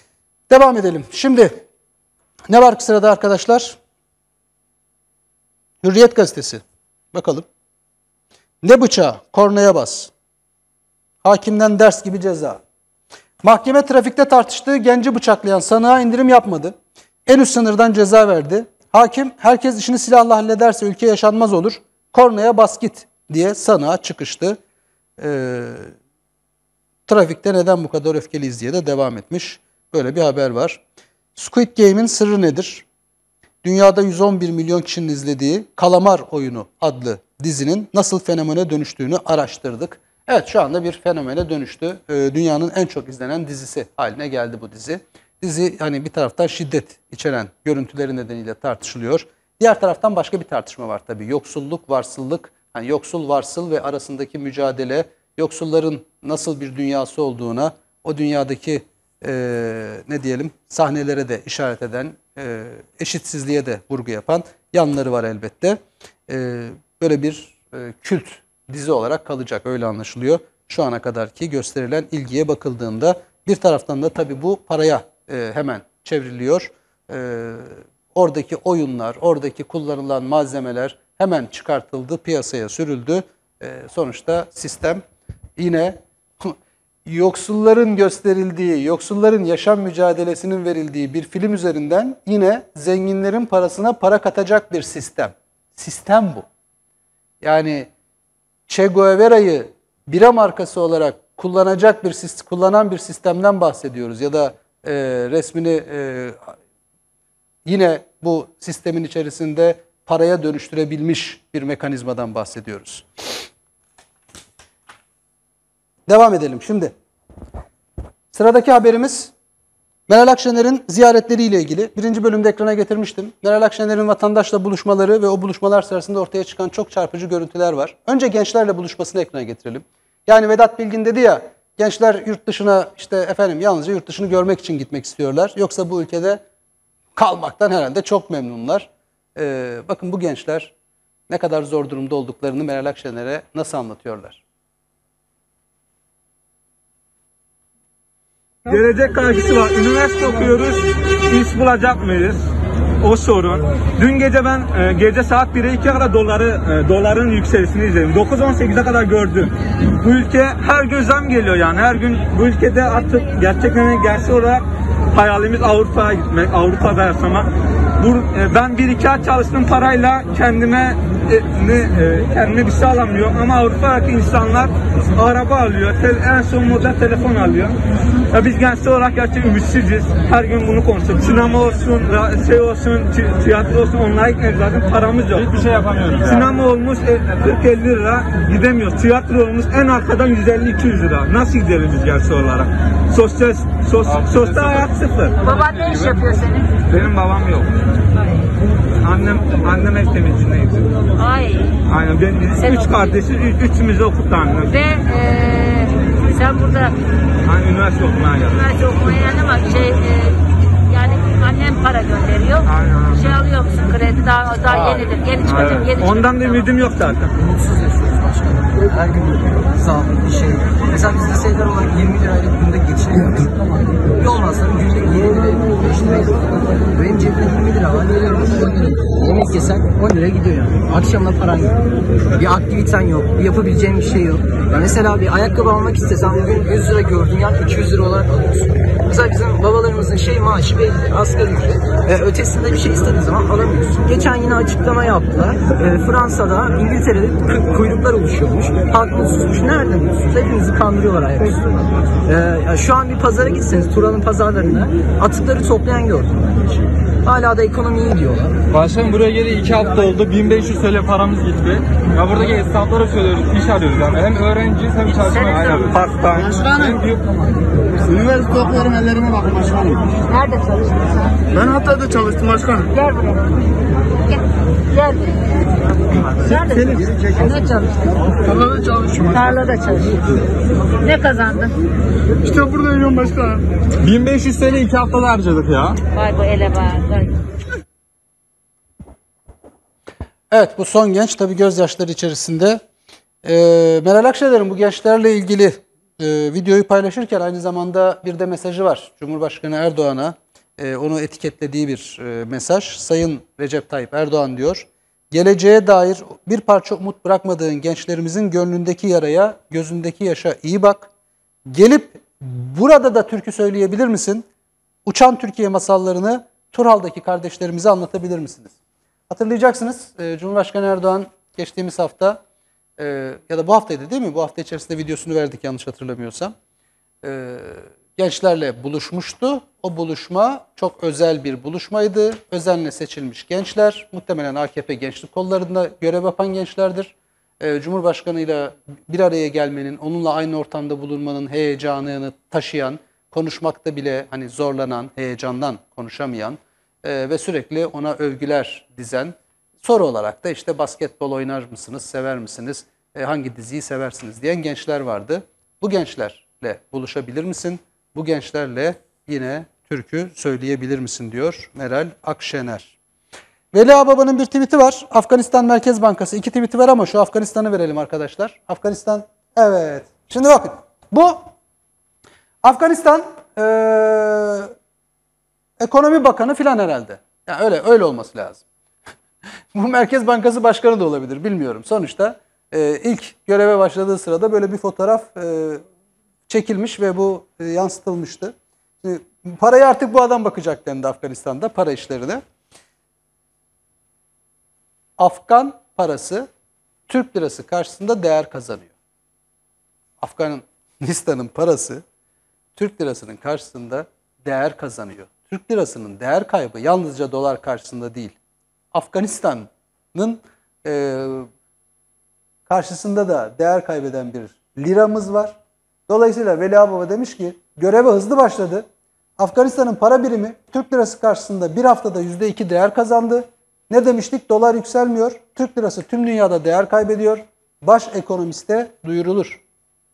Devam edelim. Şimdi ne var ki sırada arkadaşlar? Hürriyet gazetesi. Bakalım. Ne bıçağı? Kornaya bas. Hakimden ders gibi ceza. Mahkeme trafikte tartıştığı genci bıçaklayan sanığa indirim yapmadı. En üst sınırdan ceza verdi. Hakim herkes işini silahla hallederse ülke yaşanmaz olur. Kornaya bas git diye sanığa çıkıştı. Ee, trafikte neden bu kadar öfkeliyiz diye de devam etmiş. Böyle bir haber var. Squid Game'in sırrı nedir? Dünyada yüz on bir milyon kişinin izlediği Kalamar Oyunu adlı dizinin nasıl fenomene dönüştüğünü araştırdık. Evet, şu anda bir fenomene dönüştü. Ee, dünyanın en çok izlenen dizisi haline geldi bu dizi. Dizi hani bir taraftan şiddet içeren görüntüleri nedeniyle tartışılıyor. Diğer taraftan başka bir tartışma var tabii. Yoksulluk, varsıllık, hani yoksul, varsıl ve arasındaki mücadele, yoksulların nasıl bir dünyası olduğuna, o dünyadaki e, ne diyelim sahnelere de işaret eden, e, eşitsizliğe de vurgu yapan yanları var elbette. E, böyle bir e, kült dizi olarak kalacak, öyle anlaşılıyor. Şu ana kadarki gösterilen ilgiye bakıldığında bir taraftan da tabii bu paraya e, hemen çevriliyor. E, oradaki oyunlar, oradaki kullanılan malzemeler hemen çıkartıldı, piyasaya sürüldü. E, sonuçta sistem yine yoksulların gösterildiği, yoksulların yaşam mücadelesinin verildiği bir film üzerinden yine zenginlerin parasına para katacak bir sistem. Sistem bu. Yani Che Guevara'yı bira markası olarak kullanacak bir kullanan bir sistemden bahsediyoruz ya da e, resmini e, yine bu sistemin içerisinde paraya dönüştürebilmiş bir mekanizmadan bahsediyoruz. Devam edelim şimdi. Sıradaki haberimiz Meral Akşener'in ziyaretleriyle ilgili. Birinci bölümde ekrana getirmiştim. Meral Akşener'in vatandaşla buluşmaları ve o buluşmalar sırasında ortaya çıkan çok çarpıcı görüntüler var. Önce gençlerle buluşmasını ekrana getirelim. Yani Vedat Bilgin dedi ya, gençler yurt dışına işte efendim yalnızca yurt dışını görmek için gitmek istiyorlar. Yoksa bu ülkede kalmaktan herhalde çok memnunlar. Ee, bakın bu gençler ne kadar zor durumda olduklarını Meral Akşener'e nasıl anlatıyorlar. Gelecek kaygısı var. Üniversite okuyoruz. İş bulacak mıyız? O sorun. Dün gece ben e, gece saat bire ikiye kadar doları, e, doların yükselişini izledim. dokuz on sekize kadar gördüm. Bu ülke her gün zam geliyor yani. Her gün bu ülkede artık gerçekten gerçek olarak hayalimiz Avrupa'ya gitmek, Avrupa'da yaşamak. Bu, e, ben bir iki ay çalıştığım parayla kendime e, ne, e, kendime bir şey alamıyorum ama Avrupa'daki insanlar araba alıyor, tel, en son model telefon alıyor. Ya biz gençler olarak gerçekten ümitsiziz. Her gün bunu konuşuyoruz. Sinema olsun, şey olsun, tiyatro olsun, onlara gitmemiz lazım. Paramız yok. Hiçbir şey yapamıyoruz. Sinema olmuş kırk elli lira gidemiyoruz. Tiyatro olmuş en arkadan yüz elli iki yüz lira. Nasıl gidelim biz gençler olarak? Sosyal, sos, sosyal hayat sıfır. Baban ne iş yapıyor senin? Benim babam yok. Annem annem ev temizliğindeydi. Ay. Aynen. Ben Sen üç okudun. kardeşiz, üç, üçümüzü okuttu annem. Ve e, sen burada hani üniversite okumaya geldim. üniversite okumaya geldin ama şey e, yani annem para gönderiyor. Aynen. Şey alıyor musun kredi daha daha Aa, yenidir. Yeni çıkacak, evet. yeni Ondan da ümidim yok zaten. Mutsuz yaşıyoruz başkanım. Her gün sağlık bir şey. Mesela biz liseler olarak yirmi lirayla günde geçiniyoruz ama yol masrafı günde yirmi lirayla beş lirayla. Benim cebimde yirmi lira var. on lira. Yemek yesen on lira gidiyor yani. Akşamda paran yok. Bir aktiviten yok. Bir yapabileceğin bir şey yok. Ya mesela bir ayakkabı almak istesen bugün yüz lira gördün ya iki yüz lira olarak alıyorsun. Mesela bizim babalarımızın şey maaşı belli. Asgari ücret. Ee, ötesinde bir şey istediğin zaman alamıyorsun. Geçen yine açıklama yaptılar. Ee, Fransa'da, İngiltere'de kuyruklar oluşuyormuş. Halk mutsuzmuş. Nereden mutsuz? Hepinizi kandırıyorlar ayaküstü. Ee, şu an bir pazara gitseniz, Turan'ın pazarlarına atıkları toplayan gördüm. Hala da ekonomi iyi diyorlar. Başkanım buraya geri iki hafta oldu. bin beş yüz T L paramız gitti. Ya buradaki esnaflara söylüyoruz. İş arıyoruz yani. Hem öğrenciyiz hem çalışmayı. Aynen. Parkta. Başkanım. Üniversite okuyorum, ellerime bakın başkanım. Nerede çalıştın sen? Ben Hatay'da çalıştım başkanım. Gel buraya. Gel. Gel buraya. Nerede? Ne çalıştın? Tarlada çalışıyorum. Tarlada çalışıyorsun. Ne kazandın? İşte burada yiyorum başkanım. bin beş yüz T L iki haftada harcadık ya. Vay bu ele bak. Vay. Evet, bu son genç tabii gözyaşları içerisinde. Ee, Meral Akşener'in bu gençlerle ilgili e, videoyu paylaşırken aynı zamanda bir de mesajı var. Cumhurbaşkanı Erdoğan'a e, onu etiketlediği bir e, mesaj. Sayın Recep Tayyip Erdoğan diyor, geleceğe dair bir parça umut bırakmadığın gençlerimizin gönlündeki yaraya, gözündeki yaşa iyi bak. Gelip burada da türkü söyleyebilir misin? Uçan Türkiye masallarını Turhal'daki kardeşlerimize anlatabilir misiniz? Hatırlayacaksınız, e, Cumhurbaşkanı Erdoğan geçtiğimiz hafta e, ya da bu haftaydı değil mi? Bu hafta içerisinde videosunu verdik yanlış hatırlamıyorsam. e, gençlerle buluşmuştu. O buluşma çok özel bir buluşmaydı. Özenle seçilmiş gençler, muhtemelen A K P gençlik kollarında görev yapan gençlerdir. E, Cumhurbaşkanıyla bir araya gelmenin, onunla aynı ortamda bulunmanın heyecanını taşıyan, konuşmakta bile hani zorlanan, heyecandan konuşamayan e, ve sürekli ona övgüler dizen, soru olarak da işte basketbol oynar mısınız, sever misiniz, e, hangi diziyi seversiniz diyen gençler vardı. Bu gençlerle buluşabilir misin? Bu gençlerle yine türkü söyleyebilir misin diyor Meral Akşener. Veli Ağbaba'nın bir tweet'i var. Afganistan Merkez Bankası. İki tweet'i var ama şu Afganistan'ı verelim arkadaşlar. Afganistan, evet. Şimdi bakın. Bu Afganistan ee, Ekonomi Bakanı filan herhalde. Yani öyle öyle olması lazım. Bu Merkez Bankası Başkanı da olabilir, bilmiyorum. Sonuçta e, ilk göreve başladığı sırada böyle bir fotoğraf e, çekilmiş ve bu e, yansıtılmıştı. Şimdi, parayı artık bu adam bakacak dendi Afganistan'da, para işlerine. Afgan parası Türk lirası karşısında değer kazanıyor. Afganistan'ın parası Türk lirasının karşısında değer kazanıyor. Türk lirasının değer kaybı yalnızca dolar karşısında değil. Afganistan'ın e, karşısında da değer kaybeden bir liramız var. Dolayısıyla Veli Ağbaba demiş ki göreve hızlı başladı. Afganistan'ın para birimi Türk lirası karşısında bir haftada yüzde iki değer kazandı. Ne demiştik? Dolar yükselmiyor. Türk lirası tüm dünyada değer kaybediyor. Baş ekonomiste duyurulur.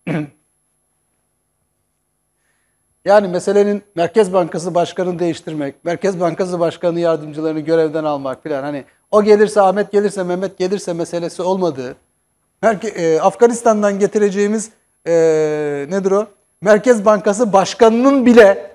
Yani meselenin Merkez Bankası Başkanı'nı değiştirmek, Merkez Bankası Başkanı yardımcılarını görevden almak filan, hani o gelirse, Ahmet gelirse, Mehmet gelirse meselesi olmadığı, e, Afganistan'dan getireceğimiz e, nedir o? Merkez Bankası Başkanı'nın bile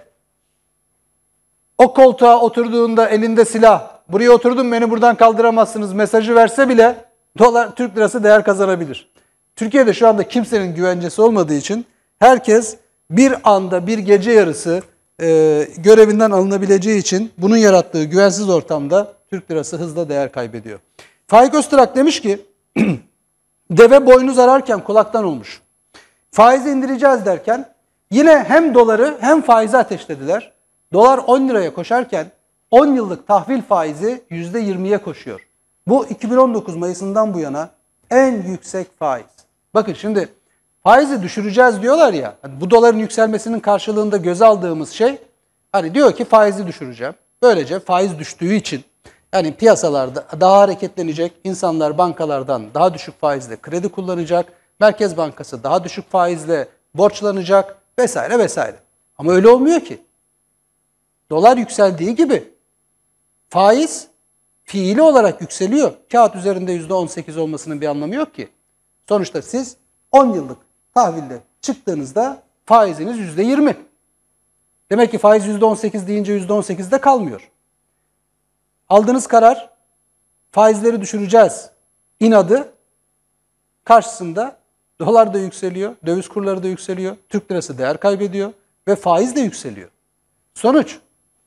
o koltuğa oturduğunda elinde silah, buraya oturdum beni buradan kaldıramazsınız mesajı verse bile dolar, Türk lirası değer kazanabilir. Türkiye'de şu anda kimsenin güvencesi olmadığı için herkes bir anda, bir gece yarısı e, görevinden alınabileceği için bunun yarattığı güvensiz ortamda Türk lirası hızla değer kaybediyor. Faik Öztürk demiş ki, deve boynuz ararken kulaktan olmuş. Faizi indireceğiz derken yine hem doları hem faizi ateşlediler. Dolar on liraya koşarken on yıllık tahvil faizi yüzde yirmiye koşuyor. Bu iki bin on dokuz Mayıs'ından bu yana en yüksek faiz. Bakın şimdi faizi düşüreceğiz diyorlar ya. Hani bu doların yükselmesinin karşılığında göze aldığımız şey, hani diyor ki faizi düşüreceğim. Böylece faiz düştüğü için yani piyasalarda daha hareketlenecek, insanlar bankalardan daha düşük faizle kredi kullanacak, Merkez Bankası daha düşük faizle borçlanacak vesaire vesaire. Ama öyle olmuyor ki. Dolar yükseldiği gibi faiz fiili olarak yükseliyor. Kağıt üzerinde yüzde on sekiz olmasının bir anlamı yok ki. Sonuçta siz on yıllık tahvilde çıktığınızda faiziniz yüzde yirmi. Demek ki faiz yüzde on sekiz deyince yüzde on sekizde kalmıyor. Aldığınız karar faizleri düşüreceğiz inadı karşısında dolar da yükseliyor, döviz kurları da yükseliyor, Türk lirası değer kaybediyor ve faiz de yükseliyor. Sonuç,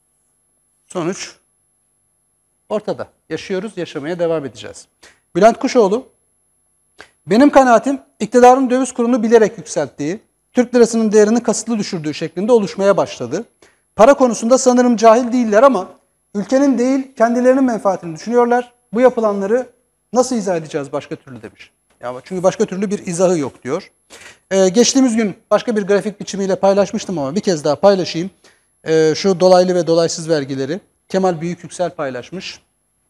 sonuç ortada. Yaşıyoruz, yaşamaya devam edeceğiz. Bülent Kuşoğlu, benim kanaatim iktidarın döviz kurunu bilerek yükselttiği, Türk lirasının değerini kasıtlı düşürdüğü şeklinde oluşmaya başladı. Para konusunda sanırım cahil değiller ama ülkenin değil kendilerinin menfaatini düşünüyorlar. Bu yapılanları nasıl izah edeceğiz başka türlü demiş. Ya çünkü başka türlü bir izahı yok diyor. Ee, geçtiğimiz gün başka bir grafik biçimiyle paylaşmıştım ama bir kez daha paylaşayım. Ee, şu dolaylı ve dolaysız vergileri Kemal Büyükyüksel paylaşmış.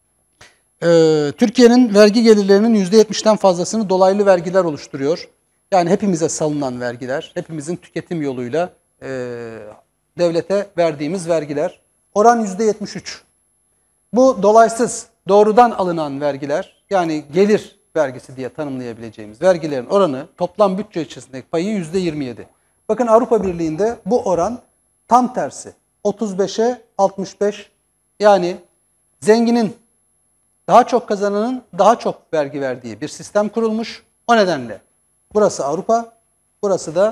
Ee, Türkiye'nin vergi gelirlerinin yüzde yetmişten fazlasını dolaylı vergiler oluşturuyor. Yani hepimize salınan vergiler, hepimizin tüketim yoluyla e, devlete verdiğimiz vergiler. Oran yüzde yetmiş üç. Bu dolaysız, doğrudan alınan vergiler, yani gelir vergisi diye tanımlayabileceğimiz vergilerin oranı toplam bütçe içerisindeki payı yüzde yirmi yedi. Bakın Avrupa Birliği'nde bu oran tam tersi. otuz beşe altmış beş, yani zenginin, daha çok kazananın daha çok vergi verdiği bir sistem kurulmuş. O nedenle burası Avrupa, burası da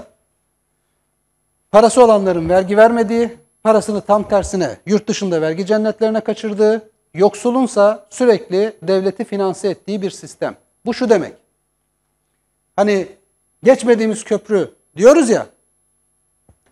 parası olanların vergi vermediği, parasını tam tersine yurt dışında vergi cennetlerine kaçırdığı, yoksulunsa sürekli devleti finanse ettiği bir sistem. Bu şu demek, hani geçmediğimiz köprü diyoruz ya,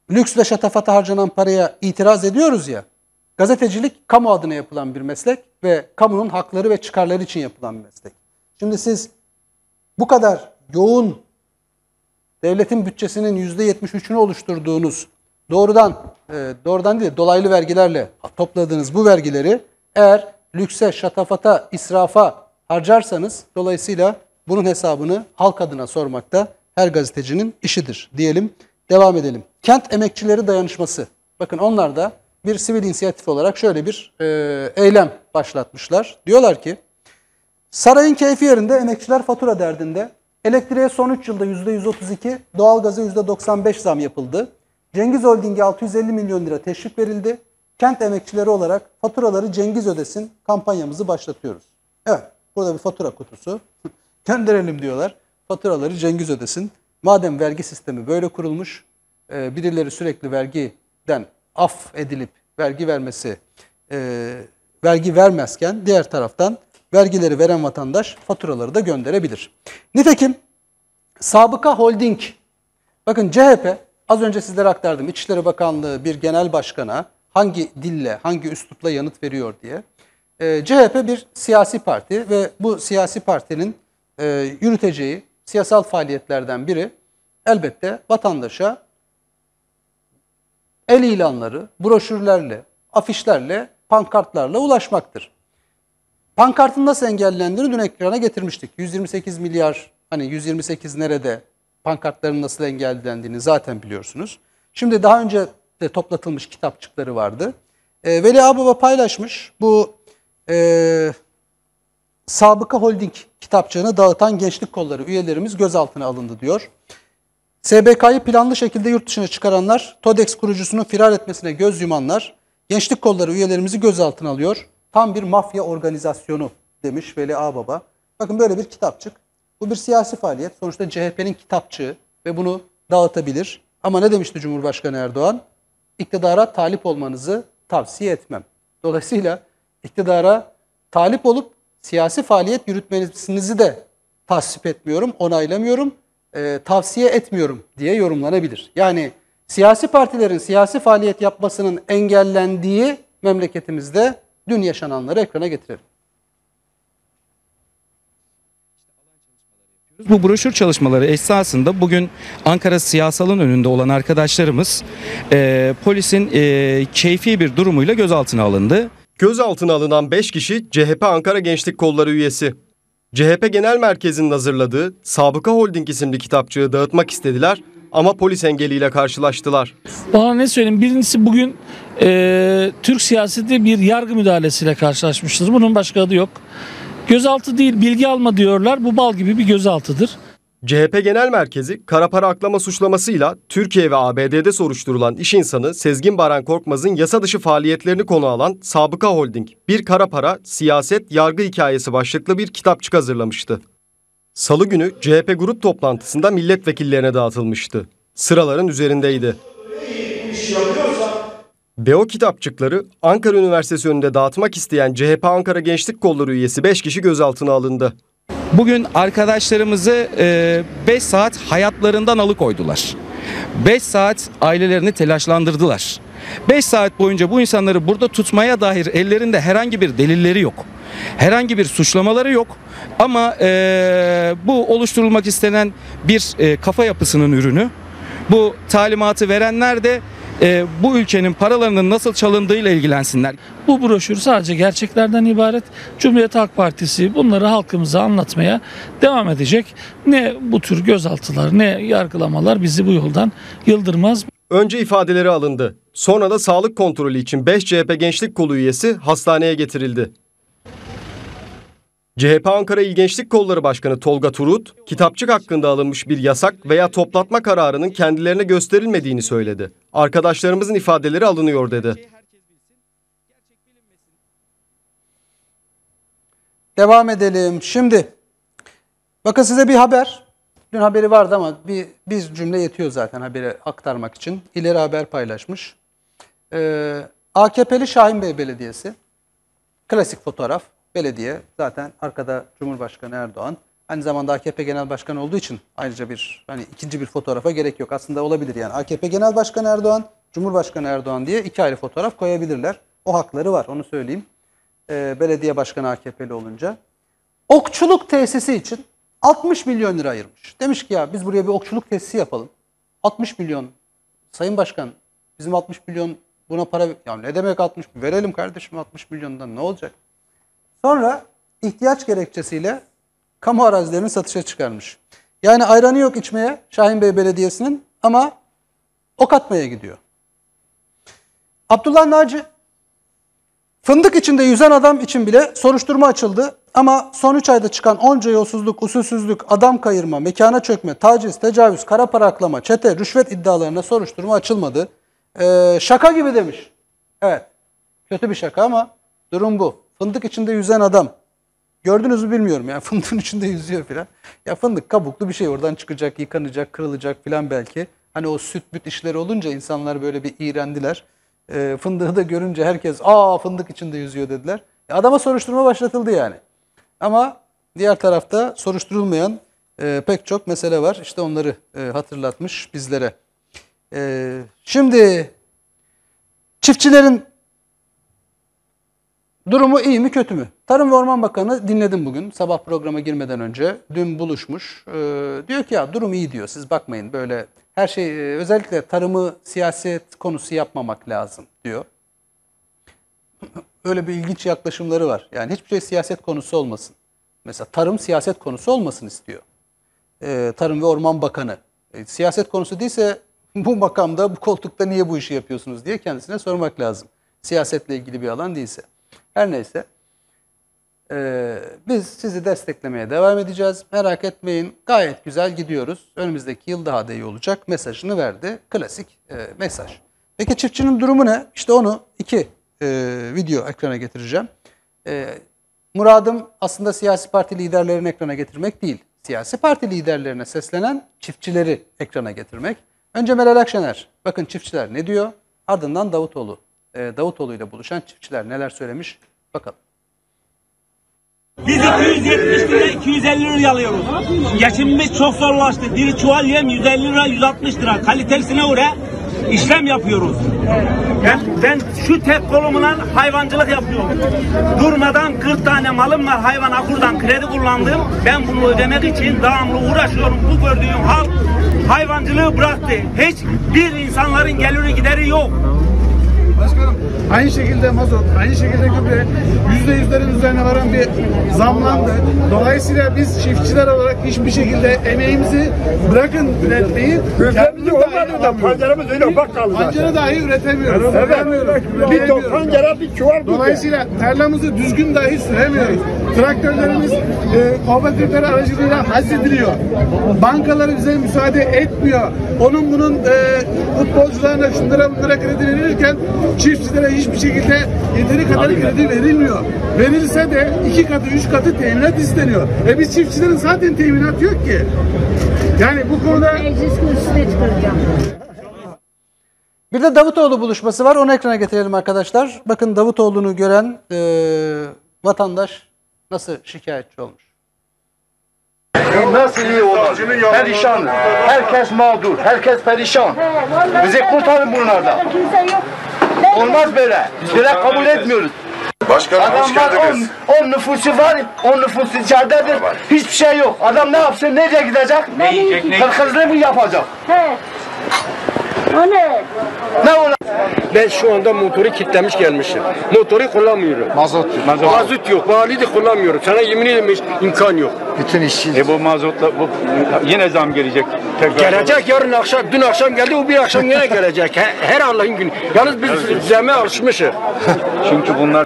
lüks ve şatafata harcanan paraya itiraz ediyoruz ya. Gazetecilik kamu adına yapılan bir meslek ve kamunun hakları ve çıkarları için yapılan bir meslek. Şimdi siz bu kadar yoğun devletin bütçesinin yüzde yetmiş üçünü oluşturduğunuz doğrudan e, doğrudan değil dolaylı vergilerle topladığınız bu vergileri eğer lükse, şatafata, israfa harcarsanız dolayısıyla bunun hesabını halk adına sormak da her gazetecinin işidir diyelim. Devam edelim. Kent Emekçileri Dayanışması. Bakın onlar da bir sivil inisiyatif olarak şöyle bir e, eylem başlatmışlar. Diyorlar ki sarayın keyfi yerinde, emekçiler fatura derdinde. Elektriğe son üç yılda yüzde yüz otuz iki, doğalgaza yüzde doksan beş zam yapıldı. Cengiz Holding'e altı yüz elli milyon lira teşvik verildi. Kent emekçileri olarak faturaları Cengiz ödesin kampanyamızı başlatıyoruz. Evet, burada bir fatura kutusu. Gönderelim diyorlar. Faturaları Cengiz ödesin. Madem vergi sistemi böyle kurulmuş, birileri sürekli vergiden af edilip vergi vermesi, vergi vermezken diğer taraftan vergileri veren vatandaş faturaları da gönderebilir. Nitekim Sabıka Holding, bakın C H P az önce sizlere aktardım. İçişleri Bakanlığı bir genel başkana hangi dille, hangi üslupla yanıt veriyor diye. E, C H P bir siyasi parti ve bu siyasi partinin e, yürüteceği siyasal faaliyetlerden biri elbette vatandaşa el ilanları, broşürlerle, afişlerle, pankartlarla ulaşmaktır. Pankartın nasıl engellendiğini dün ekrana getirmiştik. yüz yirmi sekiz milyar, hani yüz yirmi sekiz nerede, pankartların nasıl engellendiğini zaten biliyorsunuz. Şimdi daha önce de toplatılmış kitapçıkları vardı. E, Veli Ağbaba paylaşmış. Bu e, Sabıka Holding kitapçığını dağıtan gençlik kolları üyelerimiz gözaltına alındı diyor. S B K'yı planlı şekilde yurt dışına çıkaranlar, TODEX kurucusunun firar etmesine göz yumanlar, gençlik kolları üyelerimizi gözaltına alıyor. Tam bir mafya organizasyonu demiş Veli Ağbaba. Bakın böyle bir kitapçık. Bu bir siyasi faaliyet. Sonuçta C H P'nin kitapçığı ve bunu dağıtabilir. Ama ne demişti Cumhurbaşkanı Erdoğan? İktidara talip olmanızı tavsiye etmem. Dolayısıyla iktidara talip olup siyasi faaliyet yürütmenizi de tasvip etmiyorum, onaylamıyorum, e, tavsiye etmiyorum diye yorumlanabilir. Yani siyasi partilerin siyasi faaliyet yapmasının engellendiği memleketimizde dün yaşananları ekrana getirelim. Bu broşür çalışmaları esasında bugün Ankara Siyasal'ın önünde olan arkadaşlarımız e, polisin e, keyfi bir durumuyla gözaltına alındı. Gözaltına alınan beş kişi C H P Ankara Gençlik Kolları üyesi. C H P Genel Merkezi'nin hazırladığı Sabıka Holding isimli kitapçığı dağıtmak istediler ama polis engeliyle karşılaştılar. Bana ne söyleyeyim? Birincisi bugün e, Türk siyaseti bir yargı müdahalesiyle karşılaşmıştır. Bunun başka adı yok. Gözaltı değil, bilgi alma diyorlar. Bu bal gibi bir gözaltıdır. C H P Genel Merkezi kara para aklama suçlamasıyla Türkiye ve A B D'de soruşturulan iş insanı Sezgin Baran Korkmaz'ın yasa dışı faaliyetlerini konu alan Sabıka Holding, bir kara para, siyaset, yargı hikayesi başlıklı bir kitapçık hazırlamıştı. Salı günü C H P grup toplantısında milletvekillerine dağıtılmıştı. Sıraların üzerindeydi. Ve o kitapçıkları Ankara Üniversitesi önünde dağıtmak isteyen C H P Ankara Gençlik Kolları üyesi beş kişi gözaltına alındı. Bugün arkadaşlarımızı beş saat hayatlarından alıkoydular. beş saat ailelerini telaşlandırdılar. beş saat boyunca bu insanları burada tutmaya dair ellerinde herhangi bir delilleri yok. Herhangi bir suçlamaları yok. Ama e, bu oluşturulmak istenen bir e, kafa yapısının ürünü. Bu talimatı verenler de e, bu ülkenin paralarının nasıl çalındığıyla ilgilensinler. Bu broşür sadece gerçeklerden ibaret. Cumhuriyet Halk Partisi bunları halkımıza anlatmaya devam edecek. Ne bu tür gözaltılar ne yargılamalar bizi bu yoldan yıldırmaz. Önce ifadeleri alındı. Sonra da sağlık kontrolü için beş C H P Gençlik Kolu üyesi hastaneye getirildi. C H P Ankara İl Gençlik Kolları Başkanı Tolga Turut, kitapçık hakkında alınmış bir yasak veya toplatma kararının kendilerine gösterilmediğini söyledi. Arkadaşlarımızın ifadeleri alınıyor dedi. Devam edelim. Şimdi bakın size bir haber. Dün haberi vardı ama bir, bir cümle yetiyor zaten haberi aktarmak için. İleri Haber paylaşmış. Ee, A K P'li Şahinbey Belediyesi. Klasik fotoğraf. Belediye zaten arkada Cumhurbaşkanı Erdoğan. Aynı zamanda A K P Genel Başkanı olduğu için ayrıca bir hani ikinci bir fotoğrafa gerek yok. Aslında olabilir yani. A K P Genel Başkanı Erdoğan, Cumhurbaşkanı Erdoğan diye iki ayrı fotoğraf koyabilirler. O hakları var, onu söyleyeyim. Ee, belediye başkanı A K P'li olunca. Okçuluk tesisi için altmış milyon lira ayırmış. Demiş ki ya biz buraya bir okçuluk tesisi yapalım. altmış milyon. Sayın Başkan bizim altmış milyon buna para... Ya ne demek altmış? Verelim kardeşim altmış milyondan ne olacak? Sonra ihtiyaç gerekçesiyle kamu arazilerini satışa çıkarmış. Yani ayranı yok içmeye Şahinbey Belediyesi'nin ama ok atmaya gidiyor. Abdullah Naci, fındık içinde yüzen adam için bile soruşturma açıldı. Ama son üç ayda çıkan onca yolsuzluk, usulsüzlük, adam kayırma, mekana çökme, taciz, tecavüz, kara para aklama, çete, rüşvet iddialarına soruşturma açılmadı. Ee, şaka gibi demiş. Evet, kötü bir şaka ama durum bu. Fındık içinde yüzen adam. Gördünüz mü bilmiyorum yani fındığın içinde yüzüyor filan. Ya fındık kabuklu bir şey, oradan çıkacak, yıkanacak, kırılacak filan belki. Hani o süt büt işleri olunca insanlar böyle bir iğrendiler. E, fındığı da görünce herkes aa fındık içinde yüzüyor dediler. E, adama soruşturma başlatıldı yani. Ama diğer tarafta soruşturulmayan e, pek çok mesele var. İşte onları e, hatırlatmış bizlere. E, şimdi çiftçilerin durumu iyi mi kötü mü? Tarım ve Orman Bakanı dinledim bugün sabah programa girmeden önce. Dün buluşmuş. Ee, diyor ki ya durum iyi diyor. Siz bakmayın böyle her şey özellikle tarımı siyaset konusu yapmamak lazım diyor. Öyle bir ilginç yaklaşımları var. Yani hiçbir şey siyaset konusu olmasın. Mesela tarım siyaset konusu olmasın istiyor. Ee, Tarım ve Orman Bakanı. E, siyaset konusu değilse bu makamda bu koltukta niye bu işi yapıyorsunuz diye kendisine sormak lazım. Siyasetle ilgili bir alan değilse. Her neyse, ee, biz sizi desteklemeye devam edeceğiz. Merak etmeyin, gayet güzel gidiyoruz. Önümüzdeki yıl daha da iyi olacak mesajını verdi. Klasik e, mesaj. Peki çiftçinin durumu ne? İşte onu iki e, video ekrana getireceğim. E, muradım aslında siyasi parti liderlerini ekrana getirmek değil. Siyasi parti liderlerine seslenen çiftçileri ekrana getirmek. Önce Meral Akşener. Bakın çiftçiler ne diyor? Ardından Davutoğlu. E, Davutoğlu ile buluşan çiftçiler neler söylemiş? Bakalım. Biz iki yüz yetmiş lira iki yüz elli lira alıyoruz. Geçimimiz çok zorlaştı. Bir çuval yem yüz elli lira yüz altmış lira. Kalitesine göre işlem yapıyoruz. Ben, ben şu tek kolumla hayvancılık yapıyorum. Durmadan kırk tane malım var, hayvan akurdan kredi kullandım. Ben bunu ödemek için devamlı uğraşıyorum. Bu gördüğüm halk hayvancılığı bıraktı. Hiç bir insanların geliri gideri yok. Başkanım aynı şekilde mazot, aynı şekilde gübre yüzde yüzlerin üzerine varan bir zamlandı. Dolayısıyla biz çiftçiler olarak hiçbir şekilde emeğimizi bırakın üretmeyi. Üretimizi olmadı da pancarımız öyle bak kaldı. Pancara dahi üretemiyoruz. Evet. Bir ton pancara bir çuval. Dolayısıyla tarlamızı düzgün dahi süremiyoruz. Traktörlerimiz e, kooperatifler aracılığıyla hazrediliyor. Bankaları bize müsaade etmiyor. Onun bunun e, futbolcularına şunlara bunlara kredi verilirken çiftçilere hiçbir şekilde yeteri kadar kredi verilmiyor. Verilse de iki katı, üç katı teminat isteniyor. E biz çiftçilerin zaten teminatı yok ki. Yani bu konuda... Meclis kürsüsüne çıkaracağım. Bir de Davutoğlu buluşması var. Onu ekrana getirelim arkadaşlar. Bakın Davutoğlu'nu gören e, vatandaş nasıl şikayetçi olmuş. Nasıl iyi olur? Perişan. Herkes mağdur. Herkes perişan. Bizi kurtarın bunlardan. Olmaz böyle. Böyle kabul etmiyoruz. Başkanım hoş geldiniz. on nüfusu var. on nüfusu içeridedir. Hiçbir şey yok. Adam ne yapsın? Nereye gidecek? Ne yiyecek? Kırkızlı mı yapacak? He. O ne? Ne ola? Ben şu anda motoru kilitlemiş gelmişim. Motoru kullanmıyorum. Mazot. Mazot, mazot yok. Mali de kullanmıyorum. Sana yemin ederim imkan yok. Bütün işçi. E bu mazotla bu yine zam gelecek. Tekrar gelecek yarın akşam. Dün akşam geldi. O bir akşam yine gelecek. Her, her Allah'ın günü. Yalnız biz zeme alışmışız. Çünkü bunlar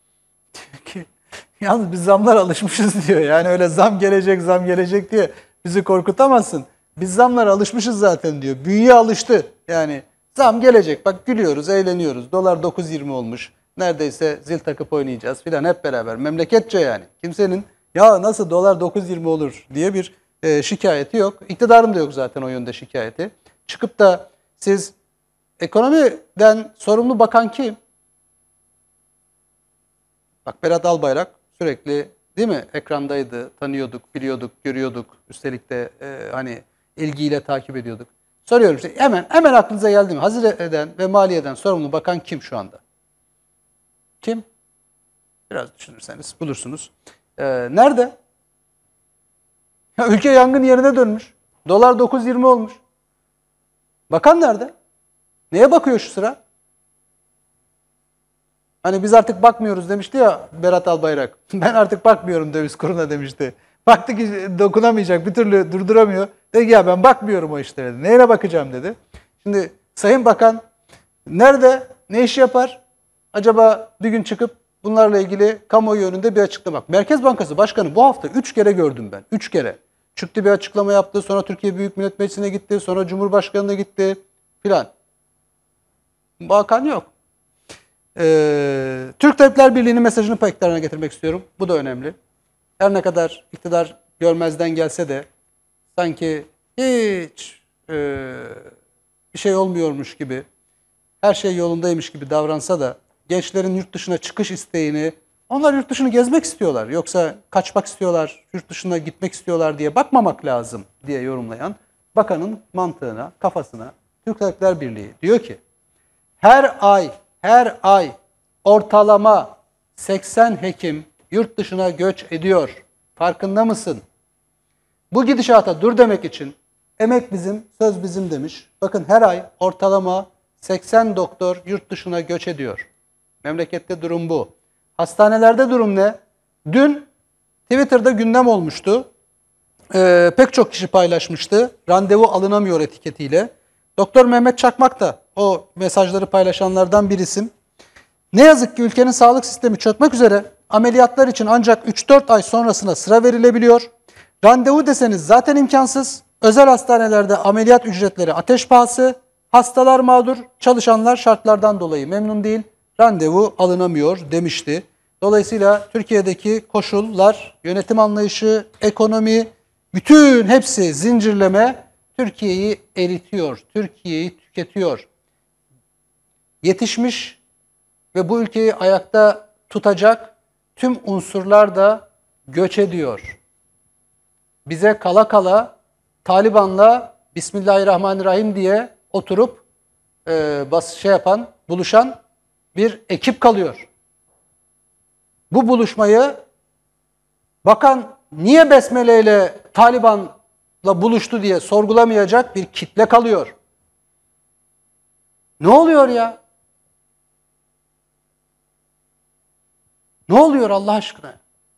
yalnız biz zamlar alışmışız diyor. Yani öyle zam gelecek zam gelecek diye bizi korkutamazsın. Biz zamlara alışmışız zaten diyor. Bünye alıştı. Yani zam gelecek. Bak gülüyoruz, eğleniyoruz. Dolar dokuz yirmi olmuş. Neredeyse zil takıp oynayacağız filan hep beraber. Memleketçe yani. Kimsenin ya nasıl dolar dokuz yirmi olur diye bir e, şikayeti yok. İktidarın da yok zaten o yönde şikayeti. Çıkıp da siz ekonomiden sorumlu bakan kim? Bak Berat Albayrak sürekli değil mi? Ekrandaydı, tanıyorduk, biliyorduk, görüyorduk. Üstelik de e, hani ilgiyle takip ediyorduk. Soruyorum işte hemen hemen aklınıza geldi mi? Hazine'den ve Maliye'den sorumlu bakan kim şu anda? Kim? Biraz düşünürseniz bulursunuz. Ee, nerede? Ya, ülke yangın yerine dönmüş. Dolar dokuz yirmi olmuş. Bakan nerede? Neye bakıyor şu sıra? Hani biz artık bakmıyoruz demişti ya Berat Albayrak. Ben artık bakmıyorum döviz kuruna demişti. Baktı ki dokunamayacak, bir türlü durduramıyor. Dedi ya ben bakmıyorum o işlere dedi. Neyine bakacağım dedi. Şimdi Sayın Bakan nerede, ne iş yapar? Acaba bir gün çıkıp bunlarla ilgili kamuoyu önünde bir açıklama. Merkez Bankası Başkanı bu hafta üç kere gördüm ben. Üç kere. Çıktı bir açıklama yaptı. Sonra Türkiye Büyük Millet Meclisi'ne gitti. Sonra Cumhurbaşkanı'na gitti filan. Bakan yok. Ee, Türk Tabipler Birliği'nin mesajını ekranına getirmek istiyorum. Bu da önemli. Her ne kadar iktidar görmezden gelse de sanki hiç e, bir şey olmuyormuş gibi, her şey yolundaymış gibi davransa da gençlerin yurt dışına çıkış isteğini, onlar yurt dışını gezmek istiyorlar. Yoksa kaçmak istiyorlar, yurt dışına gitmek istiyorlar diye bakmamak lazım diye yorumlayan bakanın mantığına, kafasına Türk Tabipler Birliği diyor ki her ay, her ay ortalama seksen hekim yurt dışına göç ediyor. Farkında mısın? Bu gidişata dur demek için emek bizim, söz bizim demiş. Bakın her ay ortalama seksen doktor yurt dışına göç ediyor. Memlekette durum bu. Hastanelerde durum ne? Dün Twitter'da gündem olmuştu. Ee, pek çok kişi paylaşmıştı. Randevu alınamıyor etiketiyle. Doktor Mehmet Çakmak da o mesajları paylaşanlardan bir isim. Ne yazık ki ülkenin sağlık sistemi çökmek üzere. Ameliyatlar için ancak üç dört ay sonrasına sıra verilebiliyor. Randevu deseniz zaten imkansız. Özel hastanelerde ameliyat ücretleri ateş pahası. Hastalar mağdur, çalışanlar şartlardan dolayı memnun değil. Randevu alınamıyor demişti. Dolayısıyla Türkiye'deki koşullar, yönetim anlayışı, ekonomi, bütün hepsi zincirleme Türkiye'yi eritiyor, Türkiye'yi tüketiyor. Yetişmiş ve bu ülkeyi ayakta tutacak tüm unsurlar da göç ediyor. Bize kala kala Taliban'la Bismillahirrahmanirrahim diye oturup e, bas şey yapan, buluşan bir ekip kalıyor. Bu buluşmayı bakan niye Besmele ile Taliban'la buluştu diye sorgulamayacak bir kitle kalıyor. Ne oluyor ya? Ne oluyor Allah aşkına?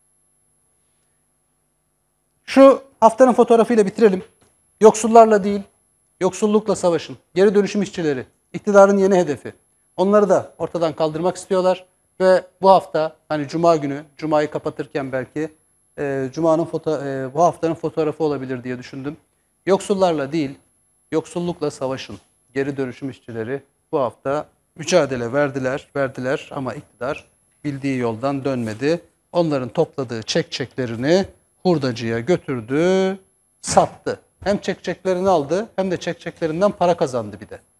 Şu haftanın fotoğrafıyla bitirelim. Yoksullarla değil, yoksullukla savaşın. Geri dönüşüm işçileri, iktidarın yeni hedefi. Onları da ortadan kaldırmak istiyorlar. Ve bu hafta, hani Cuma günü, Cuma'yı kapatırken belki e, Cuma'nın foto e, bu haftanın fotoğrafı olabilir diye düşündüm. Yoksullarla değil, yoksullukla savaşın. Geri dönüşüm işçileri bu hafta mücadele verdiler, verdiler ama iktidar bildiği yoldan dönmedi. Onların topladığı çek çeklerini hurdacıya götürdü, sattı. Hem çek çeklerini aldı hem de çek çeklerinden para kazandı bir de.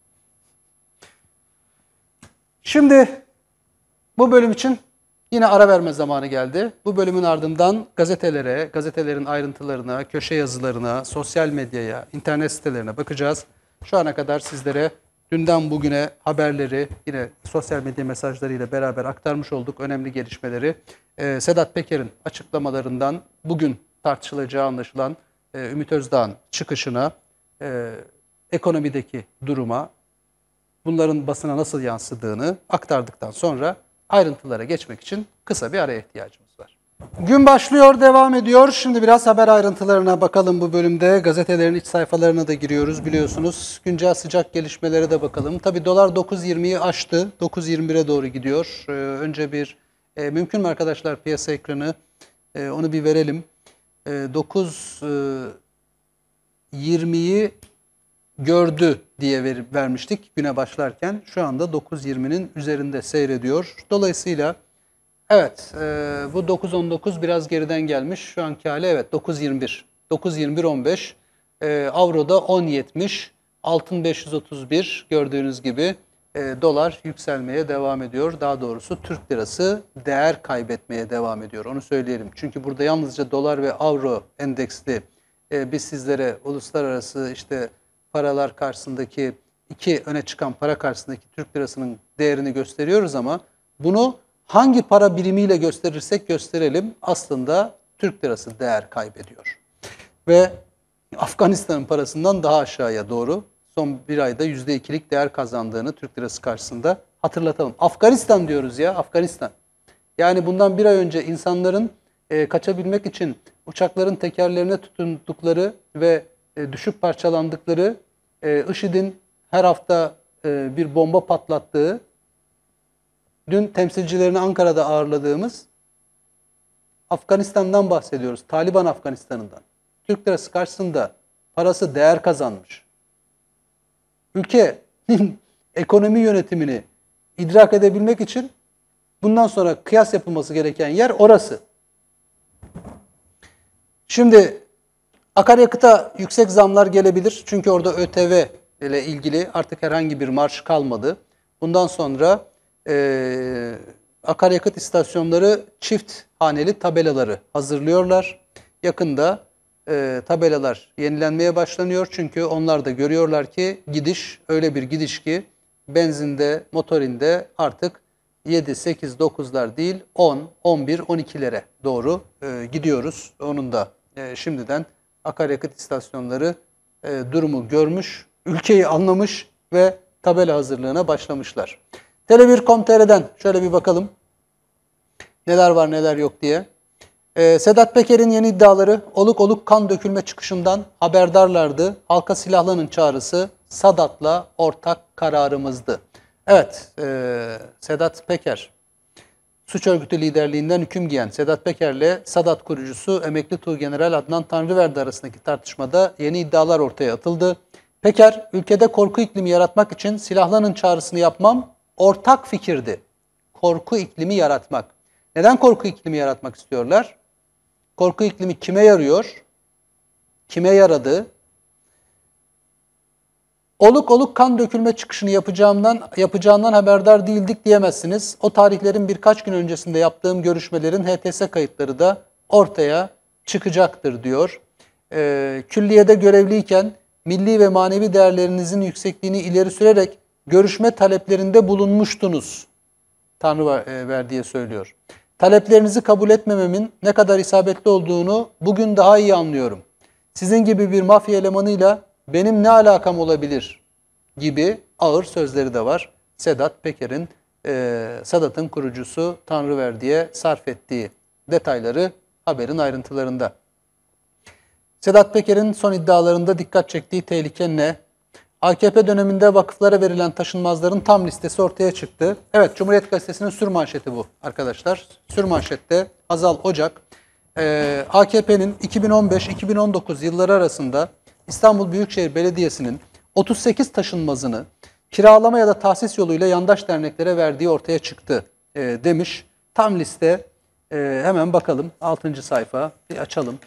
Şimdi bu bölüm için yine ara verme zamanı geldi. Bu bölümün ardından gazetelere, gazetelerin ayrıntılarına, köşe yazılarına, sosyal medyaya, internet sitelerine bakacağız. Şu ana kadar sizlere dünden bugüne haberleri yine sosyal medya mesajlarıyla beraber aktarmış olduk. Önemli gelişmeleri. Ee, Sedat Peker'in açıklamalarından bugün tartışılacağı anlaşılan e, Ümit Özdağ'ın çıkışına, e, ekonomideki duruma, bunların basına nasıl yansıdığını aktardıktan sonra ayrıntılara geçmek için kısa bir araya ihtiyacımız var. Gün başlıyor, devam ediyor. Şimdi biraz haber ayrıntılarına bakalım bu bölümde. Gazetelerin iç sayfalarına da giriyoruz biliyorsunuz. Güncel sıcak gelişmelere de bakalım. Tabii dolar dokuz yirmiyi aştı. dokuz yirmi bire doğru gidiyor. Ee, önce bir e, mümkün mü arkadaşlar piyasa ekranı? E, onu bir verelim. E, dokuz yirmiyi gördü diye ver, vermiştik güne başlarken. Şu anda dokuz yirminin üzerinde seyrediyor. Dolayısıyla evet e, bu dokuz on dokuz biraz geriden gelmiş. Şu anki hali evet dokuz yirmi bir. dokuz yirmi bir on beş. E, Avro'da on yetmiş. Altın beş yüz otuz bir gördüğünüz gibi. e, dolar yükselmeye devam ediyor. Daha doğrusu Türk lirası değer kaybetmeye devam ediyor. Onu söyleyelim. Çünkü burada yalnızca dolar ve avro endeksli e, biz sizlere uluslararası işte paralar karşısındaki iki öne çıkan para karşısındaki Türk lirasının değerini gösteriyoruz ama bunu hangi para birimiyle gösterirsek gösterelim aslında Türk lirası değer kaybediyor. Ve Afganistan'ın parasından daha aşağıya doğru son bir ayda yüzde ikilik değer kazandığını Türk lirası karşısında hatırlatalım. Afganistan diyoruz ya, Afganistan. Yani bundan bir ay önce insanların e, kaçabilmek için uçakların tekerlerine tutundukları ve e, düşüp parçalandıkları, e, IŞİD'in her hafta e, bir bomba patlattığı, dün temsilcilerini Ankara'da ağırladığımız Afganistan'dan bahsediyoruz. Taliban Afganistan'ından. Türk lirası karşısında parası değer kazanmış. Ülke ekonomi yönetimini idrak edebilmek için bundan sonra kıyas yapılması gereken yer orası. Şimdi akaryakıta yüksek zamlar gelebilir. Çünkü orada ÖTV ile ilgili artık herhangi bir marş kalmadı. Bundan sonra e, akaryakıt istasyonları çift haneli tabelaları hazırlıyorlar. Yakında e, tabelalar yenilenmeye başlanıyor. Çünkü onlar da görüyorlar ki gidiş öyle bir gidiş ki benzinde, motorinde artık yedi, sekiz, dokuzlar değil on, on bir, on ikilere doğru e, gidiyoruz. Onun da e, şimdiden akaryakıt istasyonları e, durumu görmüş, ülkeyi anlamış ve tabela hazırlığına başlamışlar. Tele bir nokta com nokta t r'den şöyle bir bakalım. Neler var neler yok diye. Ee, Sedat Peker'in yeni iddiaları oluk oluk kan dökülme çıkışından haberdarlardı. Halka silahlanın çağrısı Sadat'la ortak kararımızdı. Evet, e, Sedat Peker, suç örgütü liderliğinden hüküm giyen Sedat Peker'le Sadat kurucusu emekli Tuğgeneral Adnan Tanrıverdi arasındaki tartışmada yeni iddialar ortaya atıldı. Peker, ülkede korku iklimi yaratmak için silahlanın çağrısını yapmam ortak fikirdi. Korku iklimi yaratmak. Neden korku iklimi yaratmak istiyorlar? Korku iklimi kime yarıyor? Kime yaradı? Oluk oluk kan dökülme çıkışını yapacağımdan, yapacağından haberdar değildik diyemezsiniz. O tarihlerin birkaç gün öncesinde yaptığım görüşmelerin H T S kayıtları da ortaya çıkacaktır diyor. Ee, külliyede görevliyken milli ve manevi değerlerinizin yüksekliğini ileri sürerek görüşme taleplerinde bulunmuştunuz. Tanrıverdi'ye söylüyor. Taleplerinizi kabul etmememin ne kadar isabetli olduğunu bugün daha iyi anlıyorum. Sizin gibi bir mafya elemanıyla benim ne alakam olabilir gibi ağır sözleri de var. Sedat Peker'in, e, Sadat'ın kurucusu Tanrıverdi'ye sarf ettiği detayları haberin ayrıntılarında. Sedat Peker'in son iddialarında dikkat çektiği tehlike ne? A K P döneminde vakıflara verilen taşınmazların tam listesi ortaya çıktı. Evet, Cumhuriyet Gazetesi'nin sürmanşeti bu arkadaşlar. Sürmanşette Hazal Ocak, e, A K P'nin iki bin on beş iki bin on dokuz yılları arasında İstanbul Büyükşehir Belediyesi'nin otuz sekiz taşınmazını kiralama ya da tahsis yoluyla yandaş derneklere verdiği ortaya çıktı e, demiş. Tam liste e, hemen bakalım. altıncı sayfa bir açalım.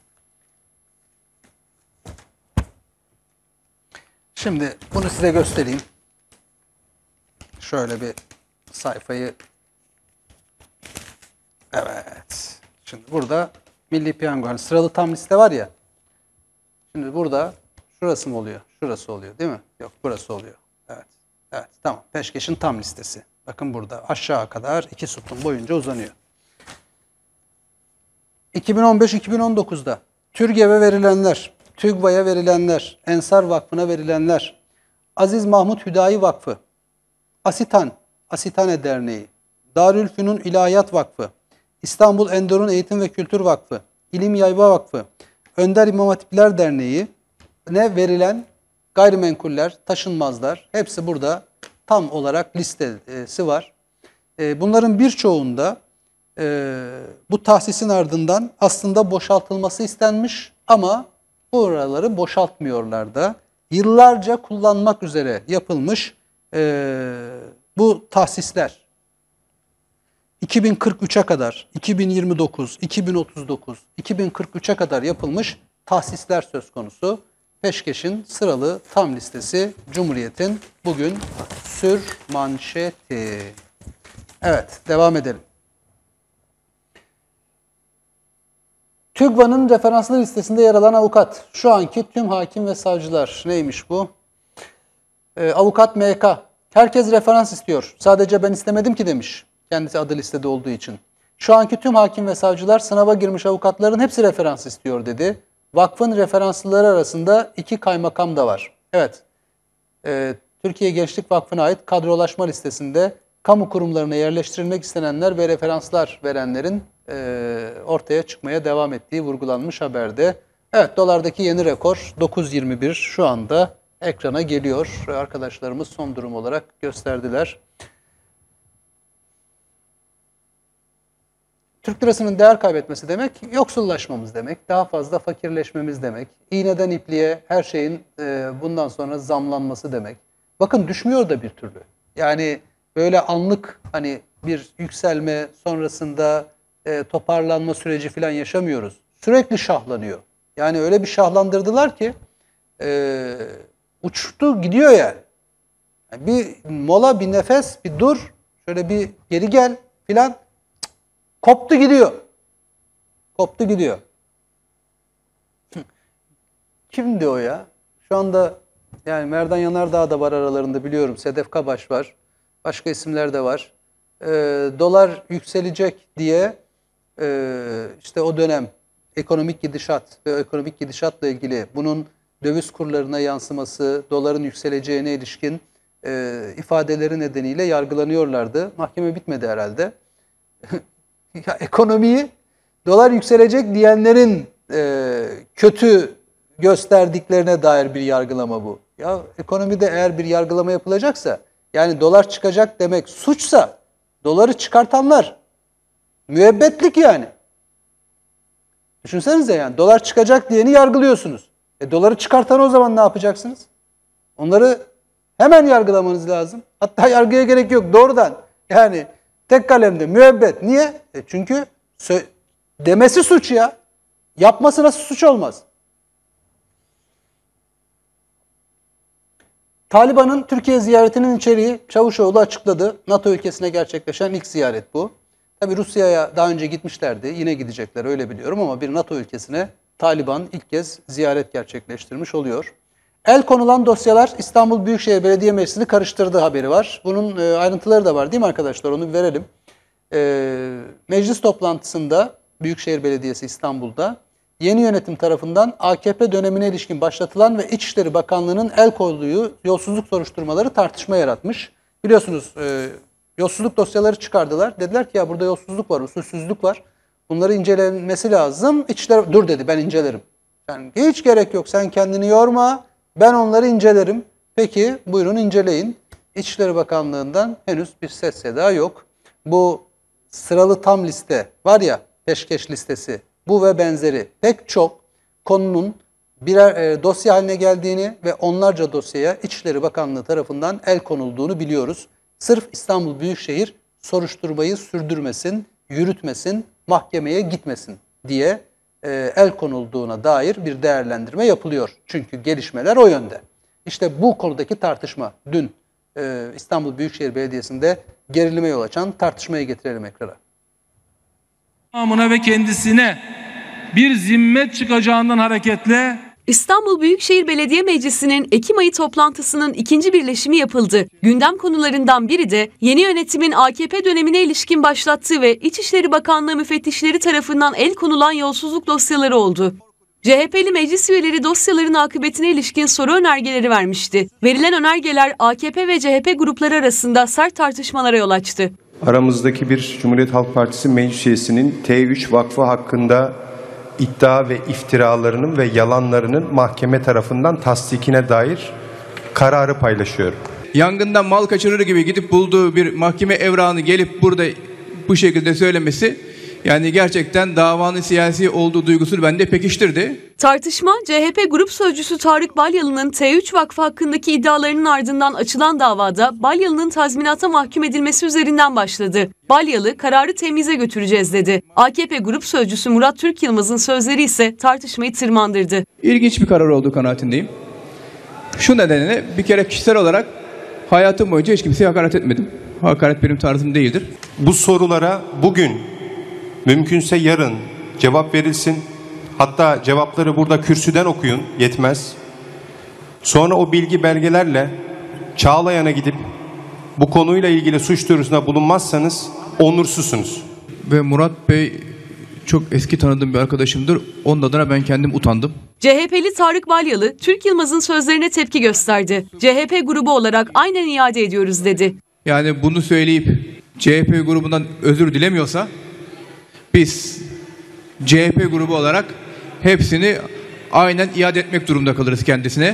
Şimdi bunu size göstereyim. Şöyle bir sayfayı. Evet. Şimdi burada Milli Piyango, hani sıralı tam liste var ya. Şimdi burada şurası mı oluyor? Şurası oluyor değil mi? Yok, burası oluyor. Evet. Evet, tamam. Peşkeş'in tam listesi. Bakın burada aşağı kadar iki sütun boyunca uzanıyor. iki bin on beş iki bin on dokuzda TÜRGEV'e verilenler, TÜGVA'ya verilenler, Ensar Vakfı'na verilenler, Aziz Mahmut Hüdayi Vakfı, Asitan, Asitane Derneği, Darülfünun İlahiyat Vakfı, İstanbul Endorun Eğitim ve Kültür Vakfı, İlim Yayma Vakfı, Önder İmam Hatipler Derneği'ne verilen gayrimenkuller, taşınmazlar hepsi burada tam olarak listesi var. Bunların birçoğunda bu tahsisin ardından aslında boşaltılması istenmiş ama buraları boşaltmıyorlar da. Yıllarca kullanmak üzere yapılmış bu tahsisler iki bin kırk üçe kadar, iki bin yirmi dokuz, iki bin otuz dokuz, iki bin kırk üçe kadar yapılmış tahsisler söz konusu. Peşkeş'in sıralı tam listesi Cumhuriyet'in bugün sür manşeti. Evet, devam edelim. TÜGVA'nın referanslı listesinde yer alan avukat. Şu anki tüm hakim ve savcılar. Neymiş bu? Ee, avukat M K. Herkes referans istiyor. Sadece ben istemedim ki demiş. Kendisi adı listede olduğu için. Şu anki tüm hakim ve savcılar sınava girmiş avukatların hepsi referans istiyor dedi. Vakfın referanslıları arasında iki kaymakam da var. Evet, e, Türkiye Gençlik Vakfı'na ait kadrolaşma listesinde kamu kurumlarına yerleştirilmek istenenler ve referanslar verenlerin e, ortaya çıkmaya devam ettiği vurgulanmış haberde. Evet, dolardaki yeni rekor dokuz yirmi bir şu anda ekrana geliyor. Arkadaşlarımız son durum olarak gösterdiler. Türk lirasının değer kaybetmesi demek, yoksullaşmamız demek, daha fazla fakirleşmemiz demek, iğneden ipliğe her şeyin e, bundan sonra zamlanması demek. Bakın düşmüyor da bir türlü. Yani böyle anlık hani bir yükselme sonrasında e, toparlanma süreci falan yaşamıyoruz. Sürekli şahlanıyor. Yani öyle bir şahlandırdılar ki e, uçtu gidiyor yani. Yani. Bir mola, bir nefes, bir dur, şöyle bir geri gel filan. Koptu gidiyor. Koptu gidiyor. Kimdi o ya? Şu anda yani Merdan Yanardağ da var aralarında biliyorum. Sedef Kabaş var. Başka isimler de var. Ee, dolar yükselecek diye e, işte o dönem ekonomik gidişat ve ekonomik gidişatla ilgili bunun döviz kurlarına yansıması, doların yükseleceğine ilişkin e, ifadeleri nedeniyle yargılanıyorlardı. Mahkeme bitmedi herhalde. Ya, ekonomiyi dolar yükselecek diyenlerin e, kötü gösterdiklerine dair bir yargılama bu. Ya ekonomide eğer bir yargılama yapılacaksa, yani dolar çıkacak demek suçsa, doları çıkartanlar müebbetlik yani. Düşünsenize yani dolar çıkacak diyeni yargılıyorsunuz. E doları çıkartan o zaman ne yapacaksınız? Onları hemen yargılamanız lazım. Hatta yargıya gerek yok, doğrudan yani. Tek kalemde müebbet. Niye? E çünkü demesi suç ya. Yapması nasıl suç olmaz? Taliban'ın Türkiye ziyaretinin içeriği Çavuşoğlu açıkladı. NATO ülkesine gerçekleşen ilk ziyaret bu. Tabi Rusya'ya daha önce gitmişlerdi. Yine gidecekler öyle biliyorum ama bir NATO ülkesine Taliban ilk kez ziyaret gerçekleştirmiş oluyor. El konulan dosyalar İstanbul Büyükşehir Belediye Meclisi'ni karıştırdığı haberi var. Bunun e, ayrıntıları da var değil mi arkadaşlar? Onu bir verelim. E, meclis toplantısında Büyükşehir Belediyesi İstanbul'da yeni yönetim tarafından A K P dönemine ilişkin başlatılan ve İçişleri Bakanlığı'nın el koyduğu yolsuzluk soruşturmaları tartışma yaratmış. Biliyorsunuz e, yolsuzluk dosyaları çıkardılar. Dediler ki ya burada yolsuzluk var, usulsüzlük var. Bunları incelenmesi lazım. İçişleri, dur dedi ben incelerim. Yani hiç gerek yok, sen kendini yorma. Ben onları incelerim. Peki buyurun inceleyin. İçişleri Bakanlığı'ndan henüz bir ses seda yok. Bu sıralı tam liste var ya, peşkeş listesi, bu ve benzeri pek çok konunun birer e, dosya haline geldiğini ve onlarca dosyaya İçişleri Bakanlığı tarafından el konulduğunu biliyoruz. Sırf İstanbul Büyükşehir soruşturmayı sürdürmesin, yürütmesin, mahkemeye gitmesin diye e, el konulduğuna dair bir değerlendirme yapılıyor. Çünkü gelişmeler o yönde. İşte bu konudaki tartışma dün e, İstanbul Büyükşehir Belediyesi'nde gerilime yol açan tartışmayı getirelim ekrana. Namına ve kendisine bir zimmet çıkacağından hareketle İstanbul Büyükşehir Belediye Meclisi'nin Ekim ayı toplantısının ikinci birleşimi yapıldı. Gündem konularından biri de yeni yönetimin A K P dönemine ilişkin başlattığı ve İçişleri Bakanlığı müfettişleri tarafından el konulan yolsuzluk dosyaları oldu. C H P'li meclis üyeleri dosyaların akıbetine ilişkin soru önergeleri vermişti. Verilen önergeler A K P ve C H P grupları arasında sert tartışmalara yol açtı. Aramızdaki bir Cumhuriyet Halk Partisi meclis üyesinin T üç Vakfı hakkında iddia ve iftiralarının ve yalanlarının mahkeme tarafından tasdikine dair kararı paylaşıyorum. Yangından mal kaçırır gibi gidip bulduğu bir mahkeme evrağını gelip burada bu şekilde söylemesi Yani gerçekten davanın siyasi olduğu duygusunu bende pekiştirdi. Tartışma C H P Grup Sözcüsü Tarık Balyalı'nın T üç Vakfı hakkındaki iddialarının ardından açılan davada Balyalı'nın tazminata mahkum edilmesi üzerinden başladı. Balyalı kararı temyize götüreceğiz dedi. A K P Grup Sözcüsü Murat Türk Yılmaz'ın sözleri ise tartışmayı tırmandırdı. İlginç bir karar olduğu kanaatindeyim. Şu nedenle bir kere kişisel olarak hayatım boyunca hiç kimseye hakaret etmedim. Hakaret benim tarzım değildir. Bu sorulara bugün, mümkünse yarın cevap verilsin. Hatta cevapları burada kürsüden okuyun, yetmez. Sonra o bilgi belgelerle Çağlayan'a gidip bu konuyla ilgili suç duyurusunda bulunmazsanız onursuzsunuz. Ve Murat Bey çok eski tanıdığım bir arkadaşımdır. Onun adına ben kendim utandım. C H P'li Tarık Balyalı, Türk Yılmaz'ın sözlerine tepki gösterdi. C H P grubu olarak aynen iade ediyoruz dedi. Yani bunu söyleyip C H P grubundan özür dilemiyorsa biz C H P grubu olarak hepsini aynen iade etmek durumunda kalırız kendisine.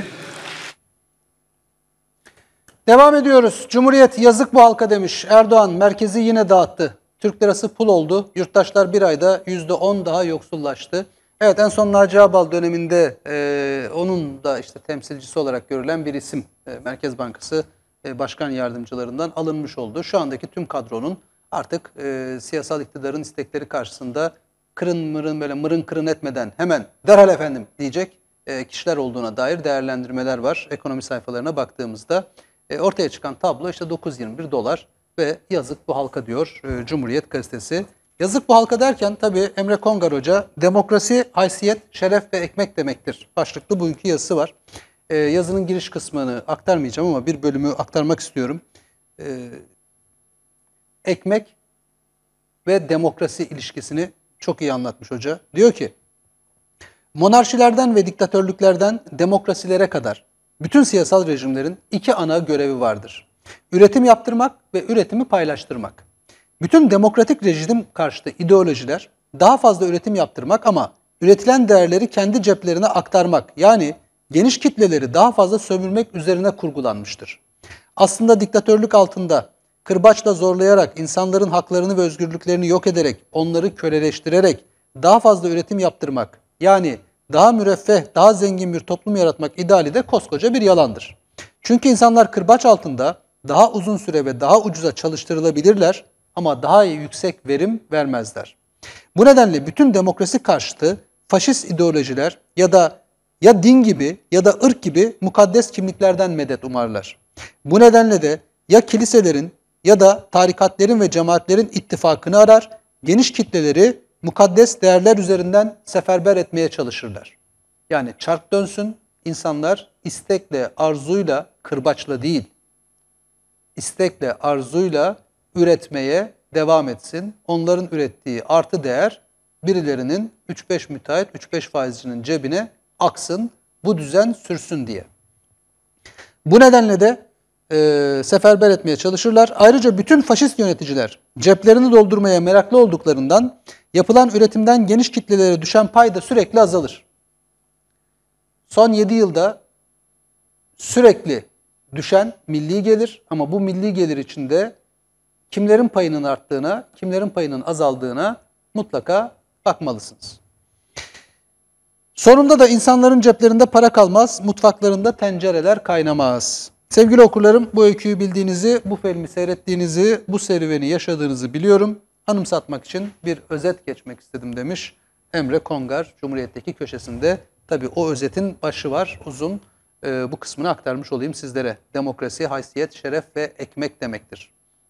Devam ediyoruz. Cumhuriyet yazık bu halka demiş. Erdoğan merkezi yine dağıttı. Türk lirası pul oldu. Yurttaşlar bir ayda yüzde on daha yoksullaştı. Evet, en son Naci Ağbal döneminde e, onun da işte temsilcisi olarak görülen bir isim e, Merkez Bankası e, Başkan Yardımcılarından alınmış oldu. Şu andaki tüm kadronun artık e, siyasal iktidarın istekleri karşısında kırın mırın böyle mırın kırın etmeden hemen derhal efendim diyecek e, kişiler olduğuna dair değerlendirmeler var. Ekonomi sayfalarına baktığımızda e, ortaya çıkan tablo işte dokuz virgül yirmi bir dolar ve yazık bu halka diyor e, Cumhuriyet gazetesi. Yazık bu halka derken tabii Emre Kongar Hoca demokrasi, haysiyet, şeref ve ekmek demektir başlıklı bugünkü yazısı var. E, yazının giriş kısmını aktarmayacağım ama bir bölümü aktarmak istiyorum. E, ekmek ve demokrasi ilişkisini çok iyi anlatmış hoca. Diyor ki, monarşilerden ve diktatörlüklerden demokrasilere kadar bütün siyasal rejimlerin iki ana görevi vardır. Üretim yaptırmak ve üretimi paylaştırmak. Bütün demokratik rejim karşıtı ideolojiler daha fazla üretim yaptırmak ama üretilen değerleri kendi ceplerine aktarmak, yani geniş kitleleri daha fazla sömürmek üzerine kurgulanmıştır. Aslında diktatörlük altında kırbaçla zorlayarak, insanların haklarını ve özgürlüklerini yok ederek, onları köleleştirerek daha fazla üretim yaptırmak, yani daha müreffeh, daha zengin bir toplum yaratmak ideali de koskoca bir yalandır. Çünkü insanlar kırbaç altında daha uzun süre ve daha ucuza çalıştırılabilirler ama daha iyi yüksek verim vermezler. Bu nedenle bütün demokrasi karşıtı faşist ideolojiler ya da ya din gibi ya da ırk gibi mukaddes kimliklerden medet umarlar. Bu nedenle de ya kiliselerin ya da tarikatlerin ve cemaatlerin ittifakını arar, geniş kitleleri mukaddes değerler üzerinden seferber etmeye çalışırlar. Yani çark dönsün, insanlar istekle, arzuyla, kırbaçla değil, istekle, arzuyla üretmeye devam etsin. Onların ürettiği artı değer birilerinin üç beş müteahhit, üç beş faizcinin cebine aksın, bu düzen sürsün diye. Bu nedenle de e, seferber etmeye çalışırlar. Ayrıca bütün faşist yöneticiler ceplerini doldurmaya meraklı olduklarından yapılan üretimden geniş kitlelere düşen pay da sürekli azalır. Son yedi yılda sürekli düşen milli gelir ama bu milli gelir içinde kimlerin payının arttığına, kimlerin payının azaldığına mutlaka bakmalısınız. Sonunda da insanların ceplerinde para kalmaz, mutfaklarında tencereler kaynamaz. Sevgili okurlarım, bu öyküyü bildiğinizi, bu filmi seyrettiğinizi, bu serüveni yaşadığınızı biliyorum. Anımsatmak için bir özet geçmek istedim demiş Emre Kongar Cumhuriyet'teki köşesinde. Tabii o özetin başı var, uzun. Ee, bu kısmını aktarmış olayım sizlere. Demokrasi, haysiyet, şeref ve ekmek demektir.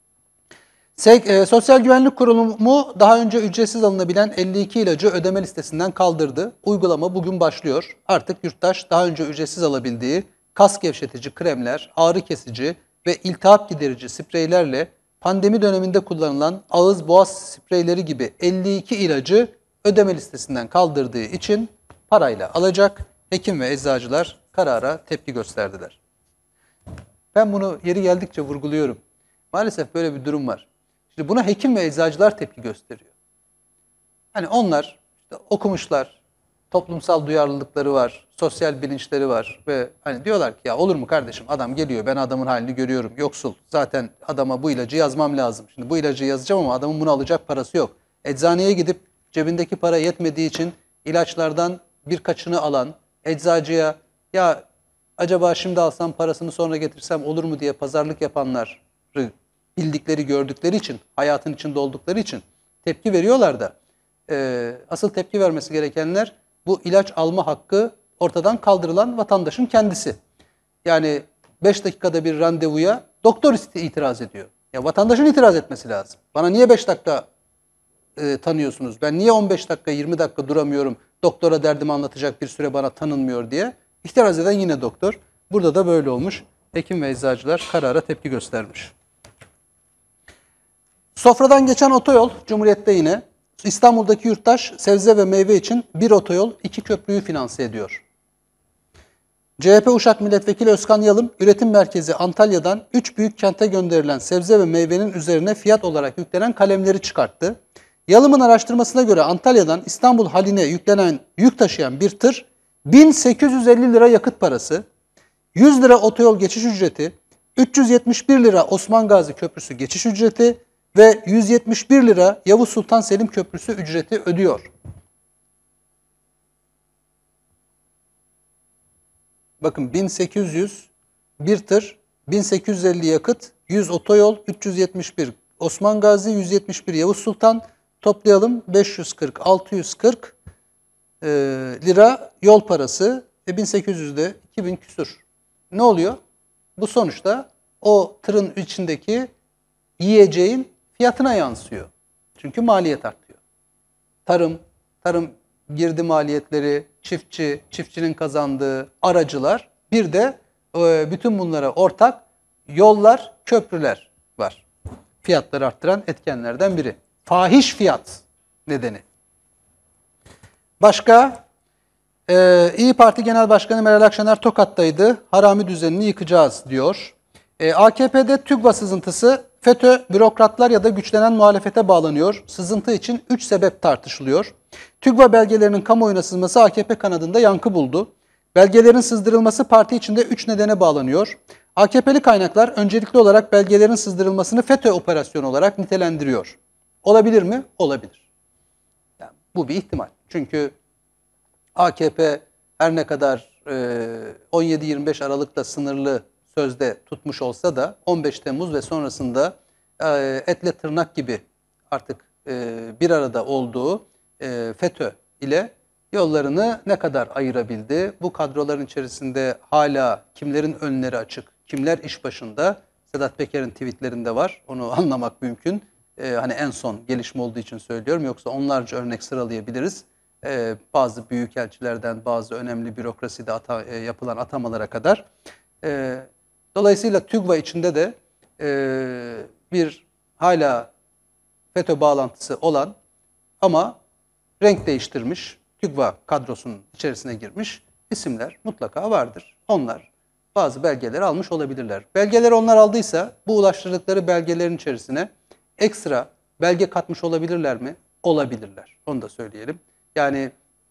Sosyal Güvenlik Kurumu daha önce ücretsiz alınabilen elli iki ilacı ödeme listesinden kaldırdı. Uygulama bugün başlıyor. Artık yurttaş daha önce ücretsiz alabildiği kas gevşetici kremler, ağrı kesici ve iltihap giderici spreylerle pandemi döneminde kullanılan ağız boğaz spreyleri gibi elli iki ilacı ödeme listesinden kaldırdığı için parayla alacak. Hekim ve eczacılar karara tepki gösterdiler. Ben bunu yeri geldikçe vurguluyorum. Maalesef böyle bir durum var. Şimdi buna hekim ve eczacılar tepki gösteriyor. Hani onlar işte okumuşlar, toplumsal duyarlılıkları var, sosyal bilinçleri var ve hani diyorlar ki ya olur mu kardeşim, adam geliyor, ben adamın halini görüyorum, yoksul, zaten adama bu ilacı yazmam lazım. Şimdi bu ilacı yazacağım ama adamın bunu alacak parası yok. eczaneye gidip cebindeki para yetmediği için ilaçlardan birkaçını alan, eczacıya ya acaba şimdi alsam parasını sonra getirsem olur mu diye pazarlık yapanları bildikleri, gördükleri için, hayatın içinde oldukları için tepki veriyorlar da e, asıl tepki vermesi gerekenler bu ilaç alma hakkı ortadan kaldırılan vatandaşın kendisi. Yani beş dakikada bir randevuya doktor itiraz ediyor. Ya vatandaşın itiraz etmesi lazım. Bana niye beş dakika e, tanıyorsunuz? Ben niye on beş dakika, yirmi dakika duramıyorum? Doktora derdimi anlatacak bir süre bana tanınmıyor diye. İtiraz eden yine doktor. Burada da böyle olmuş. Hekim ve eczacılar karara tepki göstermiş. Sofradan geçen otoyol, Cumhuriyet'te yine. İstanbul'daki yurttaş sebze ve meyve için bir otoyol, iki köprüyü finanse ediyor. C H P Uşak Milletvekili Özkan Yalım, üretim merkezi Antalya'dan üç büyük kente gönderilen sebze ve meyvenin üzerine fiyat olarak yüklenen kalemleri çıkarttı. Yalım'ın araştırmasına göre Antalya'dan İstanbul haline yüklenen yük taşıyan bir tır, bin sekiz yüz elli lira yakıt parası, yüz lira otoyol geçiş ücreti, üç yüz yetmiş bir lira Osman Gazi Köprüsü geçiş ücreti ve yüz yetmiş bir lira Yavuz Sultan Selim Köprüsü ücreti ödüyor. Bakın bin sekiz yüz bir tır, bin sekiz yüz elli yakıt, yüz otoyol, üç yüz yetmiş bir Osman Gazi, yüz yetmiş bir Yavuz Sultan, toplayalım beş yüz kırk, altı yüz kırk e, lira yol parası, e, bin sekiz yüzde iki bin küsur. Ne oluyor? Bu sonuçta o tırın içindeki yiyeceğin fiyatına yansıyor. Çünkü maliyet artıyor. Tarım, tarım girdi maliyetleri, çiftçi, çiftçinin kazandığı aracılar, bir de e, bütün bunlara ortak yollar, köprüler var. Fiyatları arttıran etkenlerden biri. Fahiş fiyat nedeni. Başka, e, İYİ Parti Genel Başkanı Meral Akşener Tokat'taydı. Harami düzenini yıkacağız diyor. E, A K P'de TÜGVA sızıntısı FETÖ, bürokratlar ya da güçlenen muhalefete bağlanıyor. Sızıntı için üç sebep tartışılıyor. TÜGVA belgelerinin kamuoyuna sızması A K P kanadında yankı buldu. Belgelerin sızdırılması parti içinde üç nedene bağlanıyor. A K P'li kaynaklar öncelikli olarak belgelerin sızdırılmasını FETÖ operasyonu olarak nitelendiriyor. Olabilir mi? Olabilir. Yani bu bir ihtimal. Çünkü A K P her ne kadar e, on yedi yirmi beş Aralık'ta sınırlı sözde tutmuş olsa da on beş Temmuz ve sonrasında e, etle tırnak gibi artık e, bir arada olduğu e, FETÖ ile yollarını ne kadar ayırabildi? Bu kadroların içerisinde hala kimlerin önleri açık, kimler iş başında? Sedat Peker'in tweetlerinde var. Onu anlamak mümkün. E, hani en son gelişme olduğu için söylüyorum. Yoksa onlarca örnek sıralayabiliriz. E, bazı büyükelçilerden bazı önemli bürokraside ata, e, yapılan atamalara kadar. E, Dolayısıyla TÜGVA içinde de e, bir hala FETÖ bağlantısı olan ama renk değiştirmiş, TÜGVA kadrosunun içerisine girmiş isimler mutlaka vardır. Onlar bazı belgeleri almış olabilirler. Belgeleri onlar aldıysa bu ulaştırdıkları belgelerin içerisine ekstra belge katmış olabilirler mi? Olabilirler. Onu da söyleyelim. Yani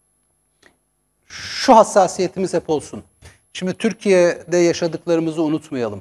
şu hassasiyetimiz hep olsun. Şimdi Türkiye'de yaşadıklarımızı unutmayalım.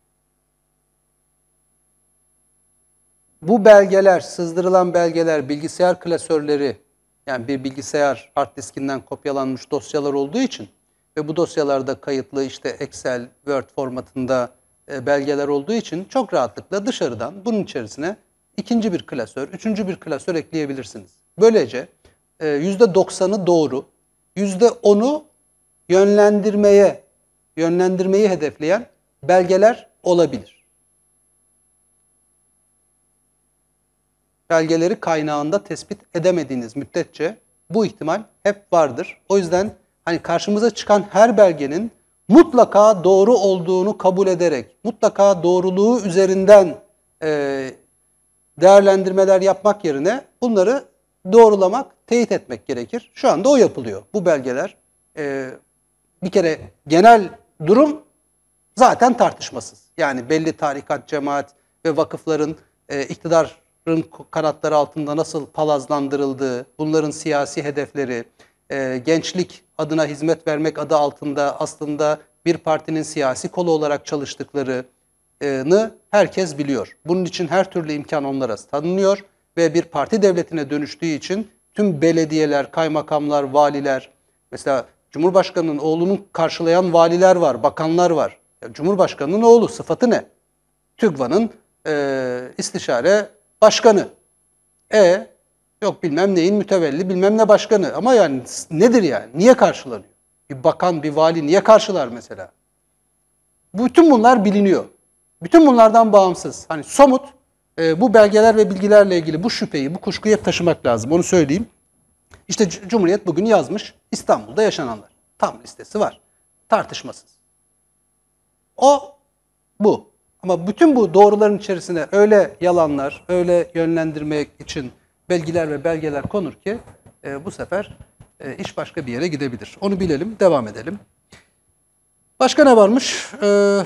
Bu belgeler, sızdırılan belgeler, bilgisayar klasörleri, yani bir bilgisayar hard diskinden kopyalanmış dosyalar olduğu için ve bu dosyalarda kayıtlı işte Excel, Word formatında e, belgeler olduğu için çok rahatlıkla dışarıdan bunun içerisine ikinci bir klasör, üçüncü bir klasör ekleyebilirsiniz. Böylece e, yüzde doksanı doğru, yüzde onu yönlendirmeye, yönlendirmeyi hedefleyen belgeler olabilir. Belgeleri kaynağında tespit edemediğiniz müddetçe bu ihtimal hep vardır. O yüzden hani karşımıza çıkan her belgenin mutlaka doğru olduğunu kabul ederek, mutlaka doğruluğu üzerinden e, değerlendirmeler yapmak yerine bunları doğrulamak, teyit etmek gerekir. Şu anda o yapılıyor. Bu belgeler e, bir kere genel durum zaten tartışmasız. Yani belli tarikat, cemaat ve vakıfların e, iktidarın kanatları altında nasıl palazlandırıldığı, bunların siyasi hedefleri, e, gençlik adına hizmet vermek adı altında aslında bir partinin siyasi kolu olarak çalıştıklarını herkes biliyor. Bunun için her türlü imkan onlara tanınıyor ve bir parti devletine dönüştüğü için tüm belediyeler, kaymakamlar, valiler, mesela Cumhurbaşkanı'nın oğlunun karşılayan valiler var, bakanlar var. Ya Cumhurbaşkanı'nın oğlu sıfatı ne? TÜGVA'nın e, istişare başkanı. E yok bilmem neyin mütevelli bilmem ne başkanı. Ama yani nedir yani? Niye karşılanıyor? Bir bakan, bir vali niye karşılar mesela? Bütün bunlar biliniyor. Bütün bunlardan bağımsız. Hani somut e, bu belgeler ve bilgilerle ilgili bu şüpheyi, bu kuşkuyu hep taşımak lazım. Onu söyleyeyim. İşte Cumhuriyet bugün yazmış İstanbul'da yaşananlar. Tam listesi var. Tartışmasız. O bu. Ama bütün bu doğruların içerisine öyle yalanlar, öyle yönlendirmek için bilgiler ve belgeler konur ki e, bu sefer e, iş başka bir yere gidebilir. Onu bilelim, devam edelim. Başka ne varmış? Ee,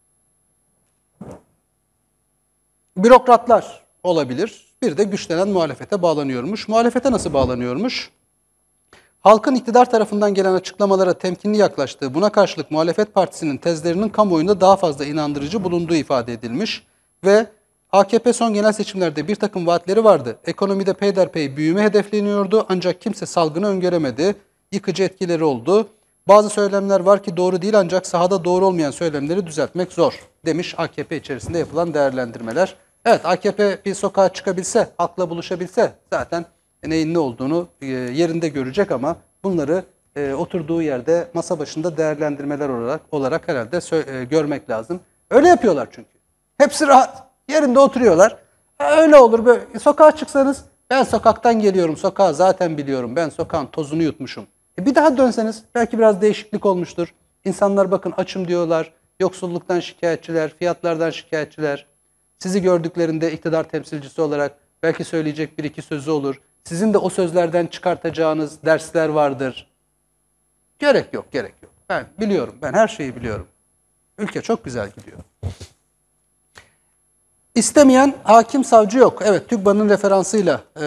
bürokratlar olabilir. Bir de güçlenen muhalefete bağlanıyormuş. Muhalefete nasıl bağlanıyormuş? Halkın iktidar tarafından gelen açıklamalara temkinli yaklaştığı, buna karşılık muhalefet partisinin tezlerinin kamuoyunda daha fazla inandırıcı bulunduğu ifade edilmiş ve A K P son genel seçimlerde bir takım vaatleri vardı. Ekonomide peyderpey büyüme hedefleniyordu ancak kimse salgını öngöremedi. Yıkıcı etkileri oldu. Bazı söylemler var ki doğru değil ancak sahada doğru olmayan söylemleri düzeltmek zor demiş A K P içerisinde yapılan değerlendirmeler. Evet, A K P bir sokağa çıkabilse, halkla buluşabilse zaten neyin ne olduğunu yerinde görecek ama bunları e, oturduğu yerde masa başında değerlendirmeler olarak olarak herhalde e, görmek lazım. Öyle yapıyorlar çünkü. Hepsi rahat. Yerinde oturuyorlar. Öyle olur böyle. Sokağa çıksanız ben sokaktan geliyorum. Sokağı zaten biliyorum. Ben sokağın tozunu yutmuşum. E bir daha dönseniz belki biraz değişiklik olmuştur. İnsanlar bakın açım diyorlar. Yoksulluktan şikayetçiler, fiyatlardan şikayetçiler. Sizi gördüklerinde iktidar temsilcisi olarak belki söyleyecek bir iki sözü olur. Sizin de o sözlerden çıkartacağınız dersler vardır. Gerek yok, gerek yok. Ben biliyorum, ben her şeyi biliyorum. Ülke çok güzel gidiyor. İstemeyen hakim savcı yok. Evet, TÜGVA'nın referansıyla e,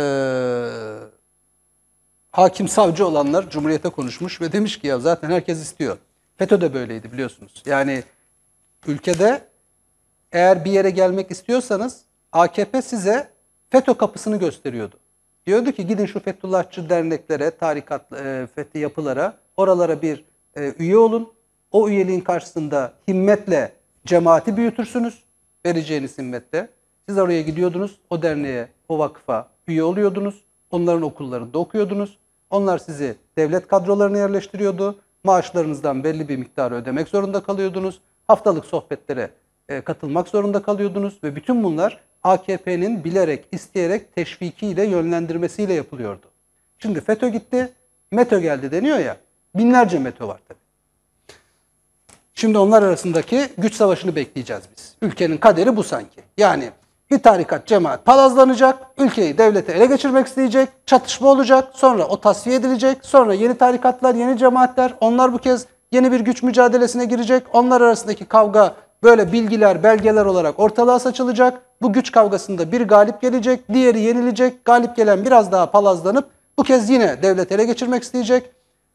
hakim savcı olanlar Cumhuriyet'e konuşmuş ve demiş ki ya zaten herkes istiyor. FETÖ de böyleydi biliyorsunuz. Yani ülkede eğer bir yere gelmek istiyorsanız A K P size FETÖ kapısını gösteriyordu. Diyordu ki gidin şu Fethullahçı derneklere, tarikat, e, fethi yapılara, oralara bir e, üye olun. O üyeliğin karşısında himmetle cemaati büyütürsünüz. Vereceğiniz himmetle. Siz oraya gidiyordunuz, o derneğe, o vakfa üye oluyordunuz. Onların okullarında okuyordunuz. Onlar sizi devlet kadrolarına yerleştiriyordu. Maaşlarınızdan belli bir miktarı ödemek zorunda kalıyordunuz. Haftalık sohbetlere e, katılmak zorunda kalıyordunuz. Ve bütün bunlar A K P'nin bilerek, isteyerek, teşvikiyle, yönlendirmesiyle yapılıyordu. Şimdi FETÖ gitti, METÖ geldi deniyor ya. Binlerce METÖ var tabii. Şimdi onlar arasındaki güç savaşını bekleyeceğiz biz. Ülkenin kaderi bu sanki. Yani bir tarikat, cemaat palazlanacak, ülkeyi devlete ele geçirmek isteyecek, çatışma olacak, sonra o tasfiye edilecek, sonra yeni tarikatlar, yeni cemaatler, onlar bu kez yeni bir güç mücadelesine girecek. Onlar arasındaki kavga böyle bilgiler, belgeler olarak ortalığa saçılacak. Bu güç kavgasında bir galip gelecek, diğeri yenilecek. Galip gelen biraz daha palazlanıp bu kez yine devlet ele geçirmek isteyecek.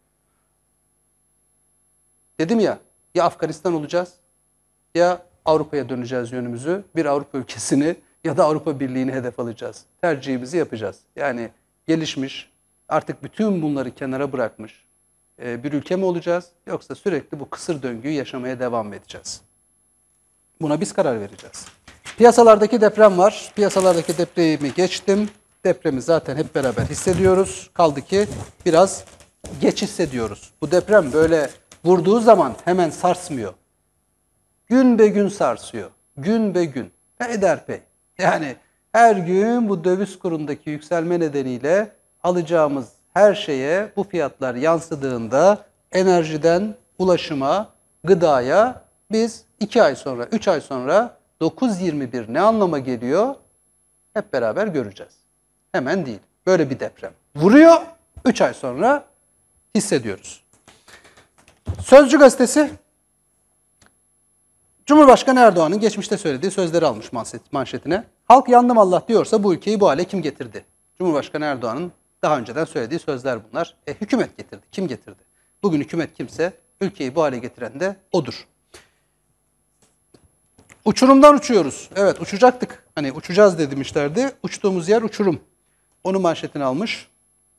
Dedim ya, ya Afganistan olacağız ya Avrupa'ya döneceğiz yönümüzü. Bir Avrupa ülkesini ya da Avrupa Birliği'ni hedef alacağız. Tercihimizi yapacağız. Yani gelişmiş, artık bütün bunları kenara bırakmış bir ülke mi olacağız? Yoksa sürekli bu kısır döngüyü yaşamaya devam mı edeceğiz? Buna biz karar vereceğiz. Piyasalardaki deprem var. Piyasalardaki depremi geçtim. Depremi zaten hep beraber hissediyoruz. Kaldı ki biraz geç hissediyoruz. Bu deprem böyle vurduğu zaman hemen sarsmıyor. Gün be gün sarsıyor. Gün be gün. Peyderpey. Yani her gün bu döviz kurundaki yükselme nedeniyle alacağımız her şeye bu fiyatlar yansıdığında enerjiden ulaşıma, gıdaya biz iki ay sonra, üç ay sonra dokuz yirmi bir ne anlama geliyor? Hep beraber göreceğiz. Hemen değil. Böyle bir deprem. Vuruyor, üç ay sonra hissediyoruz. Sözcü gazetesi Cumhurbaşkanı Erdoğan'ın geçmişte söylediği sözleri almış manşetine. Halk yandım Allah diyorsa bu ülkeyi bu hale kim getirdi? Cumhurbaşkanı Erdoğan'ın daha önceden söylediği sözler bunlar. E, hükümet getirdi. Kim getirdi? Bugün hükümet kimse ülkeyi bu hale getiren de odur. Uçurumdan uçuyoruz. Evet, uçacaktık Hani uçacağız de demişlerdi. Uçtuğumuz yer uçurum. Onu manşetine almış.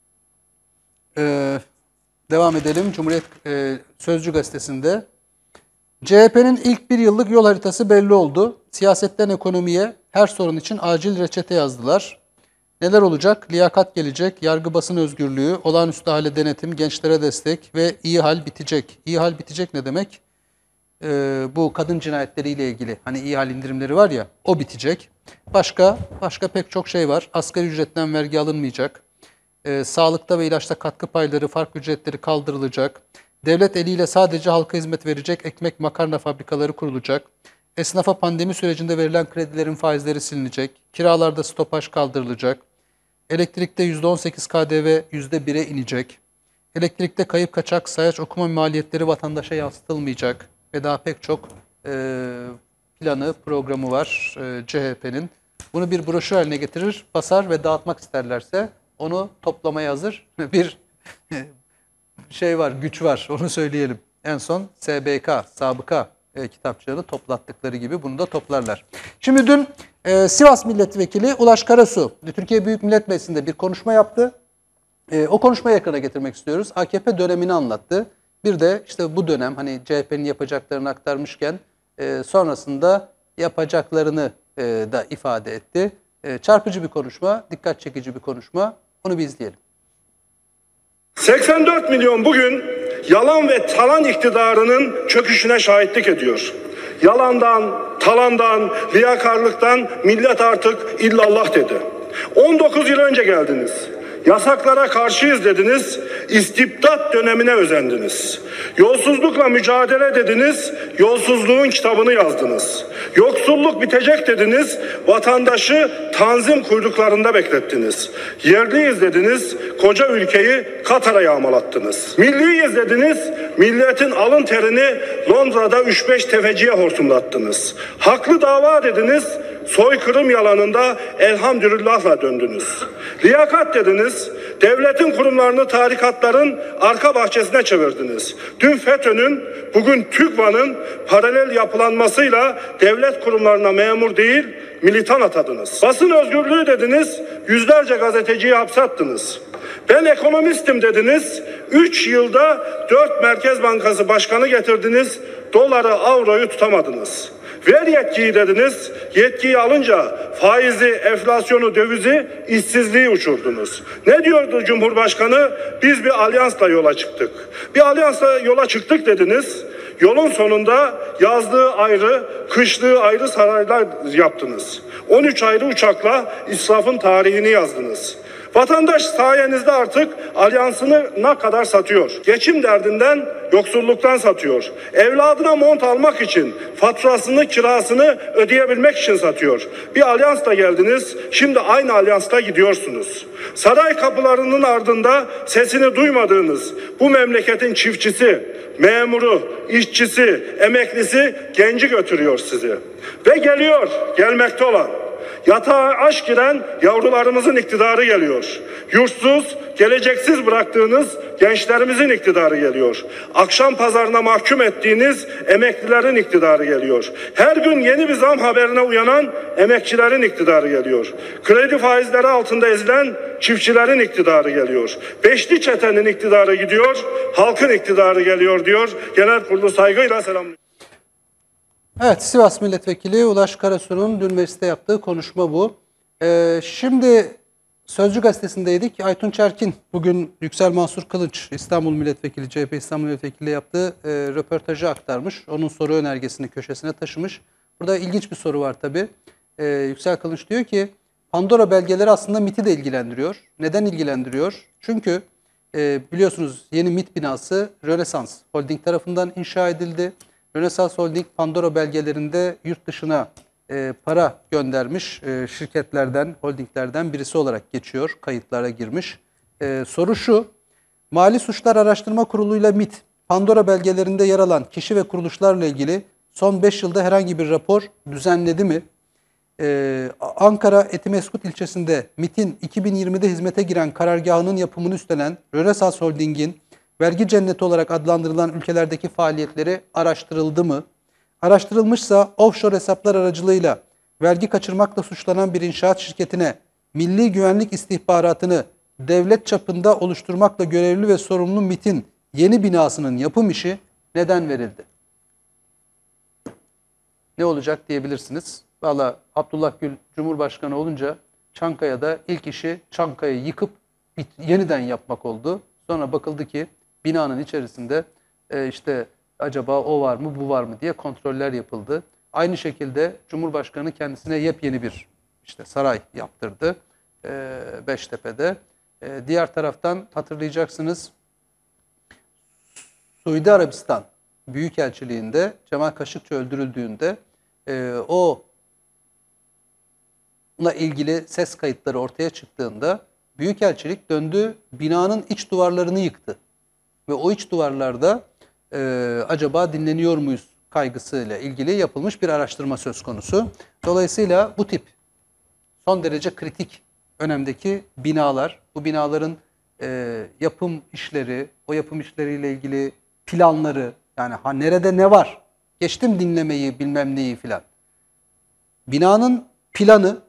Ee, devam edelim. Cumhuriyet e, Sözcü gazetesinde. C H P'nin ilk bir yıllık yol haritası belli oldu. Siyasetten ekonomiye her sorun için acil reçete yazdılar. Neler olacak? Liyakat gelecek, yargı basın özgürlüğü, olağanüstü hale denetim, gençlere destek ve iyi hal bitecek. İyi hal bitecek ne demek? Ee, bu kadın cinayetleriyle ilgili hani iyi hal indirimleri var ya, o bitecek. Başka başka pek çok şey var. Asgari ücretten vergi alınmayacak. Ee, sağlıkta ve ilaçta katkı payları, fark ücretleri kaldırılacak. Devlet eliyle sadece halka hizmet verecek ekmek makarna fabrikaları kurulacak. Esnafa pandemi sürecinde verilen kredilerin faizleri silinecek. Kiralarda stopaj kaldırılacak. Elektrikte yüzde on sekiz K D V yüzde bire inecek. Elektrikte kayıp kaçak sayaç okuma maliyetleri vatandaşa yansıtılmayacak. Ve daha pek çok e, planı, programı var e, C H P'nin. Bunu bir broşür haline getirir, basar ve dağıtmak isterlerse onu toplamaya hazır bir şey var, güç var, onu söyleyelim. En son S B K, sabıka e, kitapçığını toplattıkları gibi bunu da toplarlar. Şimdi dün e, Sivas Milletvekili Ulaş Karasu, Türkiye Büyük Millet Meclisi'nde bir konuşma yaptı. E, o konuşmayı ekrana getirmek istiyoruz. A K P dönemini anlattı. Bir de işte bu dönem hani C H P'nin yapacaklarını aktarmışken e, sonrasında yapacaklarını e, da ifade etti. E, çarpıcı bir konuşma, dikkat çekici bir konuşma. Onu bir izleyelim. seksen dört milyon bugün yalan ve talan iktidarının çöküşüne şahitlik ediyor. Yalandan, talandan, riyakarlıktan millet artık illallah dedi. on dokuz yıl önce geldiniz. Yasaklara karşıyız dediniz, istibdat dönemine özendiniz. Yolsuzlukla mücadele dediniz, yolsuzluğun kitabını yazdınız. Yoksulluk bitecek dediniz, vatandaşı tanzim kuyruklarında beklettiniz. Yerliyiz dediniz, koca ülkeyi Katar'a yağmalattınız. Milliyiz dediniz, milletin alın terini Londra'da üç beş tefeciye hortumlattınız. Haklı dava dediniz, soykırım yalanında elhamdülillahla döndünüz. Liyakat dediniz, devletin kurumlarını tarikatların arka bahçesine çevirdiniz. Dün FETÖ'nün, bugün TÜGVA'nın paralel yapılanmasıyla devlet kurumlarına memur değil, militan atadınız. Basın özgürlüğü dediniz, yüzlerce gazeteciyi hapse attınız. Ben ekonomistim dediniz, üç yılda dört Merkez Bankası Başkanı getirdiniz, doları, avroyu tutamadınız. Ver yetkiyi dediniz, yetkiyi alınca faizi, enflasyonu, dövizi, işsizliği uçurdunuz. Ne diyordu Cumhurbaşkanı? Biz bir alyansla yola çıktık. Bir alyansla yola çıktık dediniz. Yolun sonunda yazlığı ayrı, kışlığı ayrı saraylar yaptınız. on üç ayrı uçakla israfın tarihini yazdınız. Vatandaş sayenizde artık alyansını ne kadar satıyor? Geçim derdinden, yoksulluktan satıyor. Evladına mont almak için, faturasını, kirasını ödeyebilmek için satıyor. Bir alyansla geldiniz, şimdi aynı alyansla gidiyorsunuz. Saray kapılarının ardında sesini duymadığınız bu memleketin çiftçisi, memuru, işçisi, emeklisi, genci götürüyor sizi. Ve geliyor, gelmekte olan. Yatağa aşk giren yavrularımızın iktidarı geliyor. Yurtsuz, geleceksiz bıraktığınız gençlerimizin iktidarı geliyor. Akşam pazarına mahkum ettiğiniz emeklilerin iktidarı geliyor. Her gün yeni bir zam haberine uyanan emekçilerin iktidarı geliyor. Kredi faizleri altında ezilen çiftçilerin iktidarı geliyor. Beşli çetenin iktidarı gidiyor, halkın iktidarı geliyor diyor. Genel kurulu saygıyla selamlıyor. Evet, Sivas Milletvekili Ulaş Karasu'nun dün mecliste yaptığı konuşma bu. Ee, şimdi Sözcü gazetesindeydik. Aytun Çerkin bugün Yüksel Mansur Kılıç, İstanbul Milletvekili, C H P İstanbul Milletvekili yaptığı e, röportajı aktarmış. Onun soru önergesini köşesine taşımış. Burada ilginç bir soru var tabii. Ee, Yüksel Kılıç diyor ki, Pandora belgeleri aslında MİT'i de ilgilendiriyor. Neden ilgilendiriyor? Çünkü e, biliyorsunuz yeni MİT binası Rönesans Holding tarafından inşa edildi. Rönesans Holding Pandora belgelerinde yurt dışına e, para göndermiş e, şirketlerden, holdinglerden birisi olarak geçiyor, kayıtlara girmiş. E, soru şu, Mali Suçlar Araştırma Kurulu ile MİT, Pandora belgelerinde yer alan kişi ve kuruluşlarla ilgili son beş yılda herhangi bir rapor düzenledi mi? Ee, Ankara Etimeskut ilçesinde MİT'in iki bin yirmide hizmete giren karargahının yapımını üstlenen Rönesans Holding'in vergi cenneti olarak adlandırılan ülkelerdeki faaliyetleri araştırıldı mı? Araştırılmışsa offshore hesaplar aracılığıyla vergi kaçırmakla suçlanan bir inşaat şirketine milli güvenlik istihbaratını devlet çapında oluşturmakla görevli ve sorumlu MİT'in yeni binasının yapım işi neden verildi? Ne olacak diyebilirsiniz. Valla Abdullah Gül Cumhurbaşkanı olunca Çankaya'da ilk işi Çankaya'yı yıkıp yeniden yapmak oldu. Sonra bakıldı ki binanın içerisinde e, işte acaba o var mı bu var mı diye kontroller yapıldı. Aynı şekilde Cumhurbaşkanı kendisine yepyeni bir işte saray yaptırdı e, Beştepe'de. E, diğer taraftan hatırlayacaksınız Suudi Arabistan Büyükelçiliğinde Cemal Kaşıkçı öldürüldüğünde e, o buna ilgili ses kayıtları ortaya çıktığında Büyükelçilik döndü binanın iç duvarlarını yıktı. Ve o iç duvarlarda e, acaba dinleniyor muyuz kaygısıyla ilgili yapılmış bir araştırma söz konusu. Dolayısıyla bu tip son derece kritik önemdeki binalar, bu binaların e, yapım işleri, o yapım işleriyle ilgili planları, yani ha nerede ne var, geçtim dinlemeyi bilmem neyi filan. Binanın planı,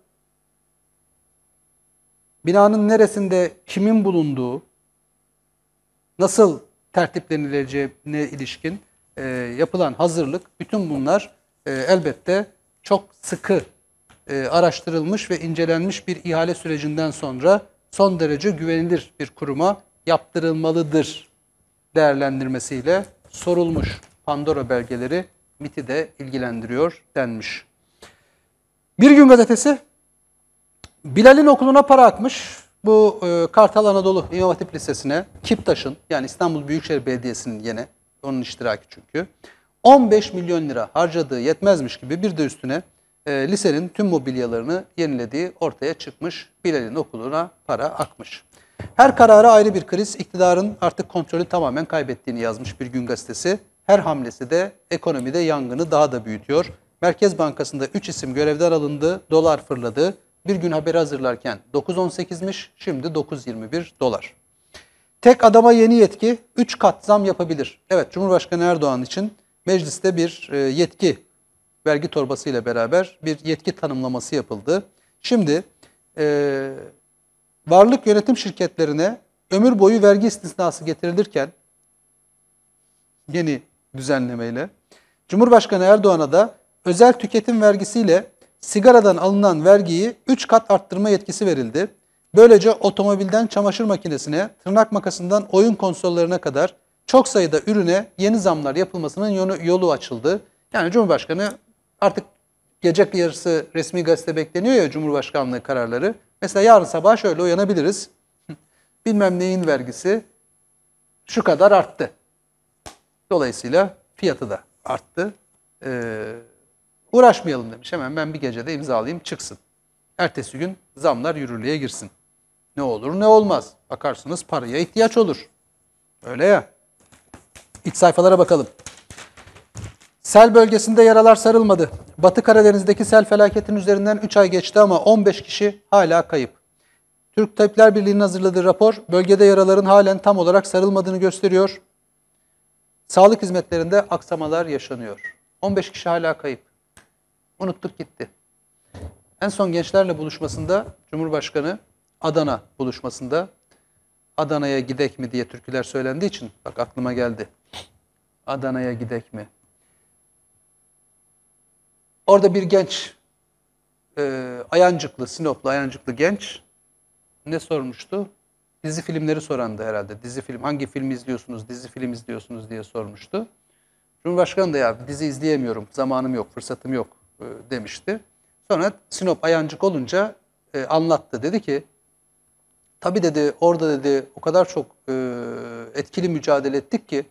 binanın neresinde kimin bulunduğu, nasıl tertiplenileceğine ilişkin e, yapılan hazırlık, bütün bunlar e, elbette çok sıkı e, araştırılmış ve incelenmiş bir ihale sürecinden sonra son derece güvenilir bir kuruma yaptırılmalıdır değerlendirmesiyle sorulmuş. Pandora belgeleri MİT'i de ilgilendiriyor denmiş. Bir Gün Gazetesi, Bilal'in okuluna para akmış. Bu e, Kartal Anadolu İmam Hatip Lisesi'ne Kiptaş'ın, yani İstanbul Büyükşehir Belediyesi'nin yine, onun iştiraki çünkü, on beş milyon lira harcadığı yetmezmiş gibi bir de üstüne e, lisenin tüm mobilyalarını yenilediği ortaya çıkmış. Bilal'in okuluna para akmış. Her karara ayrı bir kriz, iktidarın artık kontrolü tamamen kaybettiğini yazmış Bir Gün Gazetesi. Her hamlesi de ekonomide yangını daha da büyütüyor. Merkez Bankası'nda üç isim görevden alındı, dolar fırladı. Bir Gün haberi hazırlarken dokuz on sekizmiş, şimdi dokuz yirmi bir dolar. Tek adama yeni yetki, üç kat zam yapabilir. Evet, Cumhurbaşkanı Erdoğan için mecliste bir yetki, vergi torbası ile beraber bir yetki tanımlaması yapıldı. Şimdi e, varlık yönetim şirketlerine ömür boyu vergi istisnası getirilirken, yeni düzenlemeyle, Cumhurbaşkanı Erdoğan'a da özel tüketim vergisiyle sigaradan alınan vergiyi üç kat arttırma yetkisi verildi. Böylece otomobilden çamaşır makinesine, tırnak makasından oyun konsollarına kadar çok sayıda ürüne yeni zamlar yapılmasının yolu, yolu açıldı. Yani Cumhurbaşkanı artık gece yarısı resmi gazete bekleniyor ya Cumhurbaşkanlığı kararları. Mesela yarın sabah şöyle uyanabiliriz. Bilmem neyin vergisi şu kadar arttı. Dolayısıyla fiyatı da arttı. Ee, uğraşmayalım demiş. Hemen ben bir gecede imzalayayım çıksın. Ertesi gün zamlar yürürlüğe girsin. Ne olur ne olmaz. Bakarsınız paraya ihtiyaç olur. Öyle ya. İç sayfalara bakalım. Sel bölgesinde yaralar sarılmadı. Batı Karadeniz'deki sel felaketinin üzerinden üç ay geçti ama on beş kişi hala kayıp. Türk Tabipler Birliği'nin hazırladığı rapor bölgede yaraların halen tam olarak sarılmadığını gösteriyor. Sağlık hizmetlerinde aksamalar yaşanıyor. on beş kişi hala kayıp. Unuttuk gitti. En son gençlerle buluşmasında Cumhurbaşkanı Adana buluşmasında Adana'ya gidek mi diye türküler söylendiği için bak aklıma geldi. Adana'ya gidek mi? Orada bir genç e, Ayancıklı, Sinoplu Ayancıklı genç ne sormuştu? Dizi filmleri sorandı herhalde. Dizi film, hangi filmi izliyorsunuz, dizi film izliyorsunuz diye sormuştu. Cumhurbaşkanı da ya dizi izleyemiyorum, zamanım yok, fırsatım yok e, demişti. Sonra Sinop Ayancık olunca e, anlattı. Dedi ki, tabii dedi orada dedi o kadar çok e, etkili mücadele ettik ki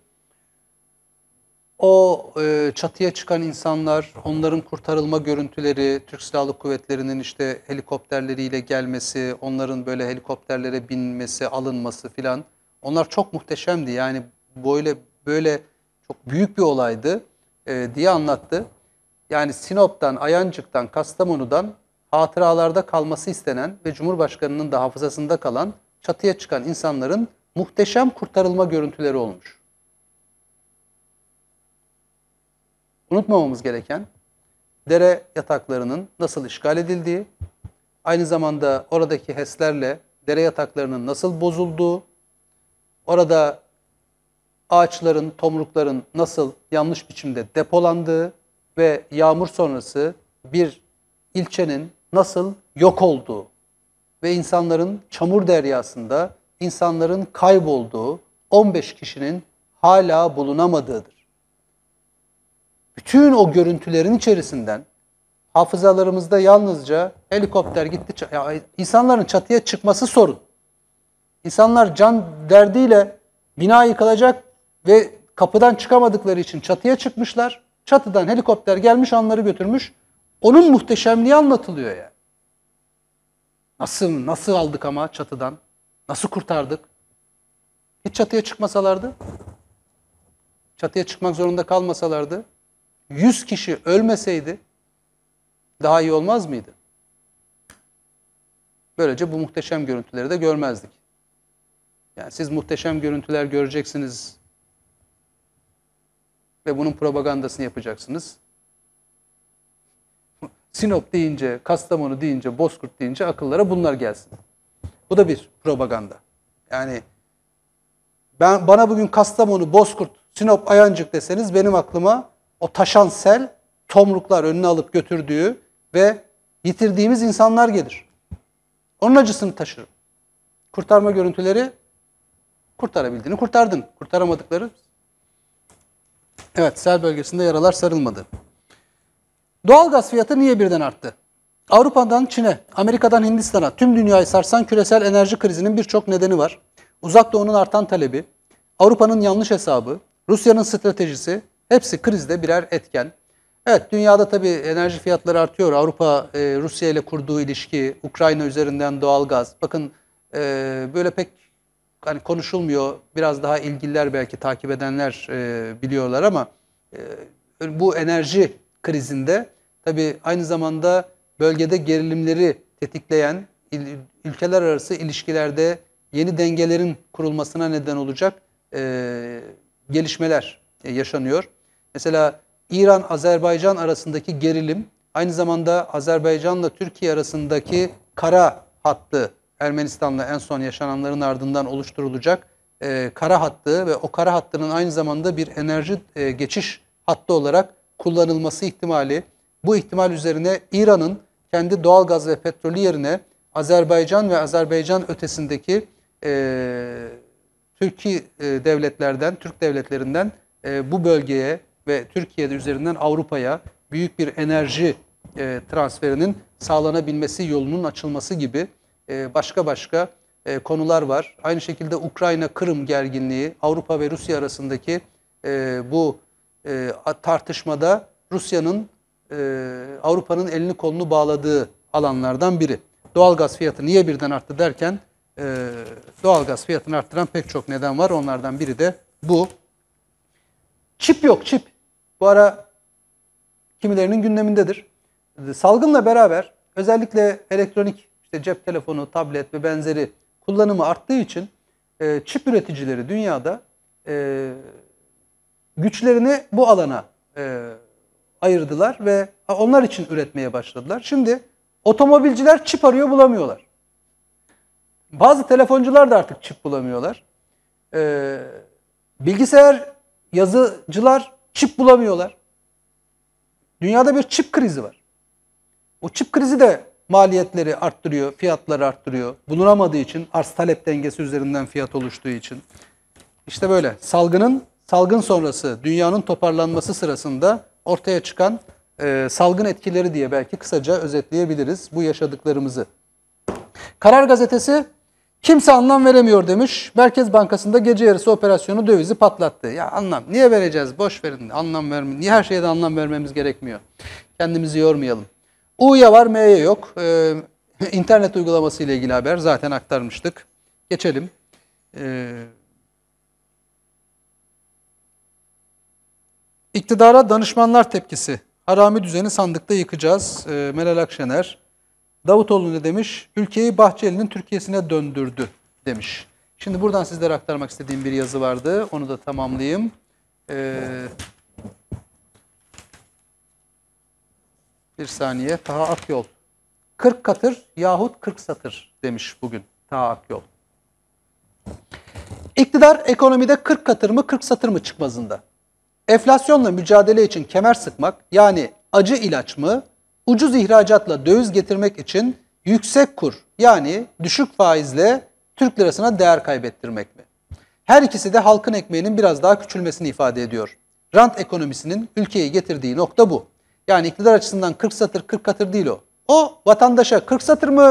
o e, çatıya çıkan insanlar, onların kurtarılma görüntüleri, Türk Silahlı Kuvvetleri'nin işte helikopterleriyle gelmesi, onların böyle helikopterlere binmesi, alınması filan, onlar çok muhteşemdi. Yani böyle böyle çok büyük bir olaydı e, diye anlattı. Yani Sinop'tan, Ayancık'tan, Kastamonu'dan hatıralarda kalması istenen ve Cumhurbaşkanı'nın da hafızasında kalan çatıya çıkan insanların muhteşem kurtarılma görüntüleri olmuş. Unutmamamız gereken, dere yataklarının nasıl işgal edildiği, aynı zamanda oradaki HES'lerle dere yataklarının nasıl bozulduğu, orada ağaçların, tomrukların nasıl yanlış biçimde depolandığı ve yağmur sonrası bir ilçenin nasıl yok olduğu ve insanların çamur deryasında insanların kaybolduğu, on beş kişinin hala bulunamadığıdır. Bütün o görüntülerin içerisinden hafızalarımızda yalnızca helikopter gitti. Ya, insanların çatıya çıkması sorun. İnsanlar can derdiyle bina yıkılacak ve kapıdan çıkamadıkları için çatıya çıkmışlar. Çatıdan helikopter gelmiş, onları götürmüş. Onun muhteşemliği anlatılıyor yani. Nasıl, nasıl aldık ama çatıdan? Nasıl kurtardık? Hiç çatıya çıkmasalardı, çatıya çıkmak zorunda kalmasalardı, yüz kişi ölmeseydi daha iyi olmaz mıydı? Böylece bu muhteşem görüntüleri de görmezdik. Yani siz muhteşem görüntüler göreceksiniz ve bunun propagandasını yapacaksınız. Sinop deyince, Kastamonu deyince, Bozkurt deyince akıllara bunlar gelsin. Bu da bir propaganda. Yani ben bana bugün Kastamonu, Bozkurt, Sinop, Ayancık deseniz benim aklıma o taşan sel, tomruklar önüne alıp götürdüğü ve yitirdiğimiz insanlar gelir. Onun acısını taşırım. Kurtarma görüntüleri kurtarabildiğini kurtardın. Kurtaramadıkları, evet, sel bölgesinde yaralar sarılmadı. Doğalgaz fiyatı niye birden arttı? Avrupa'dan Çin'e, Amerika'dan Hindistan'a, tüm dünyayı sarsan küresel enerji krizinin birçok nedeni var. Uzak Doğu'nun artan talebi, Avrupa'nın yanlış hesabı, Rusya'nın stratejisi, hepsi krizde birer etken. Evet, dünyada tabii enerji fiyatları artıyor. Avrupa e, Rusya ile kurduğu ilişki, Ukrayna üzerinden doğalgaz. Bakın e, böyle pek hani konuşulmuyor. Biraz daha ilgililer belki takip edenler e, biliyorlar ama e, bu enerji krizinde tabii aynı zamanda bölgede gerilimleri tetikleyen il, ülkeler arası ilişkilerde yeni dengelerin kurulmasına neden olacak e, gelişmeler e, yaşanıyor. Mesela İran-Azerbaycan arasındaki gerilim aynı zamanda Azerbaycan'la Türkiye arasındaki kara hattı, Ermenistan'la en son yaşananların ardından oluşturulacak e, kara hattı ve o kara hattının aynı zamanda bir enerji e, geçiş hattı olarak kullanılması ihtimali. Bu ihtimal üzerine İran'ın kendi doğalgaz ve petrolü yerine Azerbaycan ve Azerbaycan ötesindeki e, Türkiye e, devletlerden, Türk devletlerinden e, bu bölgeye ve Türkiye'de üzerinden Avrupa'ya büyük bir enerji e, transferinin sağlanabilmesi yolunun açılması gibi e, başka başka e, konular var. Aynı şekilde Ukrayna-Kırım gerginliği, Avrupa ve Rusya arasındaki e, bu e, tartışmada Rusya'nın e, Avrupa'nın elini kolunu bağladığı alanlardan biri. Doğalgaz fiyatı niye birden arttı derken e, doğalgaz fiyatını arttıran pek çok neden var. Onlardan biri de bu. Çip yok, çip. Bu ara kimilerinin gündemindedir. Salgınla beraber özellikle elektronik, işte cep telefonu, tablet ve benzeri kullanımı arttığı için e, çip üreticileri dünyada e, güçlerini bu alana e, ayırdılar ve onlar için üretmeye başladılar. Şimdi otomobilciler çip arıyor, bulamıyorlar. Bazı telefoncular da artık çip bulamıyorlar. E, bilgisayar yazıcılar çip bulamıyorlar. Dünyada bir çip krizi var. O çip krizi de maliyetleri arttırıyor, fiyatları arttırıyor. Bulunamadığı için, arz talep dengesi üzerinden fiyat oluştuğu için. İşte böyle salgının, salgın sonrası dünyanın toparlanması sırasında ortaya çıkan e, salgın etkileri diye belki kısaca özetleyebiliriz bu yaşadıklarımızı. Karar Gazetesi kimse anlam veremiyor demiş. Merkez Bankası'nda gece yarısı operasyonu dövizi patlattı. Ya anlam, niye vereceğiz? Boş verin, anlam vermeyin. Niye her şeye de anlam vermemiz gerekmiyor? Kendimizi yormayalım. U'ya var, M'ye yok. Ee, internet uygulaması ile ilgili haber zaten aktarmıştık. Geçelim. Ee, İktidara danışmanlar tepkisi. Harami düzeni sandıkta yıkacağız. Ee, Meral Akşener. Davutoğlu ne demiş? Ülkeyi Bahçeli'nin Türkiye'sine döndürdü demiş. Şimdi buradan sizlere aktarmak istediğim bir yazı vardı. Onu da tamamlayayım. Ee, Bir saniye. Taha Akyol. kırk katır yahut kırk satır demiş bugün Taha Akyol. İktidar ekonomide kırk katır mı kırk satır mı çıkmazında. Enflasyonla mücadele için kemer sıkmak, yani acı ilaç mı, ucuz ihracatla döviz getirmek için yüksek kur, yani düşük faizle Türk lirasına değer kaybettirmek mi? Her ikisi de halkın ekmeğinin biraz daha küçülmesini ifade ediyor. Rant ekonomisinin ülkeyi getirdiği nokta bu. Yani iktidar açısından kırk satır kırk katır değil o. O vatandaşa kırk satır mı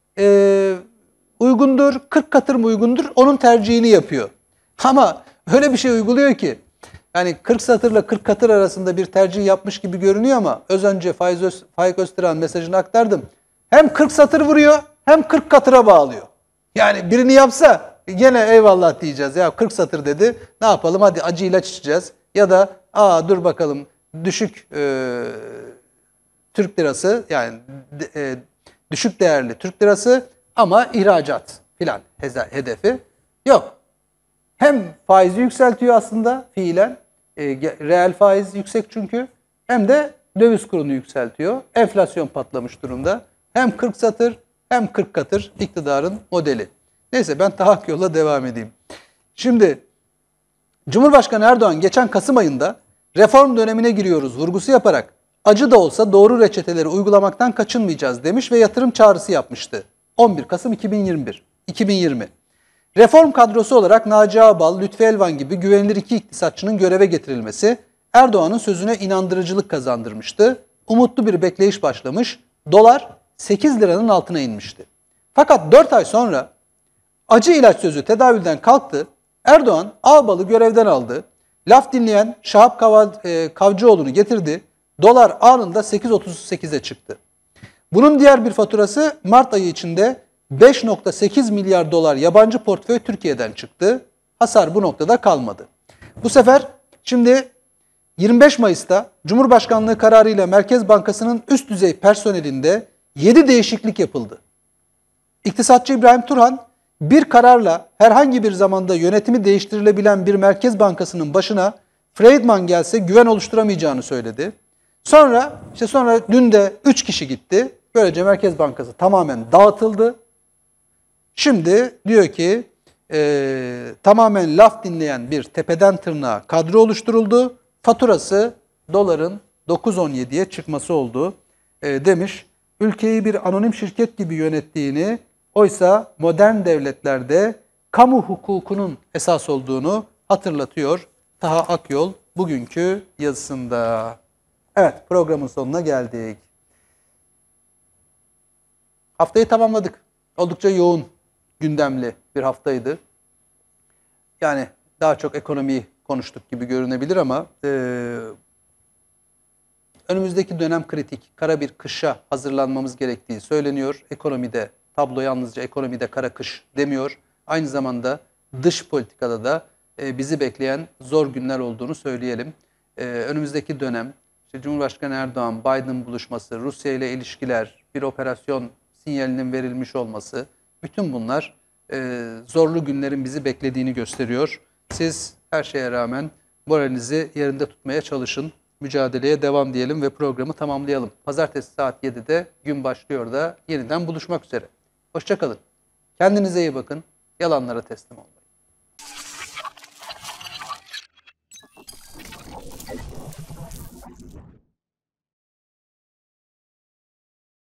e, uygundur, kırk katır mı uygundur, onun tercihini yapıyor. Ama öyle bir şey uyguluyor ki, yani kırk satırla kırk katır arasında bir tercih yapmış gibi görünüyor ama öz önce Faiz Öz, Faik Öztürk'ün mesajını aktardım. Hem kırk satır vuruyor hem kırk katıra bağlıyor. Yani birini yapsa gene eyvallah diyeceğiz. Ya kırk satır dedi, ne yapalım, hadi acı ilaç içeceğiz. Ya da aa dur bakalım düşük e, Türk lirası, yani e, düşük değerli Türk lirası ama ihracat filan hedefi yok. Hem faizi yükseltiyor aslında fiilen, e, reel faiz yüksek çünkü, hem de döviz kurunu yükseltiyor. Enflasyon patlamış durumda. Hem kırk satır hem kırk katır iktidarın modeli. Neyse, ben Taha Akyol'la devam edeyim. Şimdi Cumhurbaşkanı Erdoğan geçen Kasım ayında reform dönemine giriyoruz vurgusu yaparak acı da olsa doğru reçeteleri uygulamaktan kaçınmayacağız demiş ve yatırım çağrısı yapmıştı. on bir Kasım iki bin yirmi bir, iki bin yirmi. Reform kadrosu olarak Naci Ağbal, Lütfi Elvan gibi güvenilir iki iktisatçının göreve getirilmesi Erdoğan'ın sözüne inandırıcılık kazandırmıştı. Umutlu bir bekleyiş başlamış. Dolar sekiz liranın altına inmişti. Fakat dört ay sonra acı ilaç sözü tedavülden kalktı. Erdoğan Ağbal'ı görevden aldı. Laf dinleyen Şahap Kavcıoğlu'nu getirdi. Dolar anında sekiz otuz sekize çıktı. Bunun diğer bir faturası Mart ayı içinde beş nokta sekiz milyar dolar yabancı portföy Türkiye'den çıktı. Hasar bu noktada kalmadı. Bu sefer şimdi yirmi beş Mayıs'ta Cumhurbaşkanlığı kararıyla Merkez Bankası'nın üst düzey personelinde yedi değişiklik yapıldı. İktisatçı İbrahim Turhan bir kararla herhangi bir zamanda yönetimi değiştirilebilen bir Merkez Bankası'nın başına Friedman gelse güven oluşturamayacağını söyledi. Sonra işte sonra dün de üç kişi gitti. Böylece Merkez Bankası tamamen dağıtıldı. Şimdi diyor ki e, tamamen laf dinleyen bir tepeden tırnağa kadro oluşturuldu. Faturası doların dokuz on yediye çıkması oldu e, demiş. Ülkeyi bir anonim şirket gibi yönettiğini, oysa modern devletlerde kamu hukukunun esas olduğunu hatırlatıyor Taha Akyol bugünkü yazısında. Evet, programın sonuna geldik. Haftayı tamamladık. Oldukça yoğun gündemli bir haftaydı. Yani daha çok ekonomiyi konuştuk gibi görünebilir ama e, önümüzdeki dönem kritik. Kara bir kışa hazırlanmamız gerektiği söyleniyor. Ekonomide, tablo yalnızca ekonomide kara kış demiyor. Aynı zamanda dış politikada da e, bizi bekleyen zor günler olduğunu söyleyelim. E, önümüzdeki dönem işte Cumhurbaşkanı Erdoğan, Biden buluşması, Rusya ile ilişkiler, bir operasyon sinyalinin verilmiş olması, bütün bunlar e, zorlu günlerin bizi beklediğini gösteriyor. Siz her şeye rağmen moralinizi yerinde tutmaya çalışın. Mücadeleye devam diyelim ve programı tamamlayalım. Pazartesi saat yedide gün başlıyor da yeniden buluşmak üzere. Hoşça kalın. Kendinize iyi bakın. Yalanlara teslim olun.